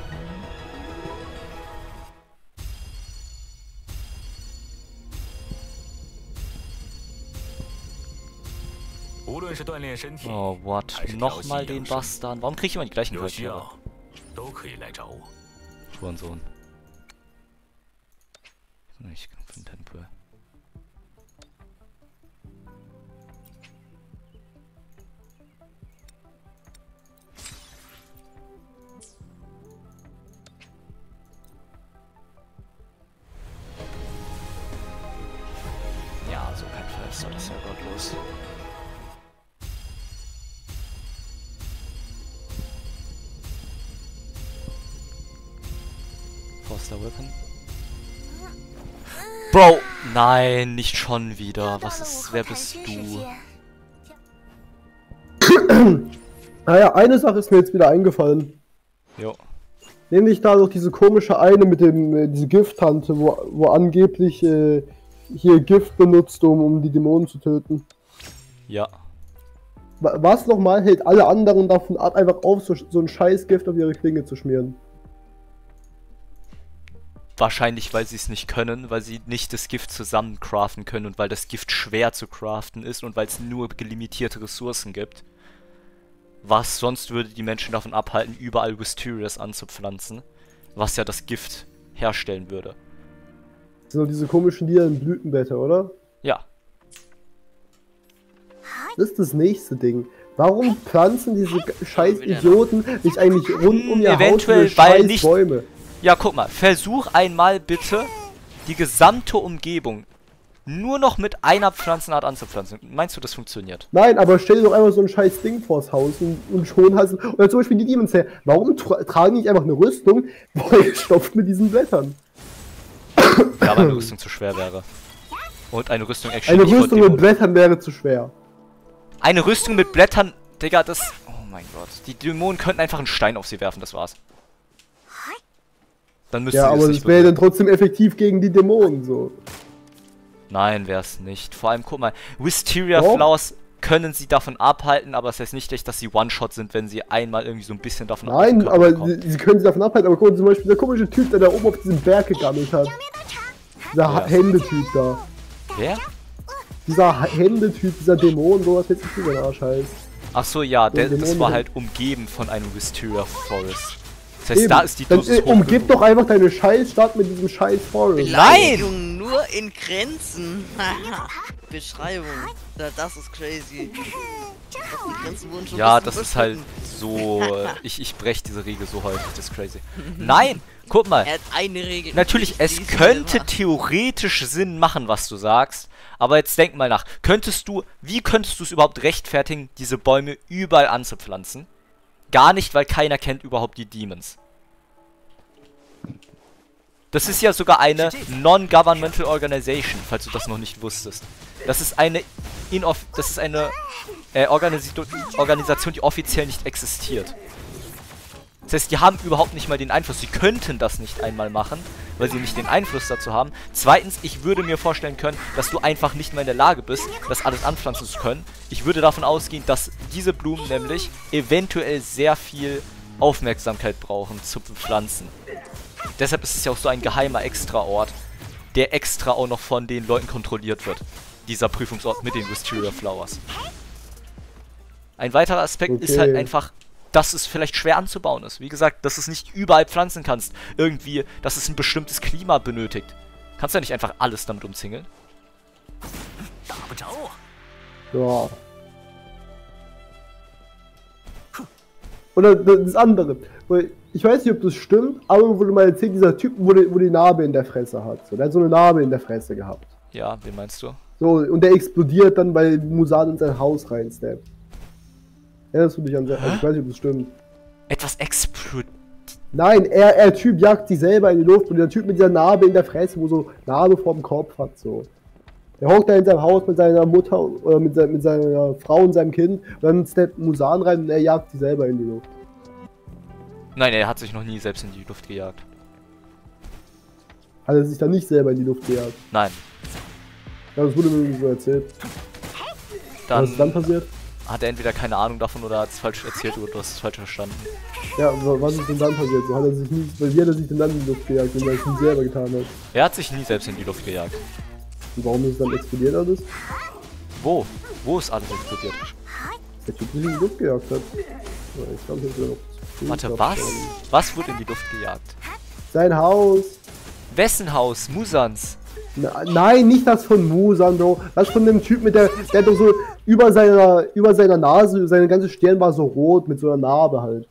Oh, what? Nochmal den Bastard. Warum krieg ich immer die gleichen Charaktere? Schurensohn. Nicht genug für den Ten-Pull. Ja, so kein Fest, das ist ja gottlos. Foster Weapon. Bro! Nein, nicht schon wieder. Was ist, wer bist du? Naja, eine Sache ist mir jetzt wieder eingefallen. Jo. Nämlich da doch diese komische eine mit dem, äh, diese Gift-Tante, wo, wo angeblich äh, hier Gift benutzt, um, um die Dämonen zu töten. Ja. Was nochmal hält alle anderen davon ab, einfach auf so, so ein scheiß Gift auf ihre Klinge zu schmieren? Wahrscheinlich, weil sie es nicht können, weil sie nicht das Gift zusammen craften können und weil das Gift schwer zu craften ist und weil es nur limitierte Ressourcen gibt. Was sonst würde die Menschen davon abhalten, überall Wisterias anzupflanzen, was ja das Gift herstellen würde. Das sind doch diese komischen lilanen Blütenblätter, oder? Ja. Das ist das nächste Ding. Warum pflanzen diese scheiß Idioten nicht eigentlich rund um ihr Eventuell, Haus weil scheiß nicht... Bäume? Ja, guck mal, versuch einmal bitte die gesamte Umgebung nur noch mit einer Pflanzenart anzupflanzen. Meinst du, das funktioniert? Nein, aber stell dir doch einfach so ein scheiß Ding vors Haus und, und schon hast du... Oder zum Beispiel die Demons her. Warum tra tragen die nicht einfach eine Rüstung, vollgestopft mit diesen Blättern? Ja, weil eine Rüstung zu schwer wäre. Und eine Rüstung actually Eine Rüstung mit Blättern wäre zu schwer. Eine Rüstung mit Blättern, Digga, das... Oh mein Gott. Die Dämonen könnten einfach einen Stein auf sie werfen, das war's. Dann müsste ja, aber das wäre dann trotzdem effektiv gegen die Dämonen, so. Nein, wär's nicht. Vor allem, guck mal, Wisteria oh. Flowers können sie davon abhalten, aber es das heißt nicht echt, dass sie One-Shot sind, wenn sie einmal irgendwie so ein bisschen davon abhalten. Nein, aber sie, sie können sie davon abhalten, aber guck mal, zum Beispiel der komische Typ, der da oben auf diesem Berg gegammelt hat. Dieser ja. Händetyp da. Wer? Dieser Händetyp, dieser Dämon, sowas jetzt nicht über den Arsch heißt. Ach so, ja, der, das war halt umgeben von einem Wisteria Forest. Das heißt, Eben. da ist die Dosis Dann, äh, umgib doch einfach deine Scheißstadt mit diesem scheiß Forest. Nein! Nur in Grenzen. Beschreibung. Das ist crazy. Das ja, das ist halt so... Ich, ich breche diese Regel so häufig, das ist crazy. Nein! Guck mal. Er hat eine Regel. Natürlich, es könnte theoretisch Sinn machen, was du sagst. Aber jetzt denk mal nach. Könntest du... Wie könntest du es überhaupt rechtfertigen, diese Bäume überall anzupflanzen? Gar nicht, weil keiner kennt überhaupt die Demons. Das ist ja sogar eine Non-Governmental Organization, falls du das noch nicht wusstest. Das ist eine Inoff das ist eine äh, Organis Organisation, die offiziell nicht existiert. Das heißt, die haben überhaupt nicht mal den Einfluss. Sie könnten das nicht einmal machen, weil sie nicht den Einfluss dazu haben. Zweitens, ich würde mir vorstellen können, dass du einfach nicht mehr in der Lage bist, das alles anpflanzen zu können. Ich würde davon ausgehen, dass diese Blumen nämlich eventuell sehr viel Aufmerksamkeit brauchen zu bepflanzen. Deshalb ist es ja auch so ein geheimer Extraort, der extra auch noch von den Leuten kontrolliert wird. Dieser Prüfungsort mit den Wisteria Flowers. Ein weiterer Aspekt okay. ist halt einfach, dass es vielleicht schwer anzubauen ist. Wie gesagt, dass du es nicht überall pflanzen kannst. Irgendwie, dass es ein bestimmtes Klima benötigt. Kannst du ja nicht einfach alles damit umzingeln? Ja. Oder das andere. Ich weiß nicht, ob das stimmt, aber wurde mal erzählt, dieser Typ, wo die, wo die Narbe in der Fresse hat. So, der hat so eine Narbe in der Fresse gehabt. Ja, wen meinst du? So, und der explodiert dann, weil Musan in sein Haus reinsteppt. Erinnerst du dich an... Also ich weiß nicht, ob das stimmt. Etwas explodiert. Nein, er, er Typ jagt sich selber in die Luft und der Typ mit dieser Narbe in der Fresse, wo so Narbe vorm Kopf hat, so. Der hockt da in seinem Haus mit seiner Mutter oder mit, se mit seiner Frau und seinem Kind und dann steppt Musan rein und er jagt sich selber in die Luft. Nein, er hat sich noch nie selbst in die Luft gejagt. Hat er sich dann nicht selber in die Luft gejagt? Nein. Ja, das wurde mir so erzählt. Dann Was ist dann passiert? Hat er entweder keine Ahnung davon oder hat es falsch erzählt oder du hast es falsch verstanden. Ja, was ist denn dann passiert? So hat er sich nie, wie hat er sich denn dann in die Luft gejagt, wenn er es nicht selber getan hat? Er hat sich nie selbst in die Luft gejagt. Und warum ist es dann explodiert alles? Wo? Wo ist alles explodiert? Der Typ sich in die Luft gejagt hat. Ja, ich glaube, das wäre noch Warte, was? Was wurde in die Luft gejagt? Sein Haus. Wessen Haus? Musans? Na, nein, nicht das von Musan, Bro. Das von dem Typ mit der, der hat doch so über seiner, über seiner Nase, seine ganze Stirn war so rot mit so einer Narbe halt.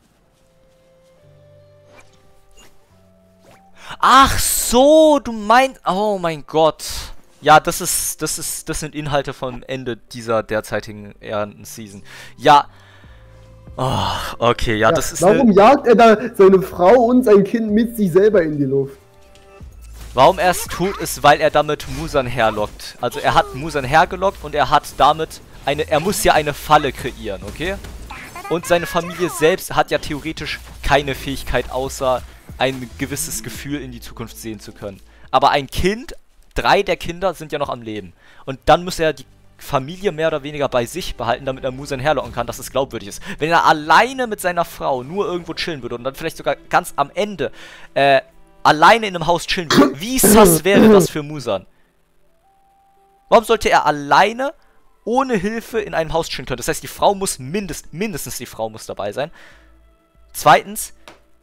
Ach so, du meinst, oh mein Gott. Ja, das ist, das ist, das sind Inhalte vom Ende dieser derzeitigen Season. Ja. Oh, okay, ja, Ja, das ist. warum ne, jagt er da seine Frau und sein Kind mit sich selber in die Luft? Warum er es tut, ist, weil er damit Musan herlockt. Also er hat Musan hergelockt und er hat damit eine, er muss ja eine Falle kreieren, okay? Und seine Familie selbst hat ja theoretisch keine Fähigkeit, außer ein gewisses Gefühl in die Zukunft sehen zu können. Aber ein Kind, drei der Kinder sind ja noch am Leben. Und dann muss er die Familie mehr oder weniger bei sich behalten, damit er Musan herlocken kann, dass es glaubwürdig ist. Wenn er alleine mit seiner Frau nur irgendwo chillen würde und dann vielleicht sogar ganz am Ende, äh, alleine in einem Haus chillen würde, wie sass wäre das für Musan? Warum sollte er alleine, ohne Hilfe in einem Haus chillen können? Das heißt, die Frau muss mindest, mindestens die Frau muss dabei sein. Zweitens,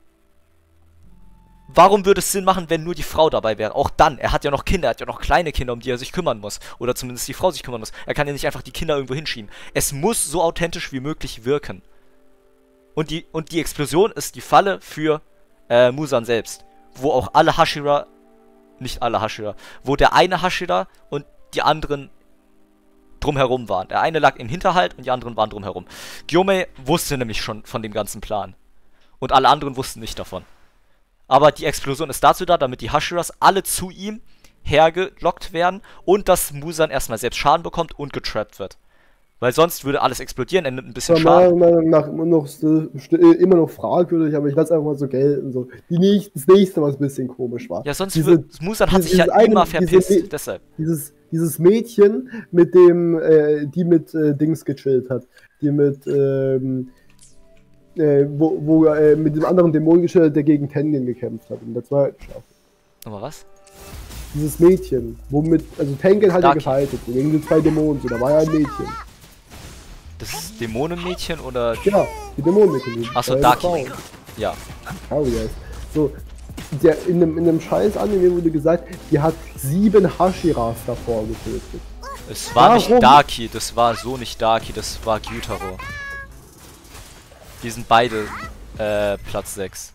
warum würde es Sinn machen, wenn nur die Frau dabei wäre? Auch dann, er hat ja noch Kinder, er hat ja noch kleine Kinder, um die er sich kümmern muss. Oder zumindest die Frau sich kümmern muss. Er kann ja nicht einfach die Kinder irgendwo hinschieben. Es muss so authentisch wie möglich wirken. Und die, und die Explosion ist die Falle für äh, Musan selbst. Wo auch alle Hashira, nicht alle Hashira, wo der eine Hashira und die anderen drumherum waren. Der eine lag im Hinterhalt und die anderen waren drumherum. Gyomei wusste nämlich schon von dem ganzen Plan. Und alle anderen wussten nicht davon. Aber die Explosion ist dazu da, damit die Hashiras alle zu ihm hergelockt werden und dass Musan erstmal selbst Schaden bekommt und getrappt wird. Weil sonst würde alles explodieren, er nimmt ein bisschen Schaden. Meiner Meinung nach immer noch, immer noch fragwürdig, aber ich lasse einfach mal so gelten. So. Die nächste, das nächste, was ein bisschen komisch war. Ja, sonst diese, wird, Musan hat sich ja eine, immer verpisst, diese, deshalb. Dieses, dieses Mädchen, mit dem, äh, die mit äh, Dings gechillt hat. Die mit, ähm, äh, wo, wo äh, mit dem anderen Dämon gechillt hat, der gegen Tengen gekämpft hat in der zweiten Staffel. Nochmal was? Dieses Mädchen, womit, also Tengen hat ja Daki. gefightet, gegen die zwei Dämonen, so, da war ja ein Mädchen. Das ist Dämonenmädchen oder... Ja, die Dämonenmädchen. Achso, äh, Daki. Frau. Ja. Oh, yes. So, der, in einem, in einem scheiß Anime wurde gesagt, die hat sieben Hashiras davor getötet. Es war Warum? nicht Daki, das war so nicht Daki, das war Gyutaro. Die sind beide äh, Platz sechs.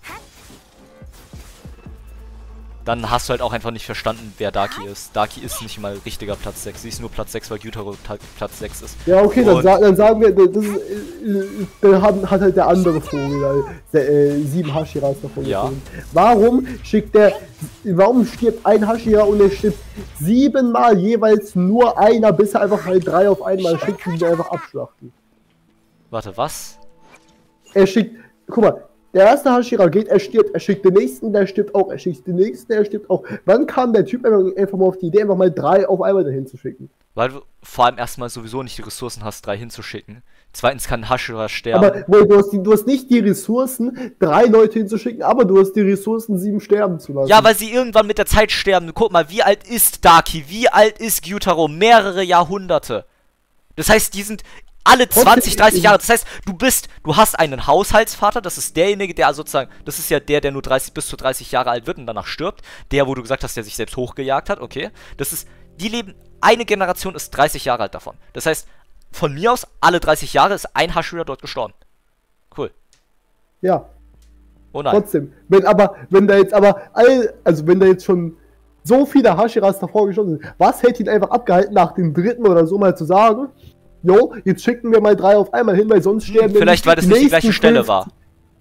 Dann hast du halt auch einfach nicht verstanden, wer Daki ist. Daki ist nicht mal richtiger Platz sechs. Sie ist nur Platz sechs, weil Gyutaro Platz sechs ist. Ja, okay, dann, Und- sa dann sagen wir, das ist, äh, dann hat, hat halt der andere Vogel der, äh, sieben Hashiras davon Ja. getötet. Warum schickt der, warum stirbt ein Hashira und er stirbt siebenmal jeweils nur einer, bis er einfach halt drei auf einmal schickt und die einfach abschlachten? Warte, was? Er schickt, guck mal, der erste Hashira geht, er stirbt, er schickt den nächsten, der stirbt auch, er schickt den nächsten, der stirbt auch. Wann kam der Typ einfach, einfach mal auf die Idee, einfach mal drei auf einmal dahin zu schicken? Weil du vor allem erstmal sowieso nicht die Ressourcen hast, drei hinzuschicken. Zweitens kann Hashira sterben. Aber weil du, hast die, du hast nicht die Ressourcen, drei Leute hinzuschicken, aber du hast die Ressourcen, sieben sterben zu lassen. Ja, weil sie irgendwann mit der Zeit sterben. Guck mal, wie alt ist Daki? Wie alt ist Gyutaro? Mehrere Jahrhunderte. Das heißt, die sind alle zwanzig, dreißig Jahre. Das heißt, du bist, du hast einen Haushaltsvater, das ist derjenige, der sozusagen, das ist ja der, der nur dreißig bis zu dreißig Jahre alt wird und danach stirbt. Der, wo du gesagt hast, der sich selbst hochgejagt hat, okay. Das ist, die leben, eine Generation ist dreißig Jahre alt davon. Das heißt, von mir aus, alle dreißig Jahre ist ein Hashira dort gestorben. Cool. Ja, Oh nein. trotzdem. Wenn aber, wenn da jetzt aber all, also wenn da jetzt schon so viele Hashiras davor gestorben sind, was hätte ihn einfach abgehalten, nach dem dritten oder so mal zu sagen, jo, jetzt schicken wir mal drei auf einmal hin, weil sonst sterben Vielleicht, weil das die nicht die nächsten gleiche Stelle fünf- war.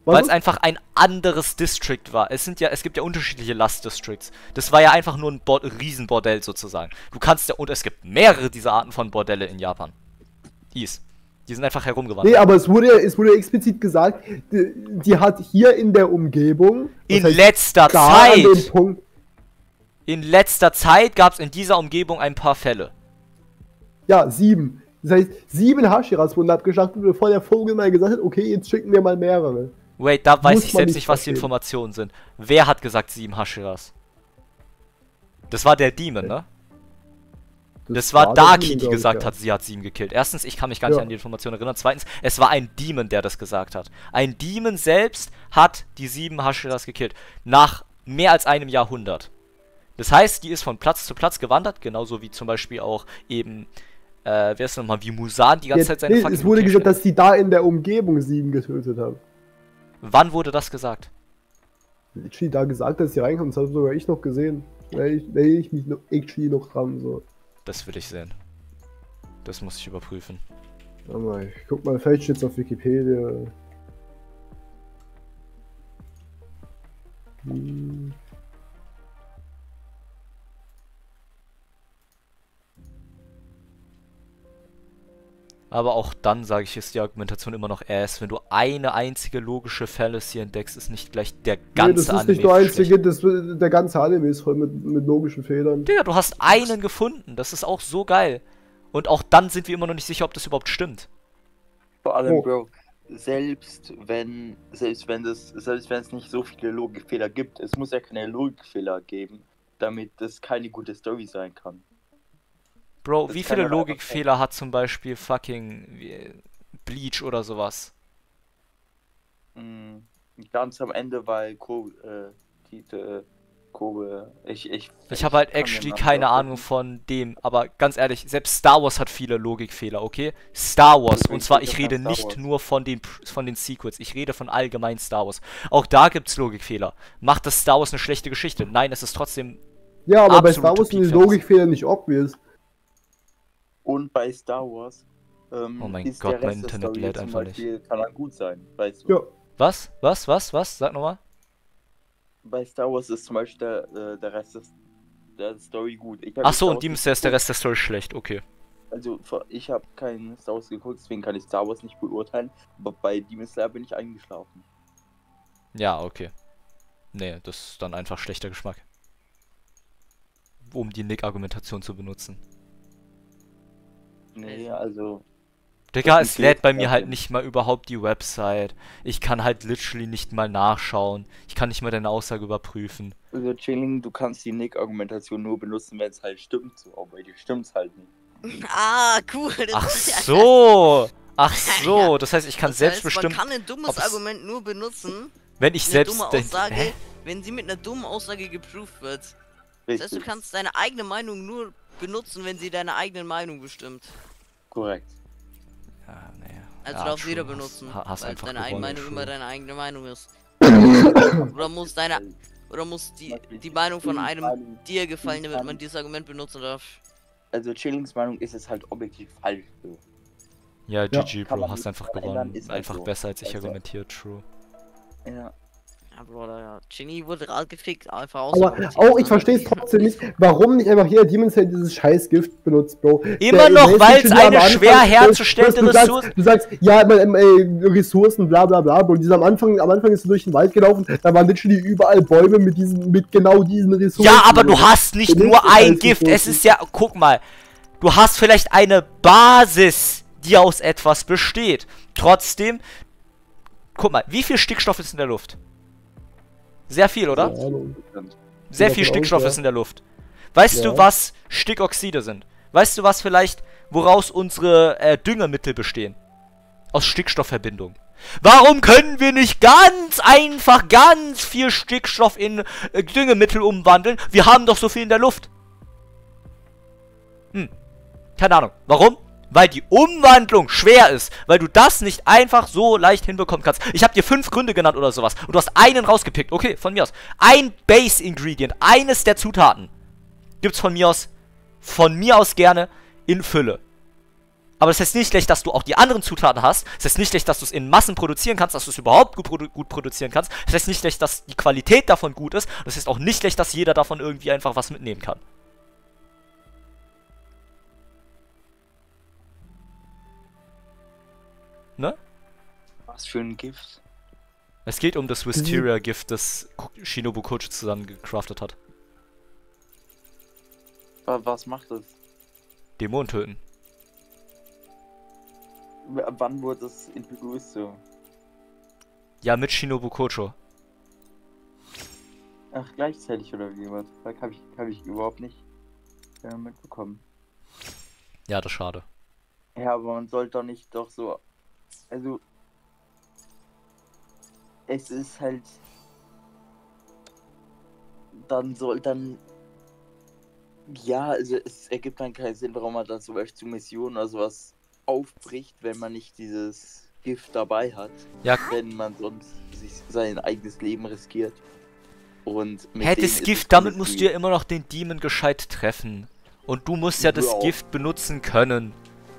Weil es einfach ein anderes District war. Es sind ja, es gibt ja unterschiedliche Lust Districts. Das war ja einfach nur ein Bo Riesenbordell sozusagen. Du kannst ja, und es gibt mehrere dieser Arten von Bordelle in Japan. Dies. Die sind einfach herumgewandert. Nee, aber es wurde, es wurde explizit gesagt, die, die hat hier in der Umgebung... In letzter Zeit! In letzter Zeit gab es in dieser Umgebung ein paar Fälle. Ja, sieben. Das heißt, sieben Hashiras wurden abgeschlachtet, bevor der Vogel mal gesagt hat, okay, jetzt schicken wir mal mehrere. Wait, da weiß ich selbst nicht, was die Informationen sind. Wer hat gesagt sieben Hashiras? Das war der Demon, ne? Das, das war Daki, die gesagt hat, sie hat sieben gekillt. Erstens, ich kann mich gar nicht ja. an die Information erinnern. Zweitens, es war ein Demon, der das gesagt hat. Ein Demon selbst hat die sieben Hashiras gekillt. Nach mehr als einem Jahrhundert. Das heißt, die ist von Platz zu Platz gewandert, genauso wie zum Beispiel auch eben, äh, wer ist nochmal, wie Musan die ganze ja, Zeit seine nee, fucking... Es wurde gesagt, dass die da in der Umgebung sieben getötet haben. Wann wurde das gesagt? Actually da gesagt, dass sie reinkommen, das habe sogar ich noch gesehen. Da erinnere ich mich noch, actually noch dran, so. Das will ich sehen. Das muss ich überprüfen. Warte mal, ich guck mal, vielleicht steht's auf Wikipedia. Hm. Aber auch dann, sage ich, ist die Argumentation immer noch ass. Wenn du eine einzige logische Fallacy entdeckst, ist nicht gleich der ganze Anime. Nee, das ist nicht nur einzige, das, der ganze Anime ist voll mit, mit logischen Fehlern. Digga, du hast einen gefunden. Das ist auch so geil. Und auch dann sind wir immer noch nicht sicher, ob das überhaupt stimmt. Vor allem, oh. Bro, selbst wenn, selbst wenn das, selbst wenn es nicht so viele Logikfehler gibt, es muss ja keine Logikfehler geben, damit das keine gute Story sein kann. Bro, das wie viele Logikfehler hat zum Beispiel fucking Bleach oder sowas? Ganz am Ende, weil Kobe, äh, die, äh, Kobe, ich, ich... Ich habe halt actually keine Ahnung von dem, aber ganz ehrlich, selbst Star Wars hat viele Logikfehler, okay? Star Wars, und zwar, ich rede nicht nur von den, von den Sequels, ich rede von allgemein Star Wars. Auch da gibt's Logikfehler. Macht das Star Wars eine schlechte Geschichte? Nein, es ist trotzdem... Ja, aber bei Star Wars sind die Logikfehler nicht obvious. Und bei Star Wars ähm, oh mein ist Gott, der Rest mein Internet lädt einfach Beispiel, nicht. Kann er gut sein, weißt du? Ja. Was? Was? Was? Was? Sag nochmal. Bei Star Wars ist zum Beispiel der, äh, der Rest des, der Story gut. Achso, und Demon Slayer ist der Rest der Story schlecht, okay. Also, ich habe keinen Star Wars geguckt, deswegen kann ich Star Wars nicht beurteilen. Aber bei Demon Slayer bin ich eingeschlafen. Ja, okay. Nee, das ist dann einfach schlechter Geschmack. Um die Nick-Argumentation zu benutzen. Nee, also... Digga, es lädt bei mir halt nicht mal überhaupt die Website. Ich kann halt literally nicht mal nachschauen. Ich kann nicht mal deine Aussage überprüfen. Also Chilling, du kannst die Nick-Argumentation nur benutzen, wenn es halt stimmt, so, aber die stimmt's halt nicht. Ah, cool. Ach so! Ach so, das heißt, ich kann das heißt, selbst bestimmen... Man kann ein dummes Argument nur benutzen, wenn ich selbst... Dumme Aussage, Hä? Wenn sie mit einer dummen Aussage geprüft wird. Das heißt, du kannst deine eigene Meinung nur benutzen, wenn sie deine eigene Meinung bestimmt. Korrekt. Ja, nee. Also ja, darf jeder benutzen, hast, hast weil einfach deine eigene Meinung true. immer deine eigene Meinung ist. Oder muss deine... Oder muss die, die Meinung von einem dir gefallen, damit man dieses Argument benutzen darf? Also Chillings Meinung ist es halt objektiv falsch. So. Ja, G G, ja, Bro, hast einfach gewonnen. Halt einfach so. besser als ich also. argumentiert, true. Ja. Ja, Bruder, ja. Genie wurde gerade gefickt, einfach aus. Aber auch, ich verstehe es trotzdem nicht, warum nicht einfach jeder Demon Slayer dieses Scheißgift benutzt, Bro. Immer der, noch, weil es eine schwer herzustellende du, du Ressource... Sagst, du sagst, ja, äh, Ressourcen, bla bla bla, Bro. Dieser am Anfang, am Anfang ist du durch den Wald gelaufen, da waren literally überall Bäume mit diesen, mit genau diesen Ressourcen. Ja, aber du hast nicht nur ein Gift, es ist ja, guck mal, du hast vielleicht eine Basis, die aus etwas besteht. Trotzdem, guck mal, wie viel Stickstoff ist in der Luft? Sehr viel, oder? Ja, Sehr viel Stickstoff ist in der Luft. Weißt ja. du, was Stickoxide sind? Weißt du, was vielleicht, woraus unsere äh, Düngemittel bestehen? Aus Stickstoffverbindung. Warum können wir nicht ganz einfach ganz viel Stickstoff in äh, Düngemittel umwandeln? Wir haben doch so viel in der Luft. Hm. Keine Ahnung. Warum? Weil die Umwandlung schwer ist. Weil du das nicht einfach so leicht hinbekommen kannst. Ich habe dir fünf Gründe genannt oder sowas. Und du hast einen rausgepickt. Okay, von mir aus. Ein Base-Ingredient. Eines der Zutaten. Gibt's von mir aus. Von mir aus gerne in Fülle. Aber das heißt nicht schlecht, dass du auch die anderen Zutaten hast. Das heißt nicht schlecht, dass du es in Massen produzieren kannst, dass du es überhaupt gut, produ gut produzieren kannst. Das heißt nicht schlecht, dass die Qualität davon gut ist. Das heißt auch nicht schlecht, dass jeder davon irgendwie einfach was mitnehmen kann. Ne? Was für ein Gift? Es geht um das Wisteria-Gift, das Shinobu Kojo zusammen gecraftet hat. Was macht das? Dämonen töten. W wann wurde es introduced so? Ja, mit Shinobu Kojo. Ach, gleichzeitig oder wie was? Da habe ich, hab ich überhaupt nicht äh, mitbekommen. Ja, das ist schade. Ja, aber man sollte doch nicht doch so... Also... Es ist halt... Dann soll dann... Ja, also es ergibt dann keinen Sinn, warum man dann zum Beispiel zu Missionen oder sowas aufbricht, wenn man nicht dieses Gift dabei hat. Ja. Wenn man sonst sich sein eigenes Leben riskiert. Und mit Hä, dem das ist Gift, es damit nicht musst wie- du ja immer noch den Demon gescheit treffen. Und du musst ja das Ja. Gift benutzen können.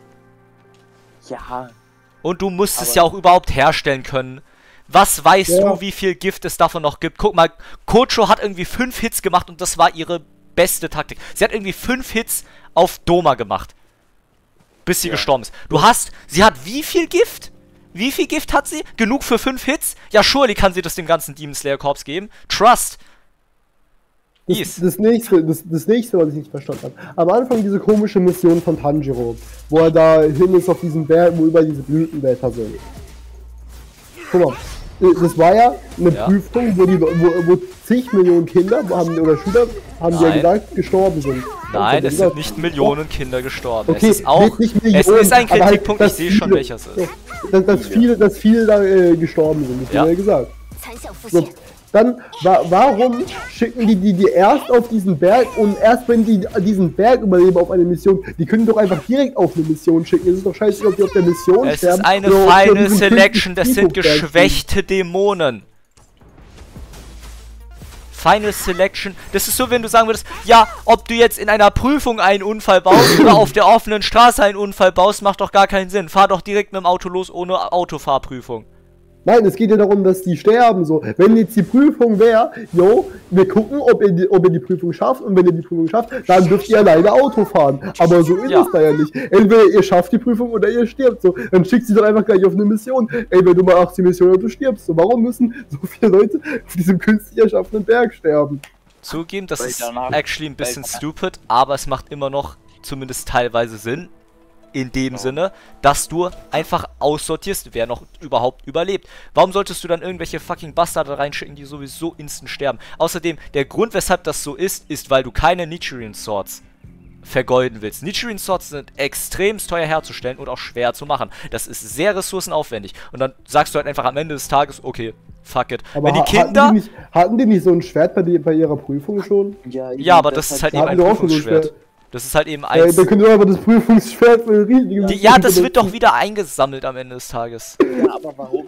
Ja, Und du musst es Aber- ja auch überhaupt herstellen können. Was weißt Ja. du, wie viel Gift es davon noch gibt? Guck mal, Kojo hat irgendwie fünf Hits gemacht und das war ihre beste Taktik. Sie hat irgendwie fünf Hits auf Doma gemacht. Bis sie Ja. gestorben ist. Du hast, sie hat wie viel Gift? Wie viel Gift hat sie? Genug für fünf Hits? Ja, surely kann sie das dem ganzen Demon Slayer Korps geben. Trust. Das, Yes. das, nächste, das, das nächste, was ich nicht verstanden habe. Am Anfang diese komische Mission von Tanjiro, wo er da hin ist auf diesen Berg, wo über diese Blütenblätter sind. Guck mal, das war ja eine Ja. Prüfung, wo, die, wo, wo zig Millionen Kinder haben, oder Schüler, haben die ja Nein. gesagt, gestorben sind. Nein, Und es dann sind nicht Millionen Kinder gestorben. Okay, es ist auch, nicht es Millionen, ist ein aber halt, Kritikpunkt, ich dass sehe schon, viele- welcher es ist. Dass, dass, viele, dass viele da äh, gestorben sind, das Ja. wurde ja gesagt. 残小腹 So, 线， dann, wa warum schicken die, die die erst auf diesen Berg und erst wenn die diesen Berg überleben auf eine Mission, die können doch einfach direkt auf eine Mission schicken. Es ist doch scheiße, ob die auf der Mission Es sterben. ist eine oder ob die auf Final diesem Selection, das sind Friedhofberg stehen. geschwächte Dämonen. Final Selection, das ist so, wenn du sagen würdest, ja, ob du jetzt in einer Prüfung einen Unfall baust oder auf der offenen Straße einen Unfall baust, macht doch gar keinen Sinn. Fahr doch direkt mit dem Auto los ohne Autofahrprüfung. Nein, es geht ja darum, dass die sterben. So, wenn jetzt die Prüfung wäre, jo, wir gucken, ob ihr, die, ob ihr die Prüfung schafft und wenn ihr die Prüfung schafft, dann dürft ihr alleine Auto fahren. Aber so ist Ja. es da ja nicht. Entweder ihr schafft die Prüfung oder ihr stirbt. So, dann schickt sie doch einfach gleich auf eine Mission. Ey, wenn du mal achtzehn Missionen und du stirbst. So, warum müssen so viele Leute auf diesem künstlich erschaffenen Berg sterben? Zugeben, das Weil ist danach- actually ein bisschen weil- stupid, aber es macht immer noch zumindest teilweise Sinn. In dem Sinne, dass du einfach aussortierst, wer noch überhaupt überlebt. Warum solltest du dann irgendwelche fucking Bastarde reinschicken, die sowieso instant sterben? Außerdem, der Grund, weshalb das so ist, ist, weil du keine Nichiren Swords vergeuden willst. Nichiren Swords sind extrem teuer herzustellen und auch schwer zu machen. Das ist sehr ressourcenaufwendig. Und dann sagst du halt einfach am Ende des Tages, okay, fuck it. Aber Wenn die ha- Kinder... Hatten die, nicht, hatten die nicht so ein Schwert bei, die, bei ihrer Prüfung schon? ja, Ja, aber das ist halt Da eben hatten ein die auch schon so ein Prüfungsschwert. Schwert. Das ist halt eben Äh, eins... da könnt ihr aber das Prüfungsschwert für riesige Die, ja, das wird doch wieder eingesammelt am Ende des Tages. Ja, aber warum?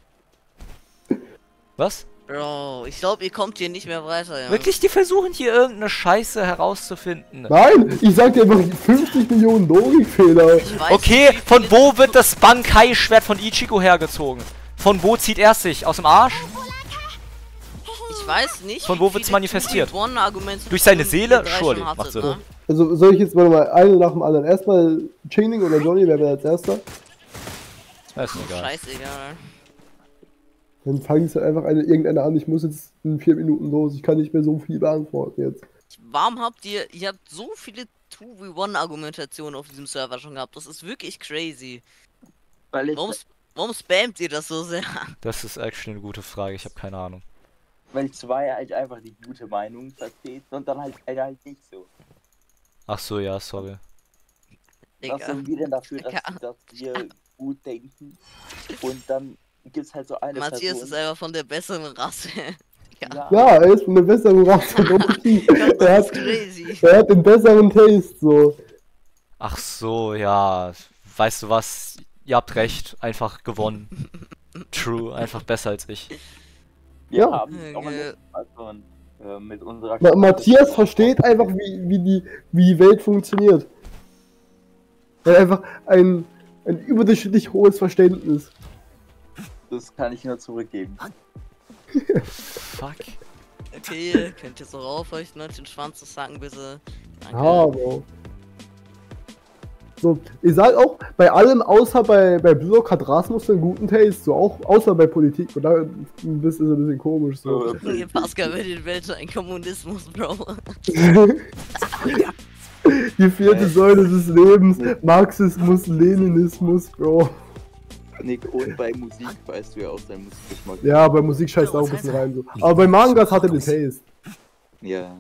Was? Bro, ich glaube, ihr kommt hier nicht mehr weiter, ja. Wirklich, die versuchen hier irgendeine Scheiße herauszufinden. Nein, ich sag dir einfach fünfzig Millionen Logikfehler. Ich weiß Okay, nicht, wie von viele- wo wird das Bankai-Schwert von Ichigo hergezogen? Von wo zieht er es sich? Aus dem Arsch? Ich weiß nicht. Von wie wo wird's viele manifestiert? Two-in-one-Argumente Durch seine ihr Seele? drei Surely, schon macht hattet, Sinn. ne? Also soll ich jetzt warte mal eine nach dem anderen? Erstmal Chaining oder Johnny, wer wäre als erster? Das ist mir egal. Scheißegal. Dann fange ich halt einfach eine, irgendeine an. Ich muss jetzt in vier Minuten los. Ich kann nicht mehr so viel beantworten jetzt. Warum habt ihr, ihr habt so viele two v one Argumentationen auf diesem Server schon gehabt? Das ist wirklich crazy. Weil ich, Warum, warum spammt ihr das so sehr? Das ist actually eine gute Frage, ich habe keine Ahnung. weil zwei halt einfach die gute Meinung vertreten und dann halt einer halt nicht so. Ach so, ja, sorry. Digga. Was sind wir denn dafür, dass, Ja. dass wir gut denken? Und dann gibt's halt so eine Matthias Person. ist einfach von der besseren Rasse. Digga. Ja, Ja, er ist von der besseren Rasse. Okay. er, Das hat, ist crazy. er hat den besseren Taste, so. Ach so, ja. Weißt du was? Ihr habt recht, einfach gewonnen. True, einfach besser als ich. wir Ja. haben auch mal Okay. letztes Mal schon äh, mit unserer Ma Matthias versteht einfach, wie, wie, die, wie die Welt funktioniert. Er hat einfach ein, ein überdurchschnittlich hohes Verständnis. Das kann ich nur zurückgeben. Fuck. Okay, könnt ihr so raufleuchten und den Schwanz sagen, bitte. Danke. Ja, Bro. So, ich sag auch, bei allem außer bei, bei Block hat Rasmus einen guten Taste, so auch außer bei Politik, und da ist es ein bisschen komisch so. Okay, Pascal will den Welt ein Kommunismus, Bro. Die vierte Säule des Lebens, Marxismus, Leninismus, Bro. Nick, und bei Musik weißt du ja auch deinen Musikgeschmack. Ja, bei Musik scheißt auch ein bisschen rein so. Aber bei Mangas hat er den Taste. Ja.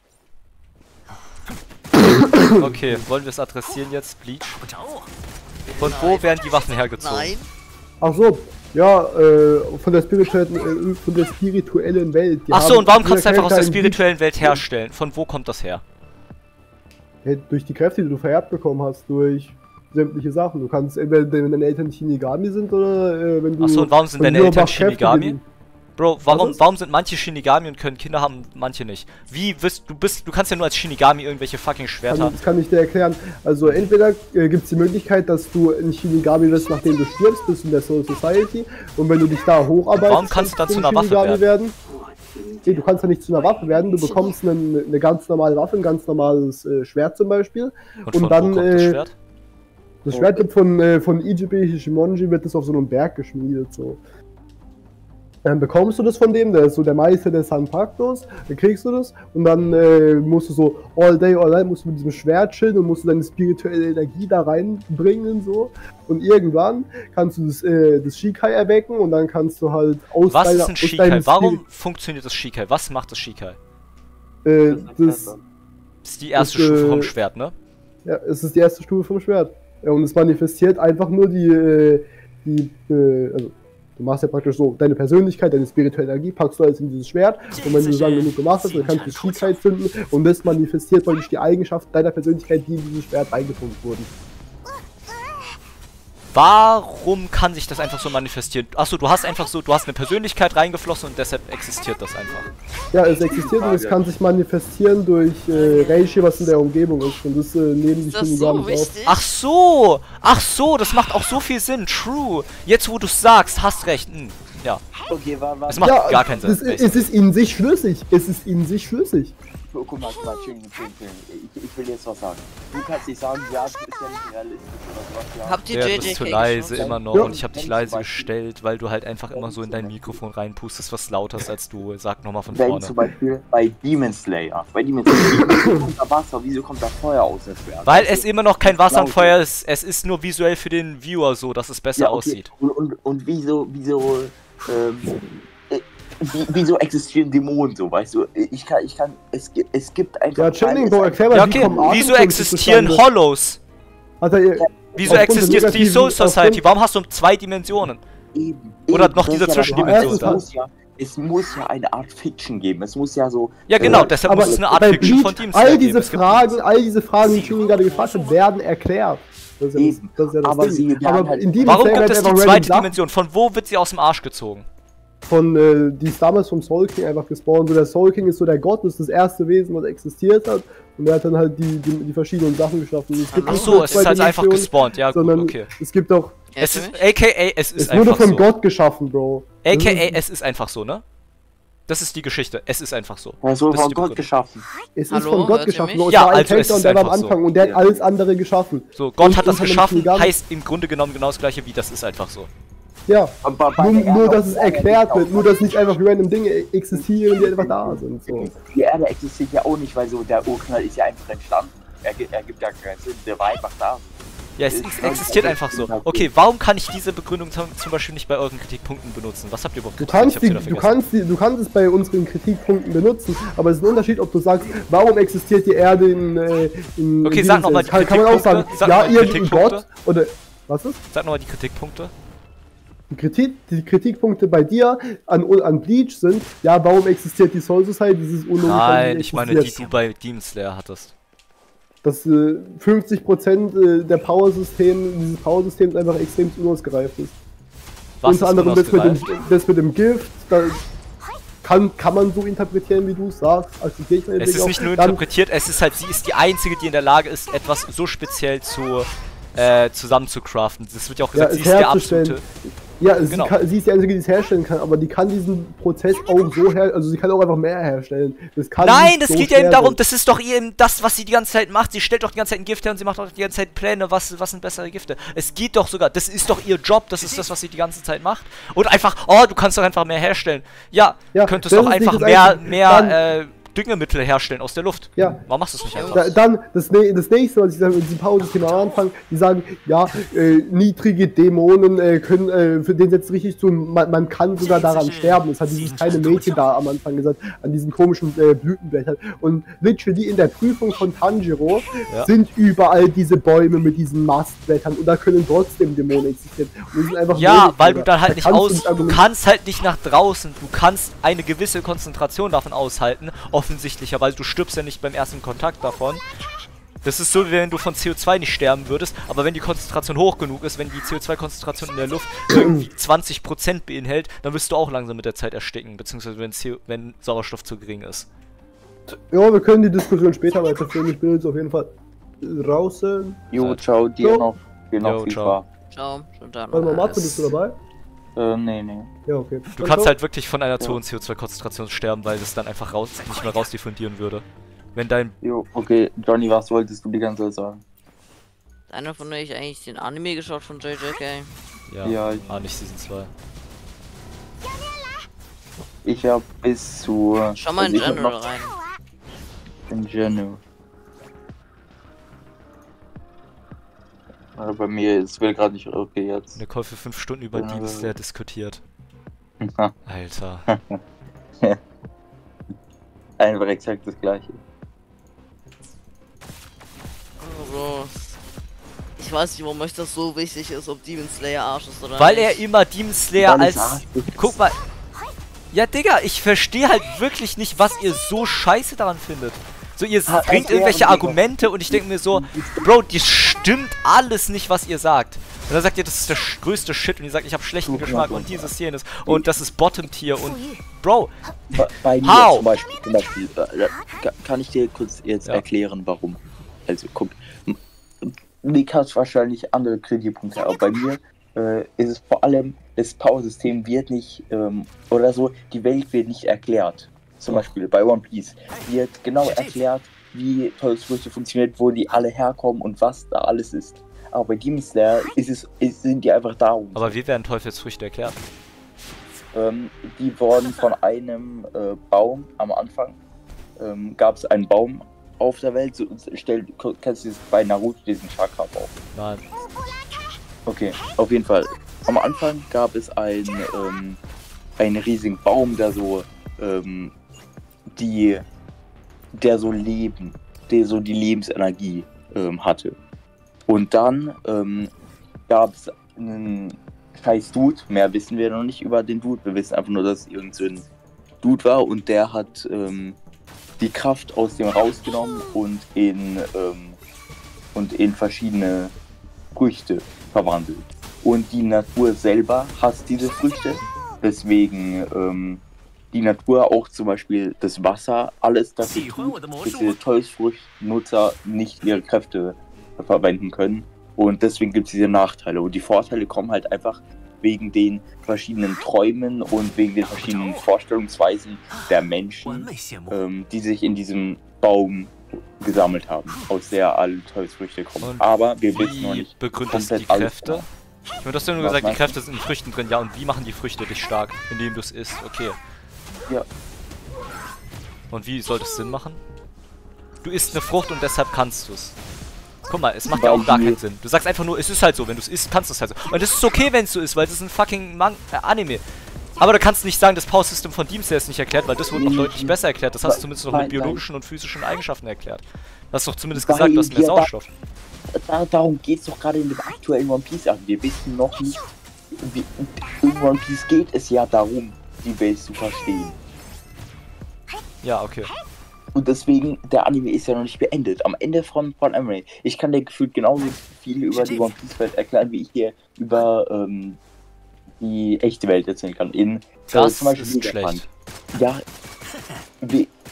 Okay, wollen wir es adressieren jetzt? Bleach? Von wo werden die Waffen hergezogen? Nein. Ach so, ja, äh, von der spirituellen, äh, von der spirituellen Welt. Die Ach so, haben- und warum jeder kannst du einfach aus der Charakter einen spirituellen Welt herstellen? Von wo kommt das her? Ja, durch die Kräfte, die du vererbt bekommen hast, durch sämtliche Sachen. Du kannst entweder, wenn deine Eltern Shinigami sind oder äh, wenn du. Ach so, und warum sind von deine dir Eltern aber Kräfte Shinigami? gewinnen. Bro, warum, ist? warum sind manche Shinigami und können Kinder haben, manche nicht? Wie wirst du bist, du kannst ja nur als Shinigami irgendwelche fucking Schwerter. Kann, das kann ich dir erklären. Also entweder äh, gibt es die Möglichkeit, dass du ein Shinigami wirst, nachdem du stirbst, bist du in der Soul Society. Und wenn du dich da hocharbeitest, Warum kannst du da zu ein einer Waffe Shinigami werden? Nee, du kannst ja nicht zu einer Waffe werden. Du bekommst eine, eine ganz normale Waffe, ein ganz normales äh, Schwert zum Beispiel. Und von dann wo kommt das äh, Schwert? das Schwert wird von, äh, von Ichibe Hishimonji, wird das auf so einem Berg geschmiedet, so. Dann bekommst du das von dem, der ist so der Meister des Sanpaktos, dann kriegst du das und dann äh, musst du so all day, all night musst du mit diesem Schwert chillen und musst du deine spirituelle Energie da reinbringen, so. Und irgendwann kannst du das, äh, das Shikai erwecken und dann kannst du halt aus Was deiner, ist ein aus Shikai? deinem Warum funktioniert das Shikai? Was macht das Shikai? Spirit, äh, das, Das ist die erste Das, Stufe äh, vom Schwert, ne? Ja, es ist die erste Stufe vom Schwert. Ja, und es manifestiert einfach nur die, äh, die, äh, also, du machst ja praktisch so, deine Persönlichkeit, deine spirituelle Energie packst du alles in dieses Schwert und wenn du so lange genug gemacht hast, dann kannst du das Shikai zünden und das manifestiert praktisch die Eigenschaften deiner Persönlichkeit, die in dieses Schwert eingefunkt wurden. Warum kann sich das einfach so manifestieren? Achso, du hast einfach so, du hast eine Persönlichkeit reingeflossen und deshalb existiert das einfach. Ja, es existiert und es kann sich manifestieren durch äh, Reishi, was in der Umgebung ist und das äh, nehmen die Ist das so Shinigami auf. wichtig? Ach so! Ach so, das macht auch so viel Sinn. True. Jetzt, wo du es sagst, hast recht. Hm, ja. Okay, war, war. Es macht Ja, gar keinen Sinn. es, es ist in sich schlüssig. Es ist in sich schlüssig. Guck mal, guck mal, schön, schön, schön. Ich, ich will jetzt was sagen. Du kannst nicht sagen, ja, das ist ja nicht realistisch oder sowas. Ja. Habt ihr Ja, J du bist J zu K leise geschaut? immer noch Ja. und ich habe dich leise gestellt, weil du halt einfach immer so in dein Mikrofon reinpustest, was lauter ist als du. Sag nochmal von Wenn vorne. zum Beispiel bei Demon Slayer, bei Demon Slayer, wieso kommt da Wasser, wieso kommt da Feuer aus dem Schwert? Weil es immer noch kein Wasser und Laut. Feuer ist. Es ist nur visuell für den Viewer so, dass es besser Ja, okay. aussieht. Und, und, und wieso, wieso, ähm, äh, wie, wieso existieren Dämonen so, weißt du? Ich kann, ich kann, es, gi- es gibt einfach... Ja, chilling, es Bro, ist erklär mal, Ja, wie okay. kommen Wieso Atemzüge existieren zustande? Hollows? Hat er, Wieso aufgrund der existiert die negativen- Soul Society? aufgrund- Warum hast du zwei Dimensionen? Eben, Oder eben, noch das diese ist ja das- Zwischendimension es da. muss ja, es muss ja eine Art Fiction geben, es muss ja so... Ja, genau, äh, deshalb aber muss es eine Art bei Fiction Bleach, von Demon Slayer all geben. diese Es gibt Fragen, all diese Fragen, die Shinji gerade gefragt hat, werden erklärt. Das ist ja das, Eben. das, ist ja das Aber Ding. sie werden Aber halt- in Demon Warum Slayer gibt werden es die einfach zweite random Sachen Dimension? Von wo wird sie aus dem Arsch gezogen? Von, äh, die ist damals vom Soul King einfach gespawnt. So, der Soul King ist so der Gott, das ist das erste Wesen, was existiert hat. Und er hat dann halt die, die, die verschiedenen Sachen geschaffen. Es gibt Ach nicht so, nur es zwei ist halt einfach Dimensionen, gespawnt. Ja, gut, sondern okay. es gibt auch, Es Hörst ist, du mich? A K A, es ist es wurde einfach von so. Gott geschaffen, Bro. A Das K A, ist- es ist einfach so, ne? Das ist die Geschichte. Es ist einfach so. Er wurde Das ist von die Gott Begründung. geschaffen. Es ist Hallo, von hört Gott ihr geschaffen, mich? Bro. Es Ja, war ein also es Charakter ist und der war am einfach so. Anfang und der Ja. hat alles andere geschaffen. So, Gott Und hat das unter dem geschaffen, Shinigami- heißt im Grunde genommen genau das gleiche wie das ist einfach so. Ja, Aber bei nur, der nur Erde dass es auch- erklärt wird, nur dass nicht einfach random Dinge existieren, die einfach da sind. So. Die Erde existiert ja auch nicht, weil so der Urknall ist ja einfach entstanden. Er, gi- er gibt ja keinen Sinn, der war einfach da. Ja, es ex- existiert einfach so. Okay, warum kann ich diese Begründung zum zum Beispiel nicht bei euren Kritikpunkten benutzen? Was habt ihr überhaupt Du gesagt? kannst, Ich die, hab's wieder du, vergessen. kannst die, du kannst es bei unseren Kritikpunkten benutzen, aber es ist ein Unterschied, ob du sagst, warum existiert die Erde in. Äh, in Okay, in sag diesem noch mal Sense. die kann, kann man auch sagen, Kritikpunkte. Sag ja, noch mal die irgendein Kritikpunkte. Gott oder. Was ist? Sag nochmal die Kritikpunkte. Die, Kritik, die Kritikpunkte bei dir an, an Bleach sind, ja, warum existiert die Soul Society, dieses Unlogische. Nein, ich meine, die du bei Demon Slayer hattest. Dass äh, fünfzig Prozent äh, der Power-System, dieses Power-Systems einfach extrem unausgereift ist. Was Unter ist anderem das mit, dem, unausgereift? das mit dem Gift, da kann, kann man so interpretieren, wie du es sagst. Akzeptiere ich Es meinetwegen ist auch. nicht nur Dann- interpretiert, es ist halt, sie ist die einzige, die in der Lage ist, etwas so speziell zu äh, zusammen zu craften. Das wird ja auch gesagt, Ja, sie ist der herzustellen. absolute... Ja, Genau. sie, kann, sie ist die Einzige, die es herstellen kann, aber die kann diesen Prozess auch so her... Also sie kann auch einfach mehr herstellen. Das kann Nein, nicht es so geht ja eben schwer darum, sein. das ist doch eben das, was sie die ganze Zeit macht. Sie stellt doch die ganze Zeit ein Gift her und sie macht auch die ganze Zeit Pläne, was, was sind bessere Gifte. Es geht doch sogar, das ist doch ihr Job, das ist das, was sie die ganze Zeit macht. Und einfach, oh, du kannst doch einfach mehr herstellen. Ja, Ja, du könntest das doch ist nicht einfach das mehr, Einzige. mehr, Dann- äh, Düngemittel herstellen aus der Luft. Ja. Warum machst du es nicht einfach? Da, dann, das, ne- das nächste, was ich dann mit diesem Power-System am Anfang, die sagen, ja, äh, niedrige Dämonen äh, können, äh, für den setzt richtig zu, man, man kann sogar daran sterben. Das hat dieses kleine Mädchen da am Anfang gesagt, an diesen komischen äh, Blütenblättern. Und literally in der Prüfung von Tanjiro Ja. sind überall diese Bäume mit diesen Mastblättern und da können trotzdem Dämonen existieren. Und die sind einfach Ja, wenig, weil du Digga. dann halt Da nicht kannst du aus... Du argumentieren. kannst halt nicht nach draußen. Du kannst eine gewisse Konzentration davon aushalten. Offensichtlicherweise. Du stirbst ja nicht beim ersten Kontakt davon. Das ist so, wie wenn du von C O zwei nicht sterben würdest, aber wenn die Konzentration hoch genug ist, wenn die C O zwei Konzentration in der Luft irgendwie zwanzig Prozent beinhält, dann wirst du auch langsam mit der Zeit ersticken, beziehungsweise wenn, C O wenn Sauerstoff zu gering ist. Ja, wir können die Diskussion später weiterführen. Ich bin jetzt auf jeden Fall draußen. Jo, ciao, dir Jo. noch, dir noch Jo, viel ciao. Spaß. Ciao, schönen Tag noch. Warte mal, Matze, es- bist du dabei? Äh, nee, nee. Ja, okay. Du Dann kannst ciao. halt wirklich von einer zu hohen C O zwei Konzentration sterben, weil es dann einfach raus, nicht mehr rausdiffundieren würde. Wenn dein... Jo, okay, Johnny, was wolltest du die ganze Zeit sagen? Einer von euch eigentlich den Anime geschaut von J J K? Ja, Ja. ah, nicht Season zwei. Ich hab bis zu... Schau mal in also ich hab General noch rein. in General. Aber bei mir, es will gerade nicht... Okay, jetzt. Eine Call für fünf Stunden über Ja. Demon Slayer diskutiert. Alter. Einfach exakt das gleiche. Also, ich weiß nicht, warum euch das so wichtig ist, ob Demon Slayer Arsch ist oder Weil nicht. er immer Demon Slayer Weil es als... Arsch ist. Guck mal. Ja, Digga, ich verstehe halt wirklich nicht, was ihr so scheiße daran findet. So, ihr Ah, bringt erklären, irgendwelche Digga. Argumente und ich denke mir so, Bro, die stimmt alles nicht, was ihr sagt. Und dann sagt ihr, das ist der sch- größte Shit und ihr sagt, ich habe schlechten Du, Geschmack ja, und ja. dieses, jenes und das ist Bottom-Tier und... Bro, Bei, bei mir How? zum Beispiel, zum Beispiel äh, ka- kann ich dir kurz jetzt Ja. erklären, warum. Also guck, M- Nick hat wahrscheinlich andere Kritikpunkte, aber bei mir äh, ist es vor allem, das Power-System wird nicht, ähm, oder so, die Welt wird nicht erklärt. Zum Beispiel bei One Piece wird genau erklärt, wie Teufelsfrüchte funktioniert, wo die alle herkommen und was da alles ist. Aber bei Demon Slayer ist es, ist, sind die einfach da. Und aber wie werden Teufelsfrüchte erklärt? ähm, die wurden von einem äh, Baum am Anfang, ähm, gab es einen Baum auf der Welt, so, stell, kennst du das bei Naruto, diesen Chakra-Baum? Nein. Okay, auf jeden Fall. Am Anfang gab es ein, ähm, einen riesigen Baum, der so, ähm, die, der so Leben, der so die Lebensenergie ähm, hatte. Und dann ähm, gab es einen scheiß Dude, mehr wissen wir noch nicht über den Dude, wir wissen einfach nur, dass es irgend so ein Dude war und der hat ähm, die Kraft aus dem rausgenommen und in, ähm, und in verschiedene Früchte verwandelt. Und die Natur selber hasst diese Früchte, weswegen ähm, die Natur auch zum Beispiel das Wasser, alles dafür tut, dass diese Teufelsfruchtnutzer nicht ihre Kräfte verwenden können. Und deswegen gibt es diese Nachteile. Und die Vorteile kommen halt einfach wegen den verschiedenen Träumen und wegen den verschiedenen Vorstellungsweisen der Menschen, ähm, die sich in diesem Baum gesammelt haben, aus der alle Teufelsfrüchte kommen. Und Aber wir wissen noch Wie nicht begründest du die komplett alles Kräfte? genau. Ich meine, du hast ja nur Was gesagt, die meinst du? Kräfte sind in Früchten drin. Ja, und wie machen die Früchte dich stark? Indem du es isst. Okay. Ja. Und wie sollte es Sinn machen? Du isst eine Frucht und deshalb kannst du es. Guck mal, es macht ja Weil auch gar die- keinen Sinn. Du sagst einfach nur, es ist halt so. Wenn du es isst, kannst du es halt so. Und das ist okay, wenn es so ist, weil es ist ein fucking Man äh, Anime. Aber du kannst nicht sagen, das Power-System von Demon Slayer ist nicht erklärt, weil das wurde noch Nee. deutlich besser erklärt. Das hast du zumindest noch mit Nein, nein. biologischen und physischen Eigenschaften erklärt. Du hast doch zumindest Weil gesagt, du hast mehr wir da- Sauerstoff. Da, darum geht es doch gerade in dem aktuellen One Piece an. Wir wissen noch nicht, wie, in One Piece geht es ja darum, die Welt zu verstehen. Ja, okay. Und deswegen, der Anime ist ja noch nicht beendet. Am Ende von, von Anime. Ich kann dir gefühlt genauso viel über die One Piece Welt erklären, wie ich dir über ähm, die echte Welt erzählen kann. In, Das zum Beispiel ist Vegapunk. schlecht. Ja, wie,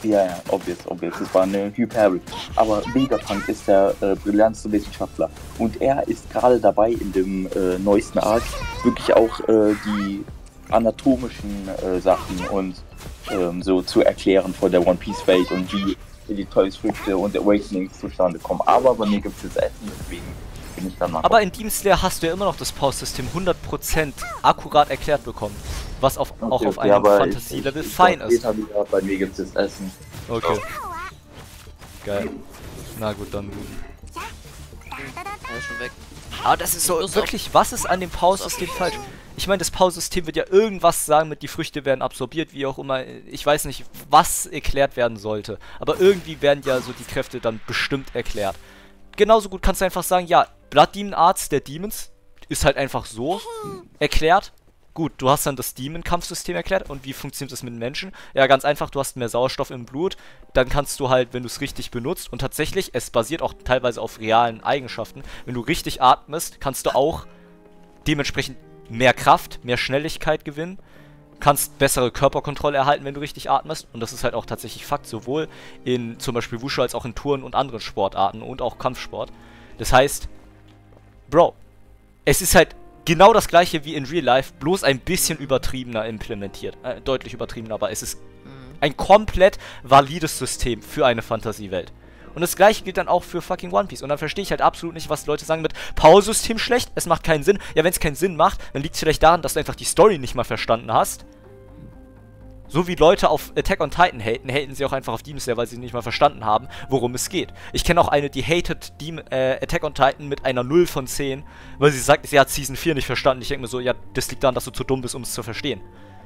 Ja, ja, obvious, obvious. Das war eine Hyperbel. Aber Vegapunk ist der äh, brillanteste Wissenschaftler. Und er ist gerade dabei, in dem äh, neuesten Arc wirklich auch äh, die anatomischen äh, Sachen und ähm, so zu erklären von der One Piece Welt und wie die Teufelsfrüchte und Awakenings zustande kommen. Aber bei mir gibt es jetzt Essen, deswegen bin ich dann mal. Aber in Demon Slayer hast du ja immer noch das Pause-System hundert Prozent akkurat erklärt bekommen. Was auf, Okay, auch auf okay, einem aber Fantasie-Level ich- ich- fein ich- ist. Wieder, bei mir gibt es jetzt Essen. Okay. Geil. Na gut, dann gut. Er ist schon weg. Aber das ist so, Plus wirklich, was ist an dem Pause-System falsch? Ich meine, das Pause-System wird ja irgendwas sagen mit, die Früchte werden absorbiert, wie auch immer. Ich weiß nicht, was erklärt werden sollte. Aber irgendwie werden ja so die Kräfte dann bestimmt erklärt. Genauso gut kannst du einfach sagen, ja, Blood Demon Arts der Demons ist halt einfach so erklärt. Gut, du hast dann das Demon-Kampfsystem erklärt. Und wie funktioniert das mit den Menschen? Ja, ganz einfach, du hast mehr Sauerstoff im Blut. Dann kannst du halt, wenn du es richtig benutzt, und tatsächlich, es basiert auch teilweise auf realen Eigenschaften, wenn du richtig atmest, kannst du auch dementsprechend mehr Kraft, mehr Schnelligkeit gewinnen. Kannst bessere Körperkontrolle erhalten, wenn du richtig atmest. Und das ist halt auch tatsächlich Fakt, sowohl in zum Beispiel Wushu als auch in Touren und anderen Sportarten und auch Kampfsport. Das heißt, Bro, es ist halt genau das gleiche wie in Real Life, bloß ein bisschen übertriebener implementiert. Äh, deutlich übertriebener, aber es ist ein komplett valides System für eine Fantasiewelt. Und das gleiche gilt dann auch für fucking One Piece. Und dann verstehe ich halt absolut nicht, was Leute sagen mit Pause-System schlecht, es macht keinen Sinn. Ja, wenn es keinen Sinn macht, dann liegt es vielleicht daran, dass du einfach die Story nicht mal verstanden hast. So wie Leute auf Attack on Titan haten, haten sie auch einfach auf Demon Slayer, weil sie nicht mal verstanden haben, worum es geht. Ich kenne auch eine, die hatet Demon, äh, Attack on Titan mit einer null von zehn, weil sie sagt, sie hat Season vier nicht verstanden. Ich denke mir so, ja, das liegt daran, dass du zu dumm bist, um es zu verstehen.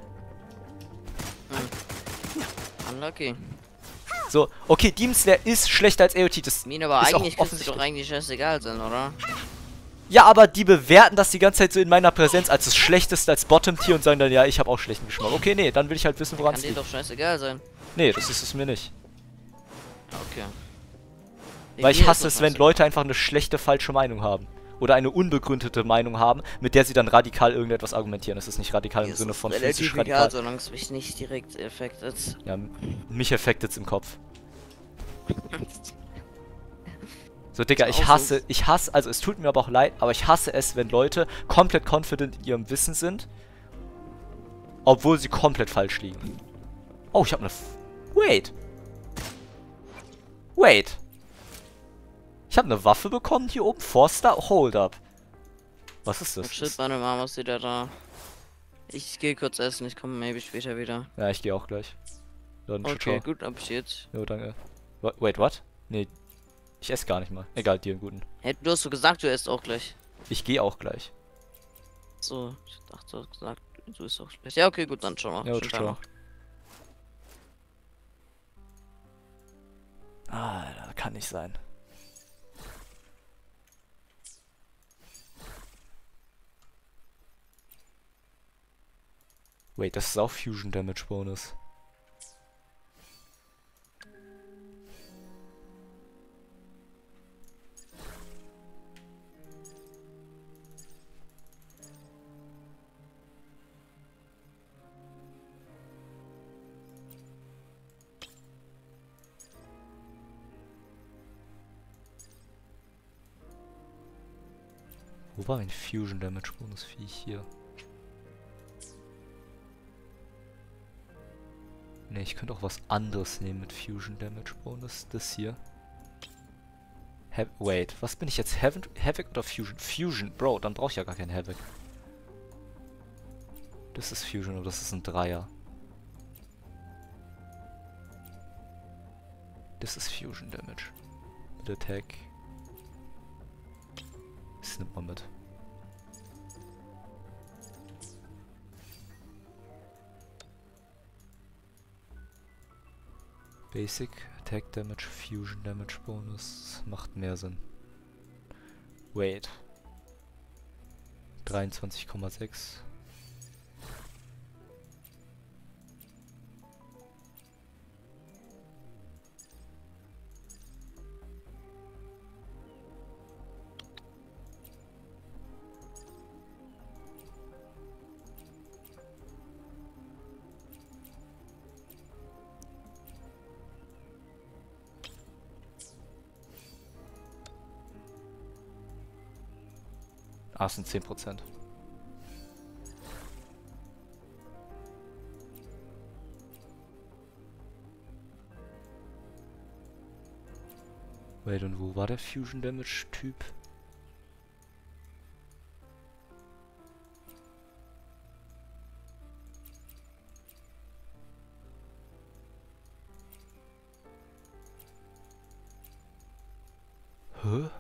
Unlucky. So, okay, Demon Slayer ist schlechter als A O T. Das Min, aber ist auch eigentlich könnte es offensichtlich. doch eigentlich scheißegal sein, oder? Ja, aber die bewerten das die ganze Zeit so in meiner Präsenz als das Schlechteste, als Bottom-Tier und sagen dann, ja, ich habe auch schlechten Geschmack. Okay, nee, dann will ich halt wissen, woran Kann es dir liegt. doch scheißegal sein. Nee, das ist es mir nicht. Okay. Weil ich Mir ist hasse das es, wenn scheißegal. Leute einfach eine schlechte, falsche Meinung haben. Oder eine unbegründete Meinung haben, mit der sie dann radikal irgendetwas argumentieren. Das ist nicht radikal im Mir ist Sinne das von relativ physisch egal, radikal. solange es mich nicht direkt affectet. Ja, mich affectet's im Kopf. So, Digga, ich hasse, ich hasse, also es tut mir aber auch leid, aber ich hasse es, wenn Leute komplett confident in ihrem Wissen sind, obwohl sie komplett falsch liegen. Oh, ich hab ne... F Wait. Wait. Ich habe eine Waffe bekommen hier oben. Forster, hold up. Was ist das? Oh shit, meine Mama ist wieder da. Ich gehe kurz essen, ich komme maybe später wieder. Ja, ich gehe auch gleich. Dann ciao, Okay, ciao. gut, Appetit. Jo, danke. Wa- Wait, what? Nee, ich esse gar nicht mal. Egal, dir einen guten. Hey, du hast so gesagt, du isst auch gleich. Ich gehe auch gleich. So, ich dachte, du hast gesagt, du isst auch gleich. Ja, okay, gut, dann schon mal. Jo, Schönen ciao, Tag ciao. Ah, das kann nicht sein. Wait, das ist auch Fusion Damage Bonus. Wo war mein Fusion Damage Bonus Viech hier? Ne, ich könnte auch was anderes nehmen mit Fusion Damage Bonus. Das hier. Ha Wait, was bin ich jetzt? Havoc, Havoc oder Fusion? Fusion, Bro, dann brauche ich ja gar keinen Havoc. Das ist Fusion, aber das ist ein Dreier. Das ist Fusion Damage. Mit Attack. Das nimmt man mit. Basic, Attack Damage, Fusion Damage Bonus. Macht mehr Sinn. Wait. dreiundzwanzig Komma sechs. Ah, es sind zehn Prozent. Wait, und wo war der Fusion Damage Typ? Hä?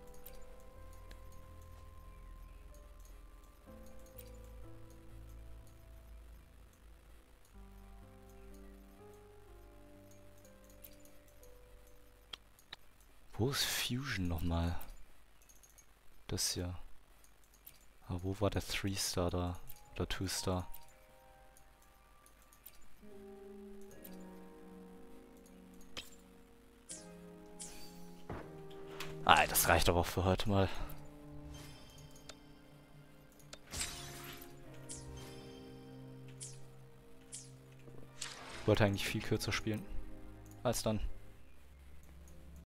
Wo ist Fusion nochmal? Das hier. Aber wo war der drei Star da? Oder zwei Star? Ah, das reicht aber auch für heute mal. Ich wollte eigentlich viel kürzer spielen. Als dann.